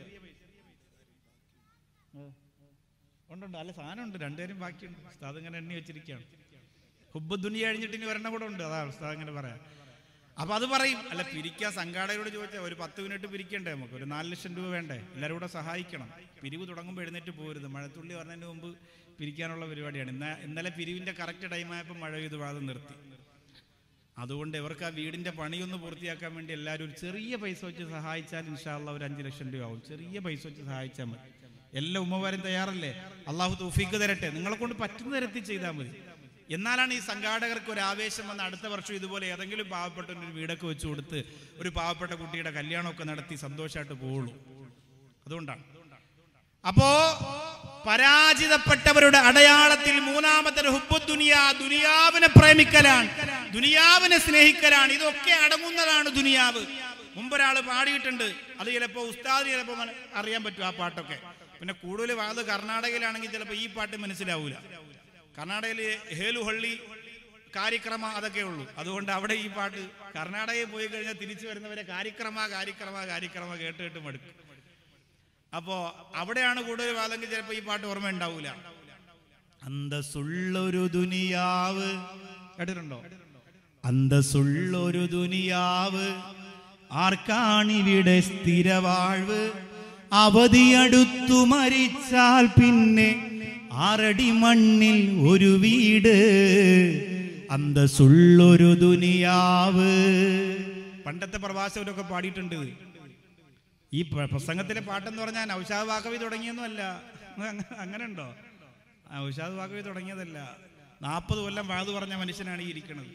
ഉണ്ടുണ്ട്, അല്ല സാധനം ഉണ്ട്, രണ്ടുപേരും ബാക്കിയുണ്ട്. ഉസ്താദ് ഇങ്ങനെ എണ്ണി വെച്ചിരിക്കുകയാണ്. ഹുബ്ബു ദുനിയ കഴിഞ്ഞിട്ട് ഇനി ഒരെണ്ണം കൂടെ ഉണ്ട്, അതാണ് ഉസ്താദ് ഇങ്ങനെ പറയാം. അപ്പൊ അത് പറയും, അല്ല പിരിക്കാൻ സംഘാടകരോട് ചോദിച്ചാൽ ഒരു പത്ത് മിനിറ്റ് പിരിക്കണ്ടേ, നമുക്ക് ഒരു നാല് ലക്ഷം രൂപ വേണ്ടേ, എല്ലാവരും കൂടെ സഹായിക്കണം. പിരിവ് തുടങ്ങുമ്പോൾ എഴുന്നേറ്റ് പോരുത്, മഴത്തുള്ളി പറഞ്ഞതിന് മുമ്പ് പിരിക്കാനുള്ള പരിപാടിയാണ്. ഇന്ന ഇന്നലെ പിരിവിന്റെ കറക്റ്റ് ടൈമായപ്പോൾ മഴ പെയ്ത് വാദം നിർത്തി. അതുകൊണ്ട് ഇവർക്ക് ആ വീടിന്റെ പണിയൊന്ന് പൂർത്തിയാക്കാൻ വേണ്ടി എല്ലാവരും ഒരു ചെറിയ പൈസ വെച്ച് സഹായിച്ചാൽ ഇൻഷാ അല്ലാഹ് ഒരു അഞ്ച് ലക്ഷം രൂപ ആവും. ചെറിയ പൈസ വെച്ച് സഹായിച്ചാൽ മതി. എല്ലാ ഉമ്മമാരും തയ്യാറല്ലേ? അള്ളാഹു തൗഫീഖ് തരട്ടെ. നിങ്ങളെ കൊണ്ട് പറ്റുന്ന തരത്തിൽ ചെയ്താൽ മതി. എന്നാലാണ് ഈ സംഘാടകർക്ക് ഒരു ആവേശം വന്ന് അടുത്ത വർഷം ഇതുപോലെ ഏതെങ്കിലും പാവപ്പെട്ട ഒരു വീടൊക്കെ വെച്ച് കൊടുത്ത് ഒരു പാവപ്പെട്ട കുട്ടിയുടെ കല്യാണമൊക്കെ നടത്തി സന്തോഷമായിട്ട് പോവുള്ളൂ. അതുകൊണ്ടാണ്. അപ്പോ പരാജിതപ്പെട്ടവരുടെ അടയാളത്തിൽ മൂന്നാമത്തെ ഹുബ്ബുദ് ദുനിയ, ദുനിയാവിനെ പ്രേമിക്കലാണ്, ദുനിയാവിനെ സ്നേഹിക്കലാണ്. ഇതൊക്കെ അടങ്ങുന്നതാണ് ദുനിയാവ്. മുമ്പൊരാള് പാടിയിട്ടുണ്ട്, അത് ചിലപ്പോ ഉസ്താദ് ചിലപ്പോ അറിയാൻ പറ്റും ആ പാട്ടൊക്കെ. പിന്നെ കൂടുതൽ അത് കർണാടകയിലാണെങ്കിൽ ചിലപ്പോൾ ഈ പാട്ട് മനസ്സിലാവൂല. കർണാടകയിൽ ഹേലുഹള്ളി കാര്യക്രമ അതൊക്കെ ഉള്ളൂ. അതുകൊണ്ട് അവിടെ ഈ പാട്ട് കർണാടകയിൽ പോയി കഴിഞ്ഞാൽ തിരിച്ചു വരുന്നവരെ കാര്യക്രമ കാര്യക്രമ കാര്യക്രമ കേട്ട് കേട്ട് മടുക്കും. അപ്പോ അവിടെയാണ് കൂടുതൽ വാദമെങ്കിൽ ചിലപ്പോൾ ഈ പാട്ട് ഓർമ്മ ഉണ്ടാവൂല. അന്തസ്സുള്ളൊരു ദുനിയാവ് കേട്ടിട്ടുണ്ടോ? അന്തസ്സുള്ളൊരു ദുനിയാവ് ആർക്കാണിവിടെ സ്ഥിരവാഴ്വ്, അവധിയടുത്തു മരിച്ചാൽ പിന്നെ ആറടി മണ്ണിൽ ഒരു വീട്, അന്തസ്സുള്ളൊരു ദുനിയാവ്. പണ്ടത്തെ പ്രവാസകരൊക്കെ പാടിയിട്ടുണ്ട്. ഈ പ്രസംഗത്തിലെ പാട്ടെന്ന് പറഞ്ഞാൽ നൗഷാദ് വാക്കവി തുടങ്ങിയൊന്നും അല്ല. അങ്ങനെ ഉണ്ടോ? നൗഷാദ് വാക്കവി തുടങ്ങിയതല്ല. നാൽപ്പത് കൊല്ലം വാത് പറഞ്ഞ മനുഷ്യനാണ് ഈ ഇരിക്കുന്നത്.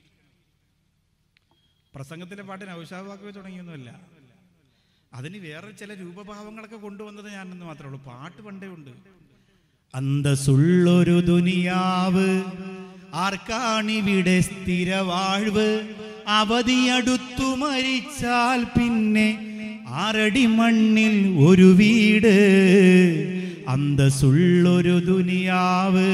പ്രസംഗത്തിലെ പാട്ട് നൗഷാദ് വാക്കവി തുടങ്ങിയൊന്നുമല്ല. അതിന് വേറെ ചില രൂപഭാവങ്ങളൊക്കെ കൊണ്ടുവന്നത് ഞാനെന്ന് മാത്രമേ ഉള്ളൂ. പാട്ട് പണ്ടേ ഉണ്ട്. അന്തസ്സുള്ളൊരു ദുനിയാവ് ആർക്കാണിവിടെ സ്ഥിരവാഴ്വ്, അവധിയടുത്തു മരിച്ചാൽ പിന്നെ ആറടി മണ്ണിൽ ഒരു വീട്, അന്തസ്സുള്ളൊരു ദുനിയാവ്.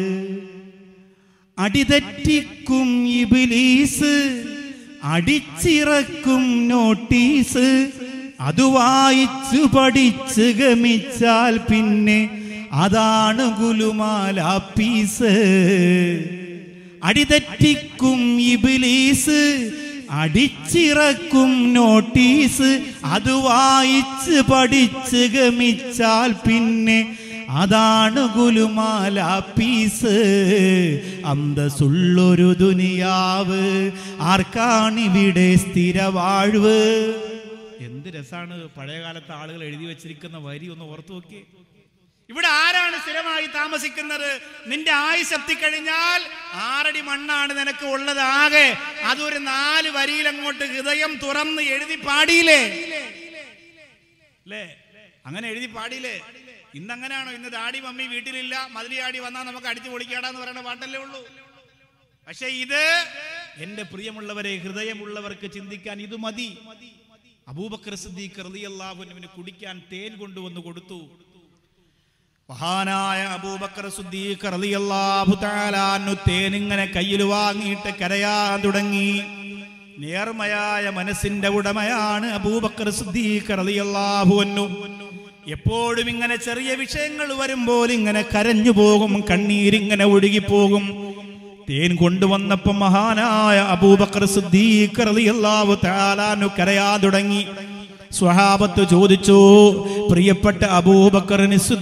അടിതെറ്റിക്കും ഇബ്ലീസ്, അടിച്ചിറക്കും നോട്ടീസ്, അത് വായിച്ചു പഠിച്ച് ഗമിച്ചാൽ പിന്നെ അതാണ് ഗുലുമാലാപ്പീസ്. അടിതെറ്റിക്കും ഇബ്ലീസ്, അടിച്ചിറക്കും നോട്ടീസ്, അത് വായിച്ച് പഠിച്ച് ഗമിച്ചാൽ പിന്നെ അതാണ് ഗുലുമാല പീസ് അന്തസ്സുള്ളൊരു ദുനിയാവ് ആർക്കാണിവിടെ സ്ഥിരവാഴ്വ്. എന്ത് രസാണ് പഴയ കാലത്തെ ആളുകൾ എഴുതി വെച്ചിരിക്കുന്ന വരി ഒന്ന് ഓർത്തു നോക്കിയേ. ഇവിടെ ആരാണ് സ്ഥിരമായി താമസിക്കുന്നത്? നിന്റെ ആയുസ് എത്തിക്കഴിഞ്ഞാൽ ആറടി മണ്ണാണ് നിനക്ക് ഉള്ളത് ആകെ. അതൊരു നാല് വരിയിൽ അങ്ങോട്ട് ഹൃദയം തുറന്ന് എഴുതി പാടിയില്ലേ അല്ലേ? അങ്ങനെ എഴുതി പാടിയില്ലേ? ഇന്നങ്ങനെയാണോ? ഇന്ന് ഡാഡി മമ്മി വീട്ടിലില്ല, മതിലിയാടി വന്നാൽ നമുക്ക് അടിച്ചു പൊളിക്കാടാന്ന് പറയുന്ന പാട്ടല്ലേ ഉള്ളൂ. പക്ഷെ ഇത് എന്റെ പ്രിയമുള്ളവരെ, ഹൃദയമുള്ളവർക്ക് ചിന്തിക്കാൻ ഇത് മതി. അബൂബക്കർ സിദ്ദീഖ് റളിയല്ലാഹു അൻഹുവിന് കുടിക്കാൻ തേൻ കൊണ്ടുവന്ന് കൊടുത്തു. മഹാനായ അബൂബക്കർ സിദ്ദീഖ് റളിയല്ലാഹു തആല അൻഹു തേൻ ഇങ്ങനെ കയ്യിൽ വാങ്ങിയിട്ട് കരയാൻ തുടങ്ങി. നേർമയായ മനസ്സിന്റെ ഉടമയാണ് അബൂബക്കർ സിദ്ദീഖ് റളിയല്ലാഹു അൻഹു. എപ്പോഴും ഇങ്ങനെ ചെറിയ വിഷയങ്ങൾ വരുമ്പോൾ ഇങ്ങനെ കരഞ്ഞു പോകും, കണ്ണീരിങ്ങനെ ഒഴുകിപ്പോകും. തേൻ കൊണ്ടുവന്നപ്പോൾ മഹാനായ അബൂബക്കർ സിദ്ദീഖ് റളിയല്ലാഹു തആല അൻഹു കരയാൻ തുടങ്ങി. സ്വഹാബത്ത് ചോദിച്ചു, പ്രിയപ്പെട്ട അബൂബക്കർ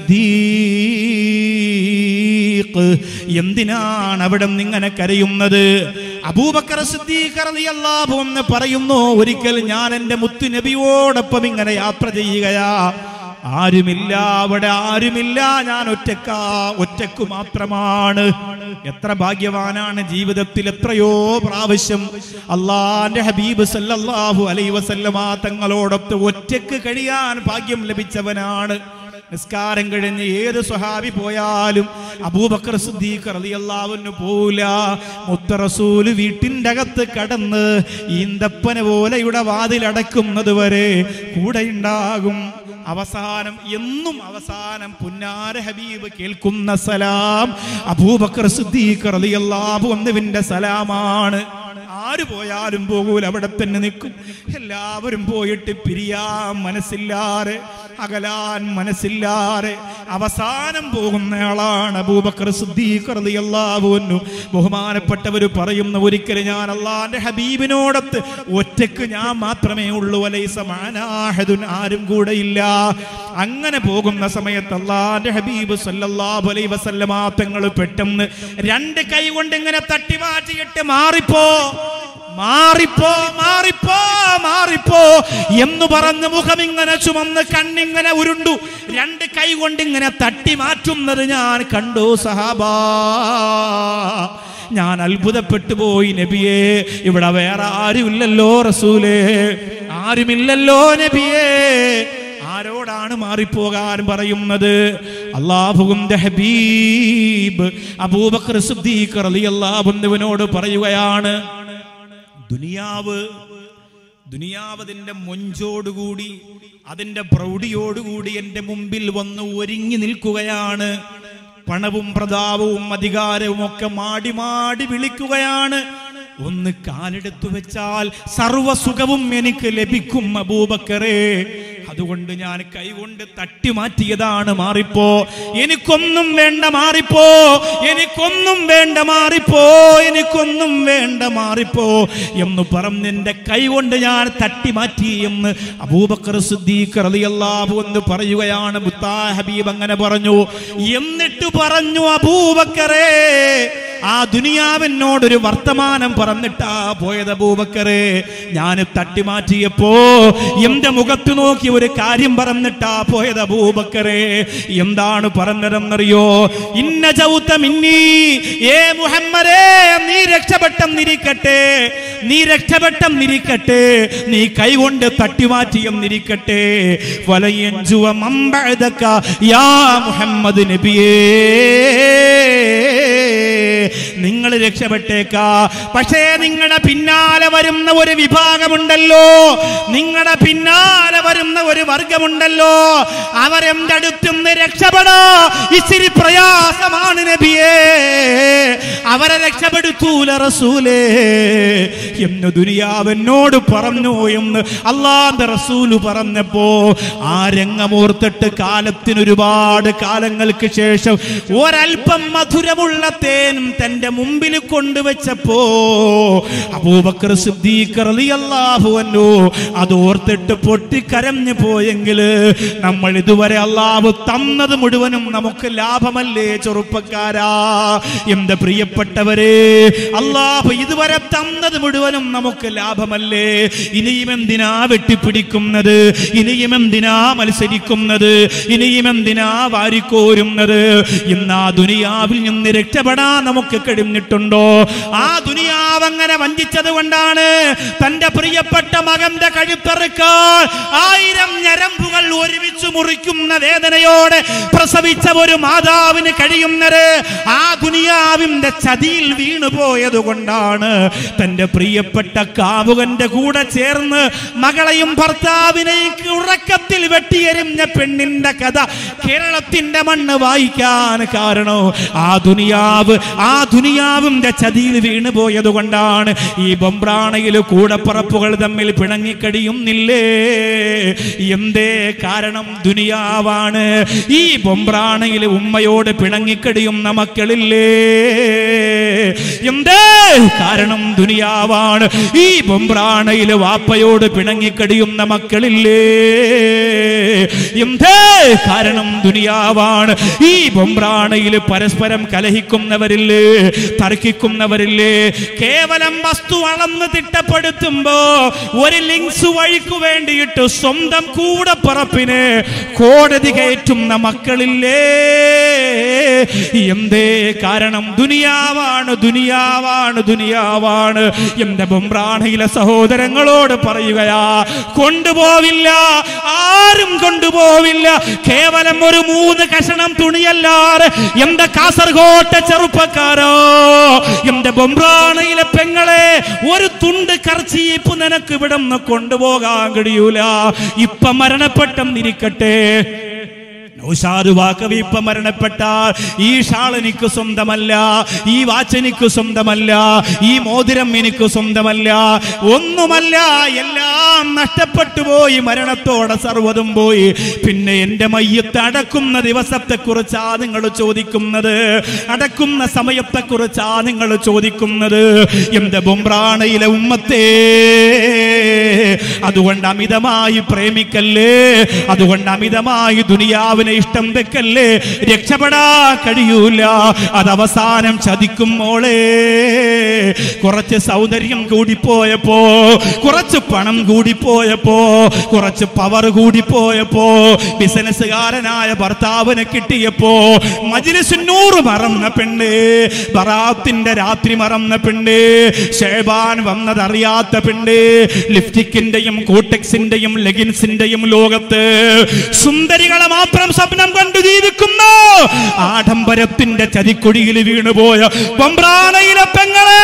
സിദ്ദീഖ്, എന്തിനാണ് അവിടെ ഇങ്ങനെ കരയുന്നത്? അബൂബക്കർ സിദ്ദീഖ് റളിയല്ലാഹു അൻഹു പറയുന്നു, ഒരിക്കൽ ഞാൻ എൻ്റെ മുത്തു നബിയോടൊപ്പം ഇങ്ങനെ യാത്ര ചെയ്യുകയാ. ആരുമില്ല, അവിടെ ആരുമില്ല, ഞാൻ ഒറ്റക്കാ, ഒറ്റക്കു മാത്രമാണ്. എത്ര ഭാഗ്യവാനാണ്! ജീവിതത്തിൽ എത്രയോ പ്രാവശ്യം അല്ലാഹുവിന്റെ ഹബീബ് സല്ലല്ലാഹു അലൈഹി വസല്ലമ തങ്ങളോടൊത്ത് ഒറ്റക്ക് കഴിയാൻ ഭാഗ്യം ലഭിച്ചവനാണ്. നിസ്കാരം കഴിഞ്ഞ് ഏത് സ്വഹാബി പോയാലും അബൂബക്കർ സിദ്ദീഖ് റളിയല്ലാഹു അൻഹു പോവില്ല. മുത്ത റസൂല് വീട്ടിൻ്റെ അകത്ത് കടന്ന് ഈന്തപ്പന പോലെയുടെ വാതിലടക്കുന്നത് വരെ കൂടെ ഉണ്ടാകും. അവസാനം എന്നും അവസാനം പുന്നാര ഹബീബ് കേൾക്കുന്ന സലാം അബൂബക്കർ സിദ്ദീഖ് റളിയല്ലാഹു അൻഹുവിന്റെ സലാമാണ്. ആര് പോയാലും പോകൂല, അവിടെ തന്നെ നിൽക്കും. എല്ലാവരും പോയിട്ട് പിരിയാൻ മനസ്സില്ലാതെ, അകലാൻ മനസ്സില്ലാതെ അവസാനം പോകുന്നയാളാണ് അബൂബക്കർ സിദ്ദീഖ് റളിയല്ലാഹു അൻഹു. ബഹുമാനപ്പെട്ടവർ പറയുന്ന, ഒരിക്കൽ ഞാൻ അല്ലാഹുവിന്റെ ഹബീബിനോടൊത്ത് ഒറ്റക്ക് ഞാൻ മാത്രമേ ഉള്ളൂ, വലൈസ മഅനാ അഹദുൻ, ആരും കൂടെ ഇല്ല. അങ്ങനെ പോകുന്ന സമയത്ത് അല്ലാഹുവിന്റെ ഹബീബ് സല്ലല്ലാഹു അലൈഹി വസല്ലമ തങ്ങൾ പെട്ടെന്ന് രണ്ട് കൈ കൊണ്ട് ഇങ്ങനെ തട്ടി മാറ്റിയിട്ട് മാറിപ്പോ മാറിപ്പോ മാറിപ്പോ മാറിപ്പോ എന്ന് പറഞ്ഞ് മുഖം ഇങ്ങനെ ചുമന്ന് കണ്ണിങ്ങനെ ഉരുണ്ടു. രണ്ട് കൈ കൊണ്ട് ഇങ്ങനെ തട്ടി മാറ്റുന്നത് ഞാൻ കണ്ടു സഹാബാ. ഞാൻ അത്ഭുതപ്പെട്ടു പോയി. നബിയേ, ഇവിടെ വേറെ ആരുമില്ലല്ലോ റസൂലേ, ആരുമില്ലല്ലോ നബിയേ. ആരോടാണ് മാറിപ്പോകാൻ പറയുന്നത്? അല്ലാഹുവിന്റെ ഹബീബ് അബൂബക്കർ സിദ്ദീഖ് റളിയല്ലാഹു അൻഹുവിനോട് പറയുകയാണ്, ദുനിയാവ് ദുനിയാവ് അതിന്റെ മൊഞ്ചോടുകൂടി, അതിന്റെ പ്രൗഢിയോടുകൂടി എൻ്റെ മുമ്പിൽ വന്ന് ഒരുങ്ങി നിൽക്കുകയാണ്. പണവും പ്രതാപവും അധികാരവും ഒക്കെ മാടി മാടി വിളിക്കുകയാണ്. ഒന്ന് കാലെടുത്തു വെച്ചാൽ സർവസുഖവും എനിക്ക് ലഭിക്കും അബൂബക്കറേ. അതുകൊണ്ട് ഞാൻ കൈകൊണ്ട് തട്ടി മാറ്റിയതാണ്. മാറിപ്പോ, എനിക്കൊന്നും വേണ്ട, മാറിപ്പോ, എനിക്കൊന്നും വേണ്ട, മാറിപ്പോ, എനിക്കൊന്നും വേണ്ട, മാറിപ്പോ എന്ന് പറഞ്ഞ് എന്റെ കൈ കൊണ്ട് ഞാൻ തട്ടി മാറ്റി എന്ന് അബൂബക്കർ സിദ്ദീഖ് റളിയല്ലാഹു അൻഹു പറയുകയാണ്. മുത്താ ഹബീബ് അങ്ങനെ പറഞ്ഞു. എന്നിട്ട് പറഞ്ഞു, അബൂബക്കറേ, ആ ദുനിയാവിനോടൊരു വർത്തമാനം പറഞ്ഞിട്ടാ പോയത് അബൂബക്കറേ. ഞാൻ തട്ടി മാറ്റിയപ്പോ എന്റെ മുഖത്ത് നോക്കി ഒരു കാര്യം പറഞ്ഞിട്ടാ പോയത് അബൂബക്കറേ. എന്താണ് പറഞ്ഞതെന്നറിയോ? ഇന്ന ജൗത മിന്നി, ഏ മുഹമ്മദേ, നീ രക്ഷപ്പെട്ടെന്നിരിക്കട്ടെ, നീ രക്ഷപ്പെട്ടെന്നിരിക്കട്ടെ, നീ കൈകൊണ്ട് തട്ടി മാറ്റിയെന്നിരിക്കട്ടെ. വലയൻജുവ മംബഅദക യാ മുഹമ്മദ് നബിയേ, നിങ്ങൾ രക്ഷപ്പെട്ടേക്കാ. പക്ഷേ നിങ്ങളുടെ പിന്നാലെ വരുന്ന ഒരു വിഭാഗമുണ്ടല്ലോ, നിങ്ങളുടെ പിന്നാലെ വരുന്ന ഒരു വർഗമുണ്ടല്ലോ, അവരെന്റെ അടുത്തുനിന്ന് രക്ഷപ്പെടാ ഇച്ചിരി പ്രയാസമാണ് നബിയേ. അവരെ രക്ഷപ്പെടുത്തൂല റസൂലേ എന്ന് ദുനിയാവെന്നോട് പറഞ്ഞു എന്ന് അല്ലാഹുവിന്റെ റസൂല് പറഞ്ഞപ്പോ ആ രംഗമോർത്തിട്ട് കാലത്തിനൊരുപാട് കാലങ്ങൾക്ക് ശേഷം ഒരൽപ്പം മധുരമുള്ള തേൻ തന്റെ മുമ്പിൽ കൊണ്ടുവച്ചപ്പോ അബൂബക്കർ സിദ്ദീഖ് റളിയല്ലാഹു അൻഹു അത് ഓർത്തിട്ട് പൊട്ടിക്കരഞ്ഞു പോയെങ്കിൽ നമ്മൾ ഇതുവരെ അല്ലാഹു തന്നത് മുഴുവനും നമുക്ക് ലാഭമല്ലേ ചെറുപ്പക്കാരാ? എന്റെ പ്രിയപ്പെട്ടവരെ, അല്ലാഹു ഇതുവരെ തന്നത് മുഴുവനും നമുക്ക് ലാഭമല്ലേ? ഇനിയും എന്തിനാ വെട്ടിപ്പിടിക്കുന്നത്? ഇനിയും എന്തിനാ മത്സരിക്കുന്നത്? ഇനിയും എന്തിനാ വാരിക്കോരുന്നത്? ഇന്ന് ആ ദുനിയാവിൽ നിന്ന് രക്ഷപ്പെടാൻ നമുക്ക് കഴിഞ്ഞിട്ടുണ്ടോ? ആ ദുനിയാവ് അങ്ങനെ വഞ്ചിച്ചത് കൊണ്ടാണ് തന്റെ പ്രിയപ്പെട്ട മകന്റെ കഴുത്തറുക്കാൻ ആയിരം ഞരമ്പുകൾ ഒരുമിച്ച് മുറിക്കുന്ന വേദനയോടെ പ്രസവിച്ച ഒരു മാതാവിന് കഴിയുന്നത് ആ ദുനിയാവിന്റെ ചതിയിൽ വീണുപോയത് കൊണ്ടാണ്. തന്റെ പ്രിയപ്പെട്ട കാമുകന്റെ കൂടെ ചേർന്ന് മകളെയും ഭർത്താവിനെയും ഉറക്കത്തിൽ വെട്ടിയെറിഞ്ഞ പെണ്ണിന്റെ കഥ കേരളത്തിന്റെ മണ്ണ് വായിക്കാൻ കാരണം ആ ദുനിയാവ് ആ ദുനിയാവിന്റെ ചതിയിൽ വീണു പോയത് കൊണ്ടാണ്. ഈ ബൊമ്പ്രാണയിൽ കൂടപ്പറപ്പുകൾ തമ്മിൽ പിണങ്ങിക്കഴിയുന്നില്ലേ? എന്തേ കാരണം? ദുനിയാവാണ്. ഈ ബൊമ്പ്രാണയിൽ ഉമ്മയോട് പിണങ്ങിക്കഴിയുന്ന മക്കളില്ലേ? എന്തേ കാരണം? ദുനിയാവാണ്. ഈ ബൊമ്പ്രാണയിൽ വാപ്പയോട് പിണങ്ങിക്കഴിയുന്ന മക്കളില്ലേ? എന്തേ കാരണം? ദുനിയാവാണ്. ഈ ബൊമ്പ്രാണയിൽ പരസ്പരം കലഹിക്കുന്നവരില്ലേ? തർക്കിക്കുന്നവരില്ലേ? കേവലം വസ്തു അളന്ന് തിട്ടപ്പെടുത്തുമ്പോ ഒരു ലിങ്സ് വഴിക്കു വേണ്ടിയിട്ട് സ്വന്തം കൂടപ്പറപ്പിനെ കോടതി കയറ്റുന്ന മക്കളില്ലേ? എന്തേ കാരണം? ദുനിയാവാണ്, ദുനിയാവാണ്, ദുനിയാവാണ്. എന്റെ ബൊമ്പ്രാണയിലെ സഹോദരങ്ങളോട് പറയുകയാ, കൊണ്ടുപോവില്ല, ആരും കൊണ്ടുപോവില്ല. കേവലം ഒരു മൂന്ന് കഷണം തുണിയല്ലാതെ എന്റെ കാസർഗോട്ടെ ചെറുപ്പക്കാരോ, എന്റെ ബൊമ്പ്രാണയിലെ പെങ്ങളെ, ഒരു തുണ്ട് കർച്ചീപ്പ് നിനക്ക് ഇവിടെ നിന്ന് കൊണ്ടുപോകാൻ കഴിയൂല. ഇപ്പൊ മരണപ്പെട്ടെന്നിരിക്കട്ടെ, ഇപ്പൊ മരണപ്പെട്ടാൽ ഈ ഷാൾ എനിക്ക് സ്വന്തമല്ല, ഈ വാച്ച് എനിക്ക് സ്വന്തമല്ല, ഈ മോതിരം എനിക്ക് സ്വന്തമല്ല, ഒന്നുമല്ല, എല്ലാം നഷ്ടപ്പെട്ടു പോയി. മരണത്തോടെ സർവ്വതും പോയി. പിന്നെ എന്റെ മയ്യത്ത് അടക്കുന്ന ദിവസത്തെ കുറിച്ചാ നിങ്ങൾ ചോദിക്കുന്നത്, അടക്കുന്ന സമയത്തെ കുറിച്ചാ നിങ്ങൾ ചോദിക്കുന്നത്. എന്റെ ബൊമ്പ്രാണയിലെ ഉമ്മത്തേ, അതുകൊണ്ട് അമിതമായി പ്രേമിക്കല്ലേ, അതുകൊണ്ട് അമിതമായി ദുനിയാവിനെ ഇഷ്ടം വെക്കല്ലേ. രക്ഷപ്പെടാ കഴിയൂല, അത് അവസാനം ചതിക്കും മോളെ. കുറച്ച് സൗന്ദര്യം കൂടിപ്പോയപ്പോ, കുറച്ച് പണം കൂടിപ്പോയപ്പോ, കുറച്ച് പവർ കൂടിപ്പോയപ്പോ, ബിസിനസ്സുകാരനായ ഭർത്താവിനെ കിട്ടിയപ്പോ മജ്ലിസുന്നൂറ് മറന്ന പെണ്ണ്, ബറാത്തിന്റെ രാത്രി മറന്ന പെണ്ണ്, ഷേബാൻ വന്നതറിയാത്ത പെണ്ണ്, ലിപ്സ്റ്റിക്കിന്റെയും കോട്ടക്സിന്റെയും ലെഗിൻസിന്റെയും ലോകത്ത് സുന്ദരികളെ മാത്രം സ്വപ്നം കണ്ടു ജീവിക്കുന്ന ആഡംബരത്തിന്റെ ചതിക്കുഴിയിൽ വീണുപോയ ബൊമ്പ്രാണയിലെ പെങ്ങളെ,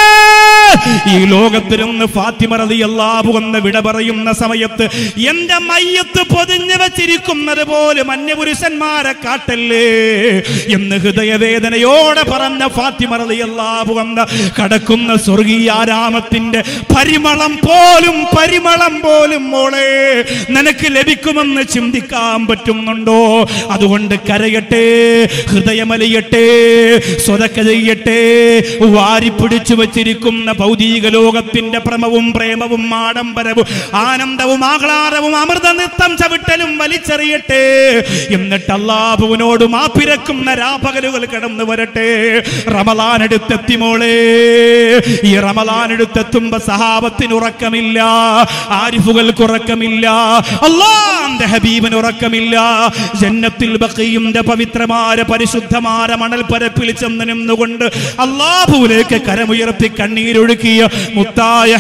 ഈ ലോകത്തിൽ നിന്ന് ഫാത്തിമ റളിയല്ലാഹു അൻഹ വിട പറയുന്ന സമയത്ത് എന്റെ മയ്യത്ത് പൊതിഞ്ഞു വെച്ചിരിക്കുന്നത് പോലെ മന്യപുരുഷന്മാരെ കാട്ടല്ലേ എന്ന് ഹൃദയവേദനയോടെ പറഞ്ഞ ഫാത്തിമ റളിയല്ലാഹു അൻഹ കടക്കുന്ന സ്വർഗീയാരാമത്തിന്റെ പരിമളം പോലും പരിമളം പോലും മോളെ നിനക്ക് ലഭിക്കുമെന്ന് ചിന്തിക്കാൻ പറ്റുന്നുണ്ടോ? അതുകൊണ്ട് കരയട്ടെ, ഹൃദയമലിയട്ടെ, സ്വതക്ക ചെയ്യട്ടെ. വാരിപ്പിടിച്ചു വച്ചിരിക്കുന്ന ഭൗതിക ലോകത്തിന്റെ ഭ്രമവും പ്രേമവും ആഡംബരവും ആനന്ദവും ആഹ്ലാദവും അമൃത നൃത്തം ചവിട്ടലും വലിച്ചെറിയട്ടെ. എന്നിട്ട് അല്ലാഹുവിനോട് മാപ്പിരക്കുന്ന രാപകലുകൾ കടന്നു വരട്ടെ. റമളാൻ എടുത്തെത്തി മോളെ. ഈ റമളാൻ എടുത്തെത്തുമ്പോ സഹാബത്തിന് ഉറക്കമില്ല, ആരിഫുകൾക്ക് ഉറക്കമില്ല, അല്ലാഹുവിന്റെ ഹബീബിന് ഉറക്കമില്ല. ജന്നത്തുൽ ബഖീന്റെ പവിത്രമായ പരിശുദ്ധമായ മണൽ പരപ്പിൽ ചെന്ന് നിന്നുകൊണ്ട് അല്ലാഹുവിലേക്ക് കരമുയർത്തി കണ്ണീരൊഴുക്കിയ മുത്തായ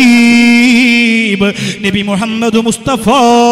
ഹബീബ് നബി മുഹമ്മദ് മുസ്തഫ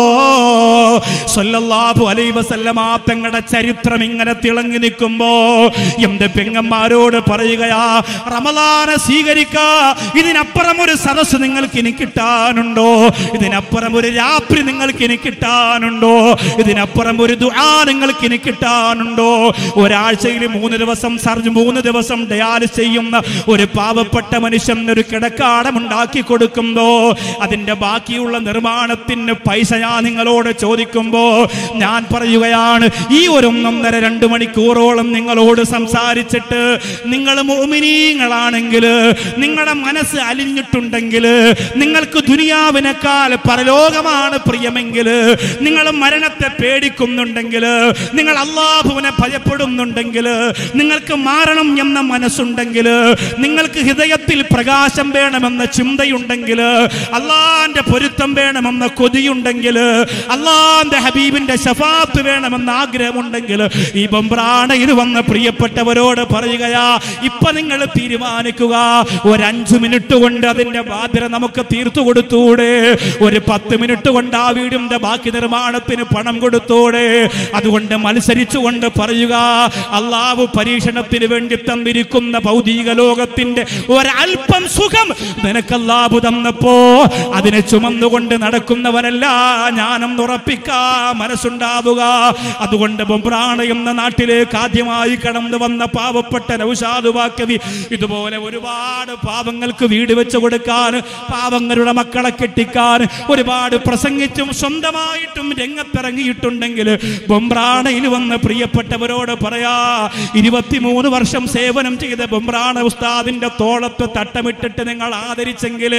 സല്ലല്ലാഹു അലൈഹി വസല്ലമ തങ്ങളുടെ ചരിത്രം ഇങ്ങനെ തിളങ്ങി നിൽക്കുമ്പോ എന്റെ പെങ്ങന്മാരോട് പറയുകയാ, റമളാനെ സ്വീകരിക്കാ. ഇതിനപ്പുറം ഒരു സദസ്സ് നിങ്ങൾക്ക് ഇനി കിട്ടാനുണ്ടോ? ഇതിനപ്പുറം ഒരു രാത്രി നിങ്ങൾക്ക് ഇനി കിട്ടാനുണ്ടോ? ഇതിനപ്പുറം ഒരു ദുആ നിങ്ങൾക്ക് ഇനി കിട്ടാനുണ്ടോ? ഒരാഴ്ചയിൽ മൂന്ന് ദിവസം സർജ് മൂന്ന് ദിവസം ഡയാലിസ് ചെയ്യുന്ന ഒരു പാവപ്പെട്ട മനുഷ്യൻ, ഒരു കിടക്കാടം ഉണ്ടാക്കി കൊടുക്കുമ്പോ അതിന്റെ ബാക്കിയുള്ള നിർമ്മാണത്തിന് പൈസ ഞാൻ നിങ്ങളോട് ചോദിക്കുമ്പോ ഞാൻ പറയുകയാണ്, ഈ ഒരു ഒന്നൊന്നര രണ്ട് മണിക്കൂറോളം നിങ്ങളോട് സംസാരിച്ചിട്ട് നിങ്ങൾ മുഅ്മിനീങ്ങളാണെങ്കിൽ, നിങ്ങളുടെ മനസ്സ് അലിഞ്ഞിട്ടുണ്ടെങ്കിൽ, നിങ്ങൾക്ക് ദുനിയാവിനേക്കാൾ പരലോകമാണ് പ്രിയമെങ്കിൽ, നിങ്ങൾ മരണത്തെ പേടിക്കുന്നുണ്ടെങ്കിൽ, നിങ്ങൾ അല്ലാഹുവിനെ ഭയപ്പെടുന്നുണ്ടെങ്കിൽ, നിങ്ങൾക്ക് മാറണം എന്ന മനസ്സുണ്ടെങ്കിൽ, നിങ്ങൾക്ക് ഹൃദയത്തിൽ പ്രകാശം വേണമെന്ന ചിന്തയുണ്ടെങ്കിൽ, അല്ലാഹുവിന്റെ പൊരുത്തം വേണമെന്ന കൊതിയുണ്ടെങ്കിൽ, അല്ലാഹുവിന്റെ ഹബീബിന്റെ ശഫാഅത്ത് വേണമെന്ന ആഗ്രഹമുണ്ടെങ്കിൽ, ഈ ബംബ്രാണയിൽ വന്ന പ്രിയപ്പെട്ടവരോട് പറയുകയാ, ഇപ്പൊ നിങ്ങൾ തീരുമാനിക്കുക, ഒരു അഞ്ചു മിനിറ്റ് കൊണ്ട് അതിന്റെ ബാധ്യത നമുക്ക് തീർത്തു കൊടുത്തൂടെ? ഒരു പത്ത് മിനിറ്റ് കൊണ്ട് ആ വീടിന്റെ ബാക്കി നിർമ്മാണത്തിന് പണം കൊടുത്തൂടെ? അതുകൊണ്ട് മത്സരിച്ചുകൊണ്ട് പറയുക, അള്ളാഹു പരീക്ഷണത്തിന് വേണ്ടി തന്നിരിക്കുന്ന ഭൗതിക ലോകത്തിന്റെ ഒരൽപ്പം സുഖം നിനക്ക് അല്ലാഹു തന്നപ്പോ അതിനെ ചുമന്നുകൊണ്ട് നടക്കുന്നവനല്ല ഞാനെന്ന് ഉറപ്പിക്കാൻ മനസ്സുണ്ടാവുക. അതുകൊണ്ട് ബൊബ്രാണ എന്ന നാട്ടിലേക്ക് ആദ്യമായി കടന്നു വന്ന പാവപ്പെട്ട നൗഷാദ് വാക്കവി ഇതുപോലെ ഒരുപാട് പാവങ്ങൾക്ക് വീട് വെച്ച് കൊടുക്കാൻ, പാവങ്ങളുടെ മക്കളെ കെട്ടിക്കാൻ ഒരുപാട് പ്രസംഗിച്ചും സ്വന്തമായിട്ടും രംഗത്തിറങ്ങിയിട്ടുണ്ടെങ്കിൽ ബൊബ്രാണയിൽ വന്ന് പ്രിയപ്പെട്ടവരോട് പറയാ, ഇരുപത്തിമൂന്ന് വർഷം സേവനം ചെയ്ത ബൊബ്രാണ ഉസ്താദിന്റെ തോളത്ത് തട്ടമിട്ടിട്ട് നിങ്ങൾ ആദരിച്ചെങ്കിൽ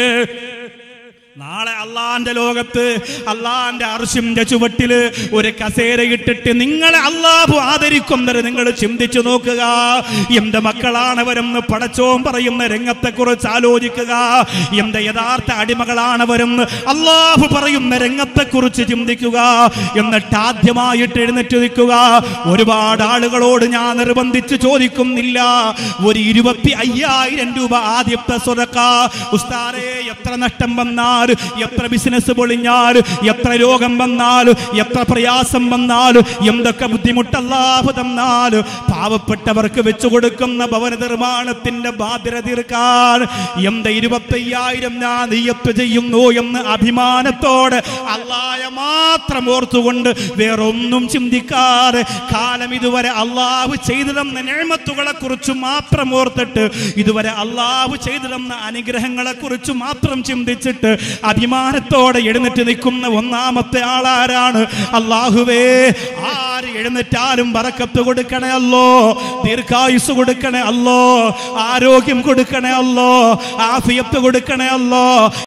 നാളെ അള്ളാന്റെ ലോകത്ത് അള്ളാന്റെ അർശിന്റെ ചുവട്ടില് ഒരു കസേര ഇട്ടിട്ട് നിങ്ങളെ അള്ളാഹു ആദരിക്കുന്നത് നിങ്ങൾ ചിന്തിച്ചു നോക്കുക. എന്റെ മക്കളാണവരെന്ന് പടച്ചോൻ പറയുന്ന രംഗത്തെ കുറിച്ച് ആലോചിക്കുക. എന്റെ യഥാർത്ഥ അടിമകളാണവരെന്ന് അള്ളാഹു പറയുന്ന രംഗത്തെ കുറിച്ച് ചിന്തിക്കുക. എന്നിട്ട് ആദ്യമായിട്ട് എഴുന്നേറ്റ് നിൽക്കുക. ഒരുപാട് ആളുകളോട് ഞാൻ നിർബന്ധിച്ച് ചോദിക്കുന്നില്ല, ഒരു ഇരുപത്തി അയ്യായിരം രൂപ ആദ്യത്തെ സ്വതക്ക. ഉസ്താദേ, എത്ര നഷ്ടം വന്നാൽ, എത്ര ബിസിനസ് പൊളിഞ്ഞാൽ, എത്ര രോഗം വന്നാൽ, എത്ര പ്രയാസം വന്നാൽ, എന്തൊക്കെ ബുദ്ധിമുട്ട് അല്ലാഹു തന്നാൽ, പാവപ്പെട്ടവർക്ക് വെച്ചു കൊടുക്കുന്ന ഭവന നിർമ്മാണത്തിന്റെ ബാധ്യത തീർക്കാൻ എന്റെ ഇരുപത്തി അയ്യായിരം ഞാൻ നിയ്യത്ത് ചെയ്യുന്നു എന്ന് അഭിമാനത്തോടെ അല്ലാഹയെ മാത്രം ഓർത്തുകൊണ്ട് വേറൊന്നും ചിന്തിക്കാതെ കാലം ഇതുവരെ അല്ലാഹു ചെയ്തു തന്ന നിഅമത്തുകളെ കുറിച്ച് മാത്രം ഓർത്തിട്ട്, ഇതുവരെ അല്ലാഹു ചെയ്തു തന്ന അനുഗ്രഹങ്ങളെ കുറിച്ച് മാത്രം ചിന്തിച്ചിട്ട് അഭിമാനത്തോടെ എഴുന്നേറ്റ് നിൽക്കുന്ന ഒന്നാമത്തെ ആളാരാണ്? അല്ലാഹുവേ, ആര് എഴുന്നേറ്റാലും ബറക്കത്ത് കൊടുക്കണേ അല്ലോ, ദീർഘായുസ് കൊടുക്കണേ അല്ലോ, ആരോഗ്യം കൊടുക്കണേ അല്ലോ, ആഫിയത്ത് കൊടുക്കണേ അല്ലോ.